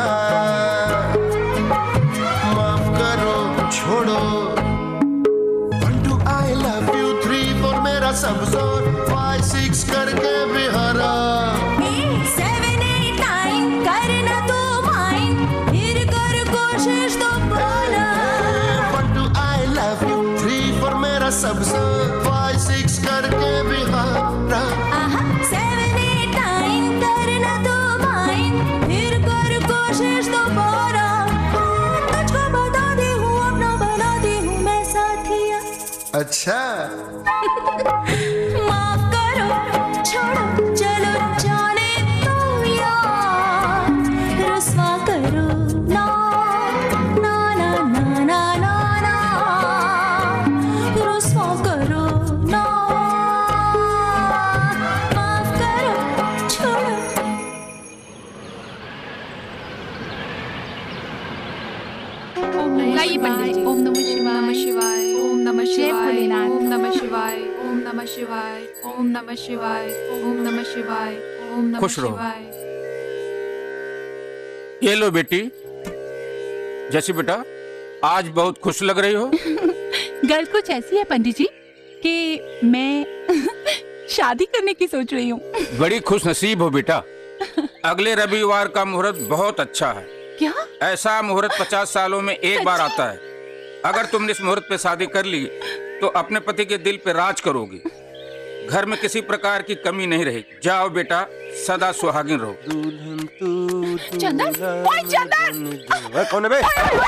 माफ करो, छोड़ो। One two I love you, three four मेरा सब जोर, five six करके बिहारा। सब फाइव सिक्स करके बिहारा। सेवन एट नाइन करना तो माइन, फिर कर कोशिश दोबारा। तुझको बता दी हूँ, अपना बना दी हूँ मैं साथिया। अच्छा माफ करो, छोड़ो, चलो जाने दो यार, रुस्वा करो ना ना ना ना ना ना ना, रुस्वा करो ना। माफ करो, छोड़ो। लाइए पंडित जी। ओम नमः शिवाय, ओम नमः शिवाय, ओम नमः शिवाय, ओम नमः शिवाय, ओम नमः शिवाय, ओम नमः शिवाय, ओम नमः खुश रहो। शिवाय। ये लो बेटी। जैसी बेटा, आज बहुत खुश लग रही हो। गल कुछ ऐसी है पंडित जी कि मैं शादी करने की सोच रही हूँ। बड़ी खुश नसीब हो बेटा। अगले रविवार का मुहूर्त बहुत अच्छा है। क्या? ऐसा मुहूर्त पचास सालों में एक बार आता है। अगर तुमने इस मुहूर्त पे शादी कर ली तो अपने पति के दिल पे राज करोगी। घर में किसी प्रकार की कमी नहीं रहेगी। जाओ बेटा, सदा सुहागिन रहो। चंदन, ओए चंदन! कौन है बे?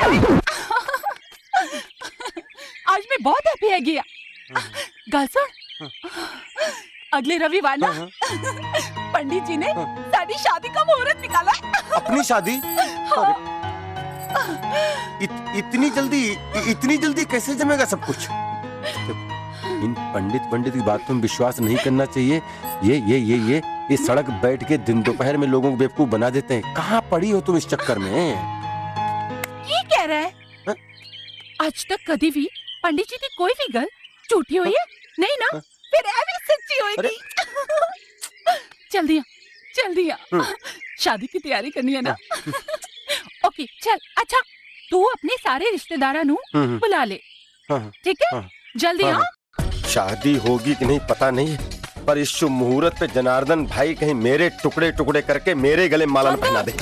आज मैं बहुत हैप्पी है गया। गल सुन, अगले रविवार ना पंडित जी ने साडी शादी का मुहूर्त निकाला। अपनी शादी? हाँ। इत, इतनी जल्दी इतनी जल्दी कैसे जमेगा सब कुछ? इन पंडित पंडित की बात में विश्वास नहीं करना चाहिए। ये ये ये ये इस सड़क बैठ के दिन दोपहर में लोगों को बेवकूफ बना देते हैं। कहाँ पड़ी हो तुम इस चक्कर में? ये कह रहा है हा? आज तक कभी भी पंडित जी की कोई भी गल झूठी हुई है नहीं ना? फिर ऐसी सच्ची होगी। चल दिया चल दिया, शादी की तैयारी करनी है ना? ओके चल। अच्छा तू अपने सारे रिश्तेदारों नु बुला ले, ठीक है? जल्दी हाँ। शादी होगी कि नहीं पता नहीं, पर इस शुभ मुहूर्त पे जनार्दन भाई कहीं मेरे टुकड़े टुकड़े करके मेरे गले माला पहना दे।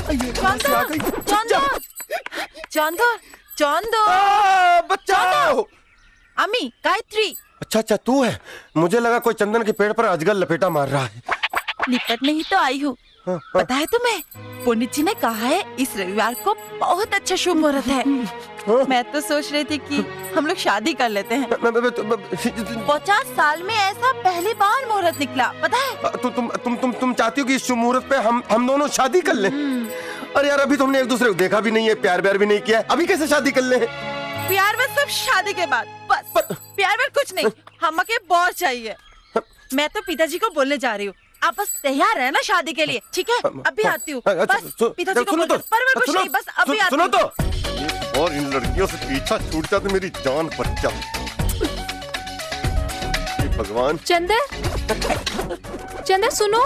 बचाओ! अम्मी, गायत्री। अच्छा अच्छा तू है, मुझे लगा कोई चंदन के पेड़ पर अजगर लपेटा मार रहा है। निपटने ही तो आई हूँ। हाँ, पता है तुम्हें, पंडित जी ने कहा है इस रविवार को बहुत अच्छा शुभ मुहूर्त है। हाँ? मैं तो सोच रही थी कि हम लोग शादी कर लेते हैं। पचास साल में ऐसा पहली बार मुहूर्त निकला, पता है? तु, तुम तुम तुम तुम चाहती हो कि इस शुभ मुहूर्त पे हम हम दोनों शादी कर लें? अरे यार अभी तुमने एक दूसरे को देखा भी नहीं है, प्यार व्यार भी नहीं किया है, अभी कैसे शादी कर ले? प्यार बस सब शादी के बाद, बस पर... प्यार व्यार कुछ नहीं, हम के बहुत चाहिए। मैं तो पिताजी को बोलने जा रही हूँ, आप बस तैयार है ना शादी के लिए? ठीक है अभी आती हूँ। बस पिताजी को बोल, पर मैं कुछ नहीं, बस अभी आती हूँ। सुनो तो, और इन लड़कियों से पीछा छूट जाए तो मेरी जान बच जाए। भगवान। चंदन, चंदन सुनो।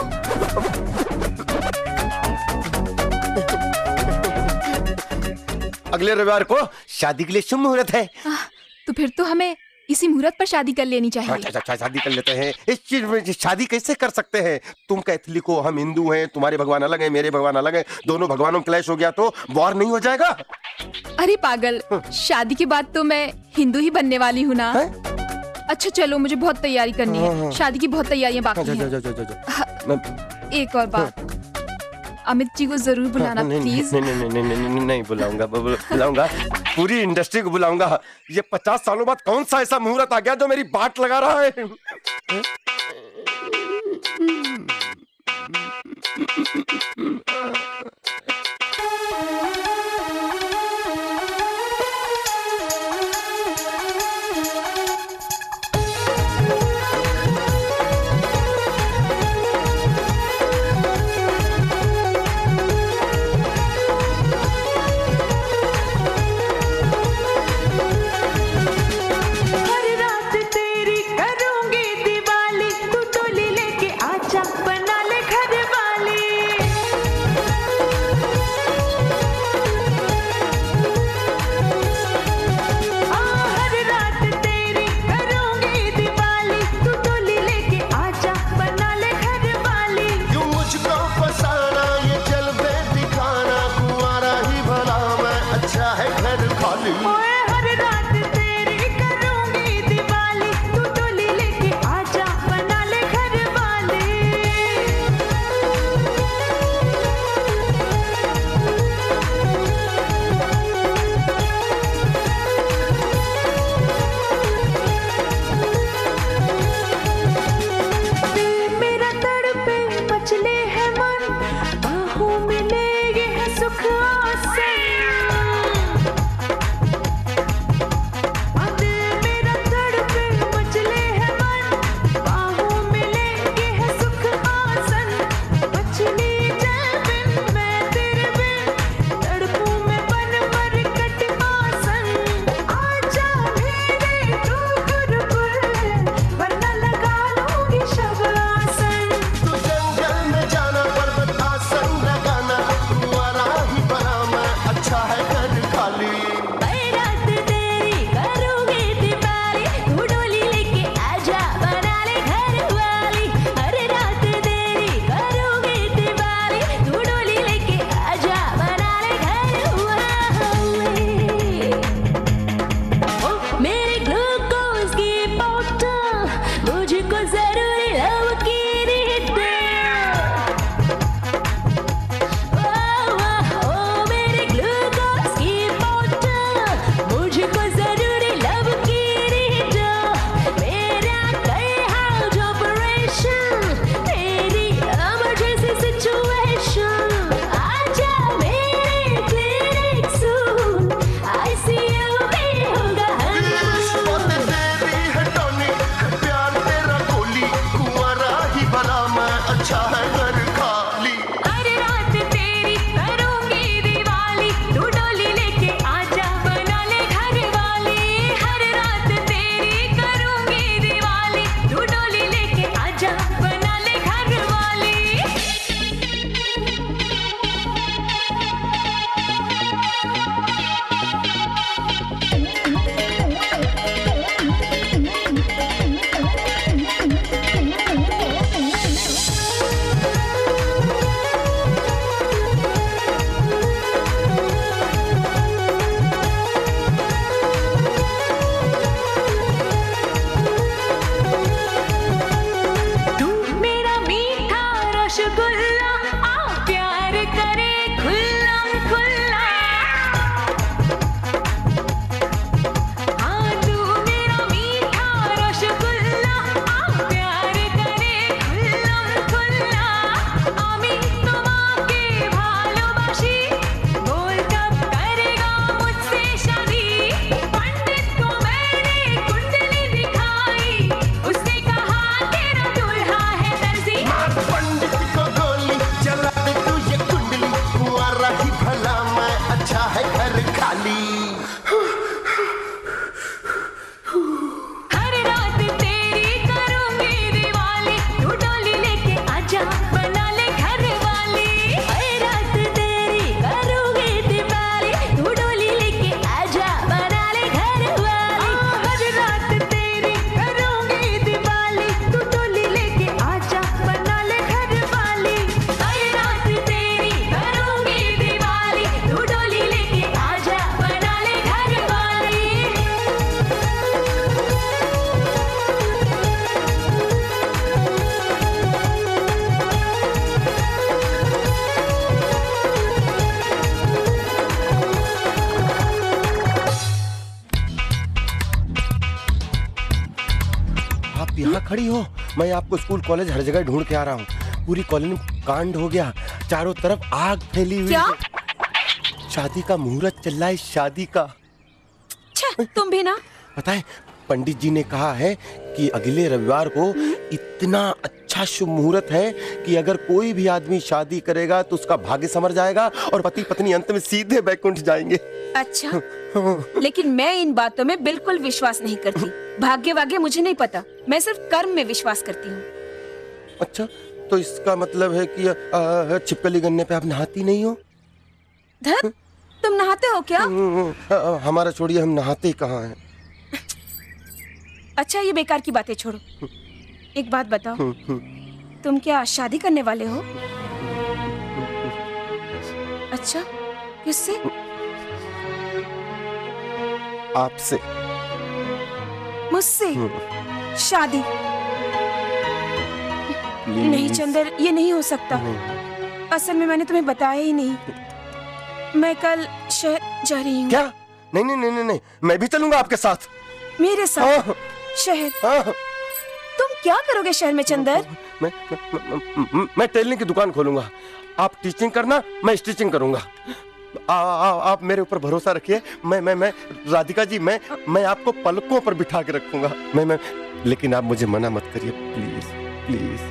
अगले रविवार को शादी के लिए शुभ मुहूर्त है। तो फिर तो हमें इसी मुहूर्त पर शादी कर लेनी चाहिए। अच्छा अच्छा शादी कर लेते हैं। इस चीज में शादी कैसे कर सकते हैं? तुम कैथलिक हो, हम हिंदू हैं, तुम्हारे भगवान अलग हैं, मेरे भगवान अलग हैं, दोनों भगवानों में क्लैश हो गया तो वॉर नहीं हो जाएगा? अरे पागल, शादी के बाद तो मैं हिंदू ही बनने वाली हूँ ना। अच्छा चलो, मुझे बहुत तैयारी करनी है, शादी की बहुत तैयारियां बाकी हैं। एक और बात, अमित जी को जरूर बुलाना प्लीज। नहीं नहीं नहीं नहीं नहीं नहीं बुलाऊंगा, बुलाऊंगा, पूरी इंडस्ट्री को बुलाऊंगा। ये पचास सालों बाद कौन सा ऐसा मुहूर्त आ गया जो मेरी बाट लगा रहा है? खड़ी हो, मैं आपको स्कूल कॉलेज हर जगह ढूंढ के आ रहा हूँ। पूरी कॉलोनी में कांड हो गया, चारों तरफ आग फैली हुई है। शादी का मुहूर्त चल रहा है, शादी का। छे, तुम भी ना। पता है पंडित जी ने कहा है कि अगले रविवार को इतना अच्छा शुभ मुहूर्त है कि अगर कोई भी आदमी शादी करेगा तो उसका भाग्य संवर जाएगा और पति पत्नी अंत में सीधे बैकुंठ जाएंगे। अच्छा, लेकिन मैं इन बातों में बिल्कुल विश्वास नहीं करती। भाग्य वाग्य मुझे नहीं पता, मैं सिर्फ कर्म में विश्वास करती हूँ। अच्छा, तो इसका मतलब है कि आ, छिपकली गन्ने पे आप नहाती नहीं हो? धत, तुम नहाते हो क्या? आ, हमारा छोड़िए, हम नहाते ही कहाँ हैं। अच्छा, ये बेकार की बातें छोड़ो, एक बात बताओ, तुम क्या शादी करने वाले हो? अच्छा, किससे? आपसे। मुझसे? शादी? नहीं चंदर, ये नहीं हो सकता। असल में मैंने तुम्हें बताया ही नहीं, मैं कल शहर जा रही हूँ। क्या? नहीं नहीं नहीं नहीं, मैं भी चलूंगा आपके साथ। मेरे साथ? हाँ। शहर? हाँ। तुम क्या करोगे शहर में चंदर? मैं मैं, मैं, मैं टेलरिंग की दुकान खोलूंगा, आप टीचिंग करना, मैं स्टिचिंग करूंगा। आ, आ, आप मेरे ऊपर भरोसा रखिए, मैं मैं मैं राधिका जी, मैं मैं आपको पलकों पर बिठा के रखूंगा। मैं मैं लेकिन आप मुझे मना मत करिए प्लीज प्लीज।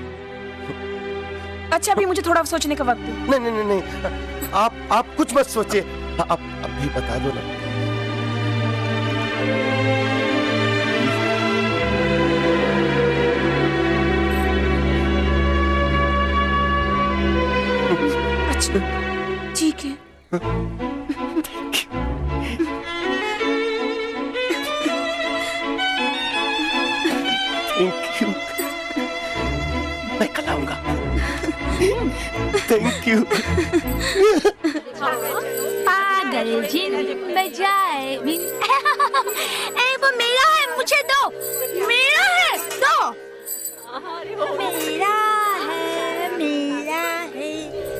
अच्छा, अभी मुझे थोड़ा सोचने का वक्त दो। नहीं नहीं नहीं, आप आप कुछ मत सोचिए, आप अभी बता दो ना। अच्छा, ठीक है। थैंक यू, मैं कल आऊंगा। Thank you. पागल जिन बजाए। ए, वो मेरा है, मुझे दो। मेरा है, दो। मेरा है, मेरा है।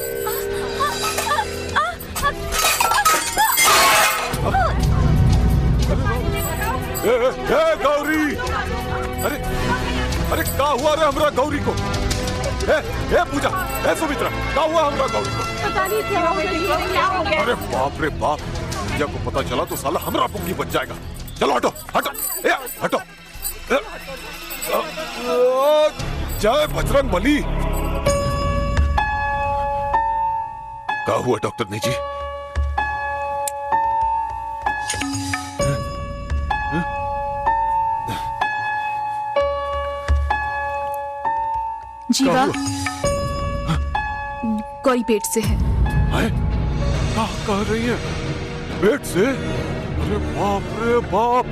ए, ए, गौरी! अरे अरे क्या हुआ रे हमरा गौरी को? ए, ए पूजा, ए सुमित्रा, क्या हुआ हमरा गौरी को? पता नहीं क्या हो गया, क्या हो गया? अरे बाप रे बाप, या को पता चला तो साला हमरा पुंगी बच जाएगा। चलो हटो हटो, ए हटो। ए, जय बजरंग बली। क्या हुआ डॉक्टर ने जी? जीवा, गौरी पेट से है। है? क्या कह रही है? पेट से? अरे बाप रे बाप,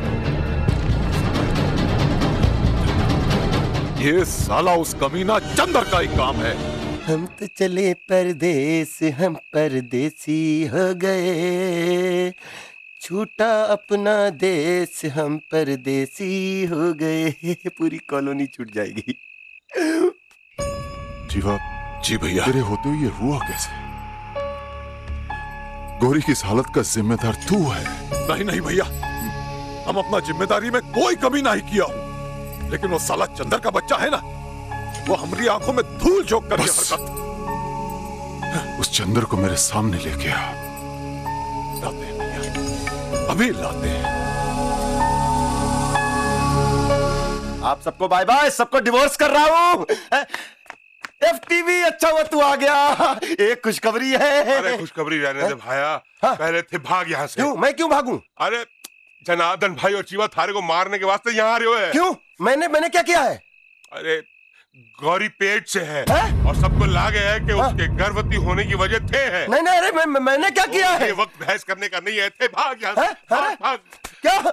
ये साला उस कमीना चंदर का ही काम है। हम तो चले परदेस, हम परदेसी हो गए, छूटा अपना देश, हम परदेसी हो गए। पूरी कॉलोनी छूट जाएगी। जीवा जी भैया, तेरे होते हुए ये हुआ कैसे? गौरी की इस हालत का जिम्मेदार तू है। नहीं नहीं भैया, हम अपना जिम्मेदारी में कोई कमी नहीं किया हूँ, लेकिन वो साला चंदर का बच्चा है ना, वो हमारी आंखों में धूल झोंक कर हरकत। उस चंदर को मेरे सामने लेके आ। लाते हैं भैया, अभी लाते हैं। आप सबको बाय बाय, सबको डिवोर्स कर रहा हूँ। एफटीवी, अच्छा हुआ तू आ गया। एक खुशखबरी है। अरे खुशखबरी रहने दे भाया, हाँ? पहले थे भाग यहाँ से। क्यों? मैं क्यों भागूं? अरे जनार्दन भाई और चीवा थारे को मारने के वास्ते यहाँ आ रहे हो है। क्यों? मैंने मैंने क्या किया है? अरे गौरी पेट से है, है? और सबको लागे है कि हाँ? उसके गर्भवती होने की वजह थे है। नहीं नहीं, अरे मैं, मैं, मैंने क्या किया है? ये वक्त बहस करने का नहीं है, थे भाग यहाँ से। भाग, भाग। क्या?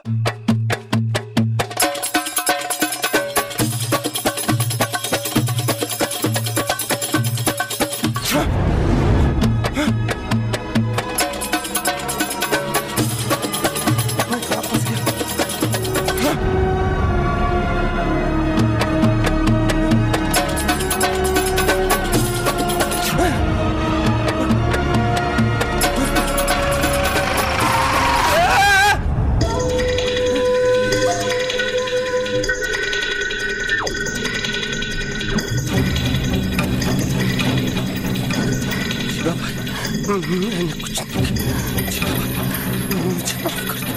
मैंने कुछ नहीं किया, मुझे माफ कर दो।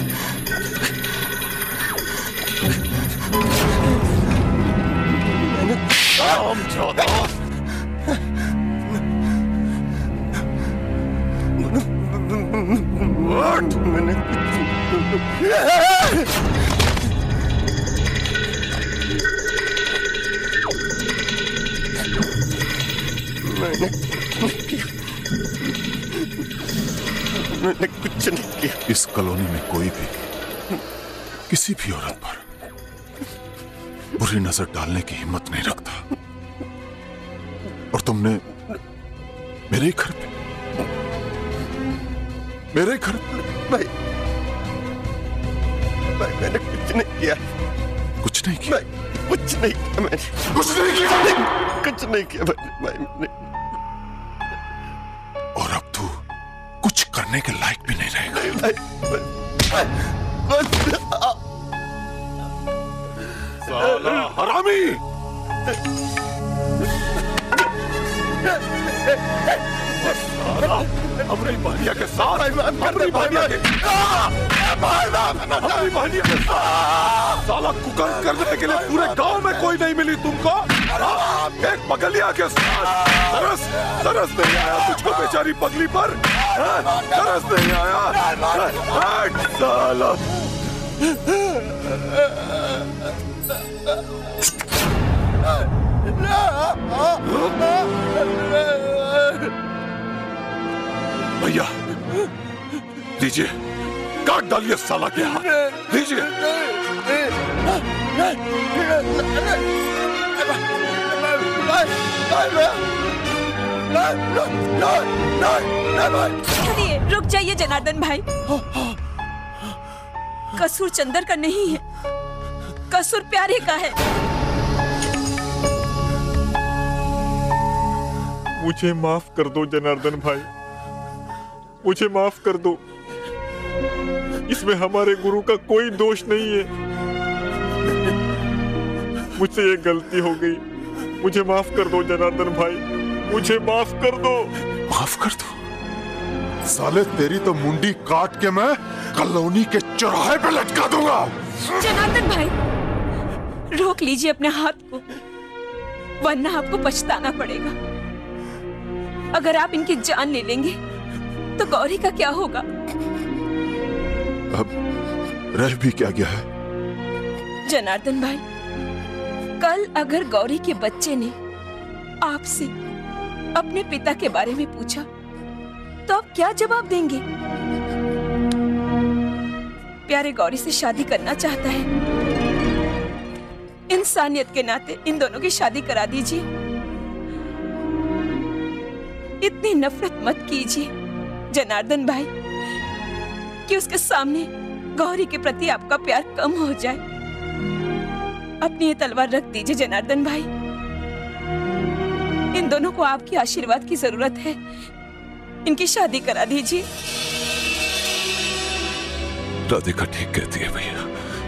मैंने राम चौदह मैंने मैंने मैंने कुछ नहीं किया। इस कॉलोनी में कोई भी किसी भी औरत पर बुरी नजर डालने की हिम्मत नहीं रखता, और तुमने मेरे ही घर पे मेरे ही घर पे भाई भाई मैंने कुछ नहीं किया। कुछ नहीं किया? कुछ नहीं किया मैंने, कुछ नहीं किया कुछ नहीं किया भाई, भाई मैंने। और अब तू कुछ करने के लायक भी नहीं रहेगा। भाई, भाई, भाई, साला हरामी! अपनी बहनिया के साथ अपनी बहनिया के अपनी बहनिया के साथ साला कुकर्म करने के लिए पूरे गांव में कोई नहीं मिली तुमको। एक पगलिया के साथ तरस तरस नहीं आया तुझको बेचारी पगली पर, तरस नहीं आया साला। भैया दीजिए, काट डालिए साला के हाथ, दीजिए। चलिए रुक जाइए जनार्दन भाई, कसूर चंदर का नहीं है, कसूर प्यारे का है। मुझे माफ कर दो जनार्दन भाई, मुझे माफ कर दो। इसमें हमारे गुरु का कोई दोष नहीं है। मुझसे ये गलती हो गई, मुझे माफ कर दो जनार्दन भाई, मुझे माफ कर दो। माफ कर दो? साले तेरी तो मुंडी काट के मैं कॉलोनी के चौराहे पे लटका दूंगा। जनार्दन भाई रोक लीजिए अपने हाथ को, वरना आपको पछताना पड़ेगा। अगर आप इनकी जान ले लेंगे तो गौरी का क्या होगा? अब रह भी क्या गया है? जनार्दन भाई, कल अगर गौरी के बच्चे ने आपसे अपने पिता के बारे में पूछा तो आप क्या जवाब देंगे? प्यारे गौरी से शादी करना चाहता है, इंसानियत के नाते इन दोनों की शादी करा दीजिए। इतनी नफरत मत कीजिए जनार्दन भाई कि उसके सामने गौरी के प्रति आपका प्यार कम हो जाए। अपनी ये तलवार रख दीजिए जनार्दन भाई, इन दोनों को आपके आशीर्वाद की जरूरत है, इनकी शादी करा दीजिए। राधिका ठीक कहती है भैया,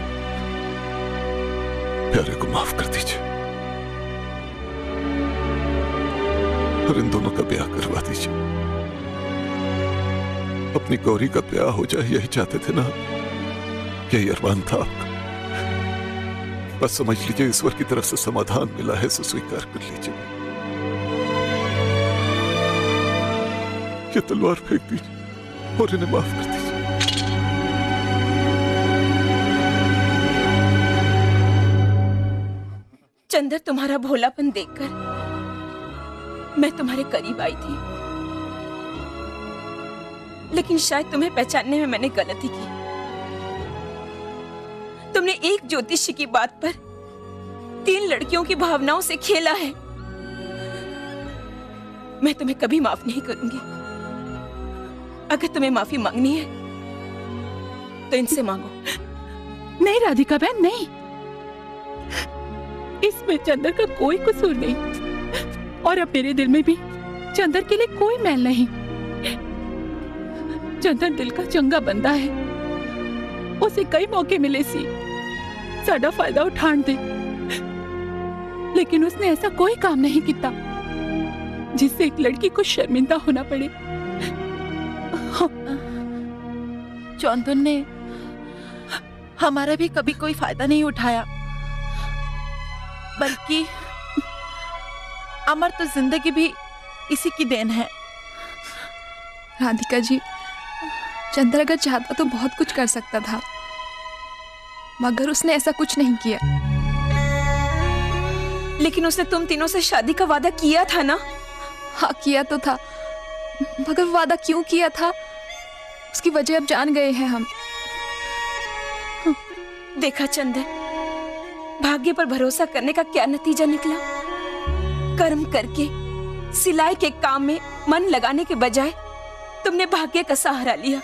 प्यारे को माफ कर दीजिए और इन दोनों का ब्याह करवा दीजिए। अपनी गौरी का ब्याह हो जाए यही चाहते थे ना, यही अरमान था आपका। बस समझ लीजिए ईश्वर की तरफ से समाधान मिला है, इसे स्वीकार कर लीजिए। ये तलवार फेंक दीजिए और इन्हें माफ कर दीजिए। चंदर, तुम्हारा भोलापन देखकर मैं तुम्हारे करीब आई थी, लेकिन शायद तुम्हें पहचानने में मैंने गलती की। तुमने एक ज्योतिषी की बात पर तीन लड़कियों की भावनाओं से खेला है। मैं तुम्हें कभी माफ नहीं करूंगी। अगर तुम्हें माफी मांगनी है तो इनसे मांगो। नहीं राधिका बहन, नहीं, इसमें चंदर का कोई कसूर नहीं, और अब मेरे दिल में भी चंदर के लिए कोई मैल नहीं। चंदर दिल का चंगा बंदा है, उसे कई मौके मिले सी साडा फायदा उठान दे, लेकिन उसने ऐसा कोई काम नहीं किया जिससे एक लड़की को शर्मिंदा होना पड़े। चौंधन ने हमारा भी कभी कोई फायदा नहीं उठाया, बल्कि अमर तो जिंदगी भी इसी की देन है। राधिका जी, चंद्र अगर चाहता तो बहुत कुछ कर सकता था, मगर उसने ऐसा कुछ नहीं किया। लेकिन उसने तुम तीनों से शादी का वादा किया था ना? हाँ, किया तो था, मगर वादा क्यों किया था उसकी वजह अब जान गए हैं हम। देखा चंदन, भाग्य पर भरोसा करने का क्या नतीजा निकला। कर्म करके सिलाई के काम में मन लगाने के बजाय तुमने भाग्य का सहारा लिया।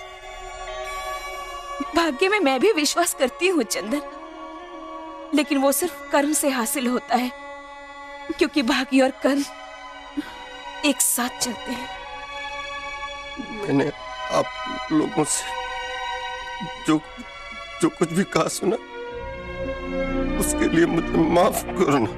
भाग्य में मैं भी विश्वास करती हूँ चंदन, लेकिन वो सिर्फ कर्म से हासिल होता है, क्योंकि भाग्य और कर्म एक साथ चलते हैं। मैंने आप लोगों से जो जो कुछ भी कहा सुना, उसके लिए मुझे माफ करना।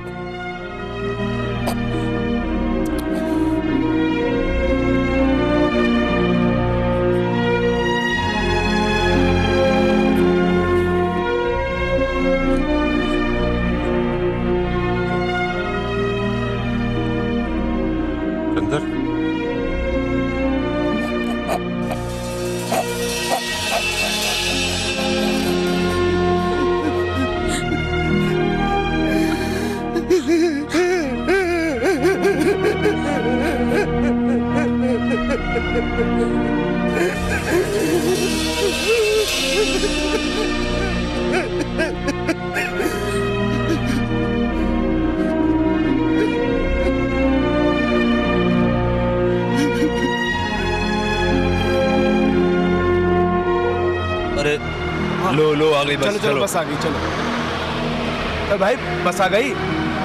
अरे लो लो आ गई बस। चलो चलो बस आ गई। चलो अरे भाई बस आ गई।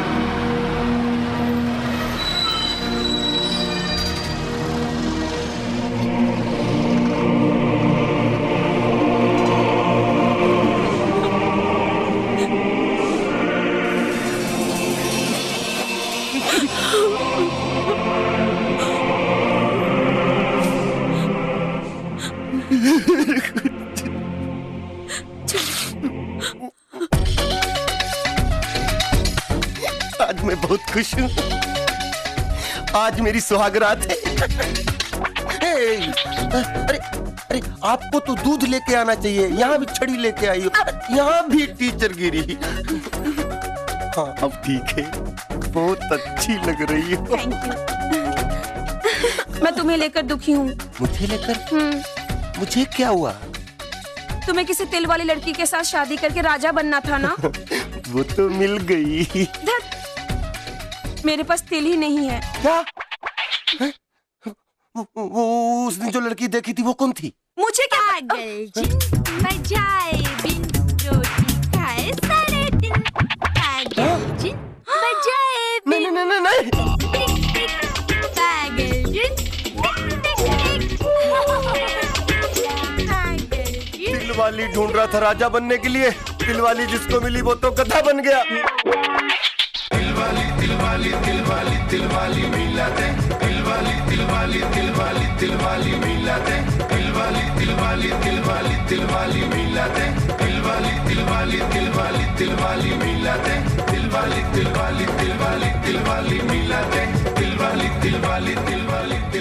आज मैं बहुत खुश हूँ, आज मेरी सुहागरात है। अरे अरे आपको तो दूध लेके आना चाहिए, यहाँ भी छड़ी लेके आई हो, यहाँ भी टीचर गिरी। हाँ अब ठीक है, बहुत अच्छी लग रही हो। Thank you. मैं तुम्हें लेकर दुखी हूँ। मुझे लेकर? मुझे क्या हुआ? तुम्हें किसी तिल वाली लड़की के साथ शादी करके राजा बनना था ना? वो तो मिल गई। मेरे पास तिल ही नहीं है। क्या? है? वो, वो उसने जो लड़की देखी थी वो कौन थी? मुझे क्या? पागल जी, बजाए बिन रोटी खाए सारे दिन। पागल जी, बजाए बिन। नहीं नहीं नहीं नहीं। पागल जी, तिल वाली ढूंढ रहा था राजा बनने के लिए, तिल वाली जिसको मिली वो तो गधा बन गया। दिलवाली दिलवाली दिलवाली दिलवाली मिला दे, दिलवाली दिलवाली दिलवाली दिलवाली मिला दे, दिलवाली दिलवाली दिलवाली दिलवाली मिला दे, दिलवाली दिलवाली दिलवाली दिलवाली मिला दे, दिलवाली दिलवाली दिलवाली दिलवाली मिला दे, दिलवाली दिलवाली दिलवाली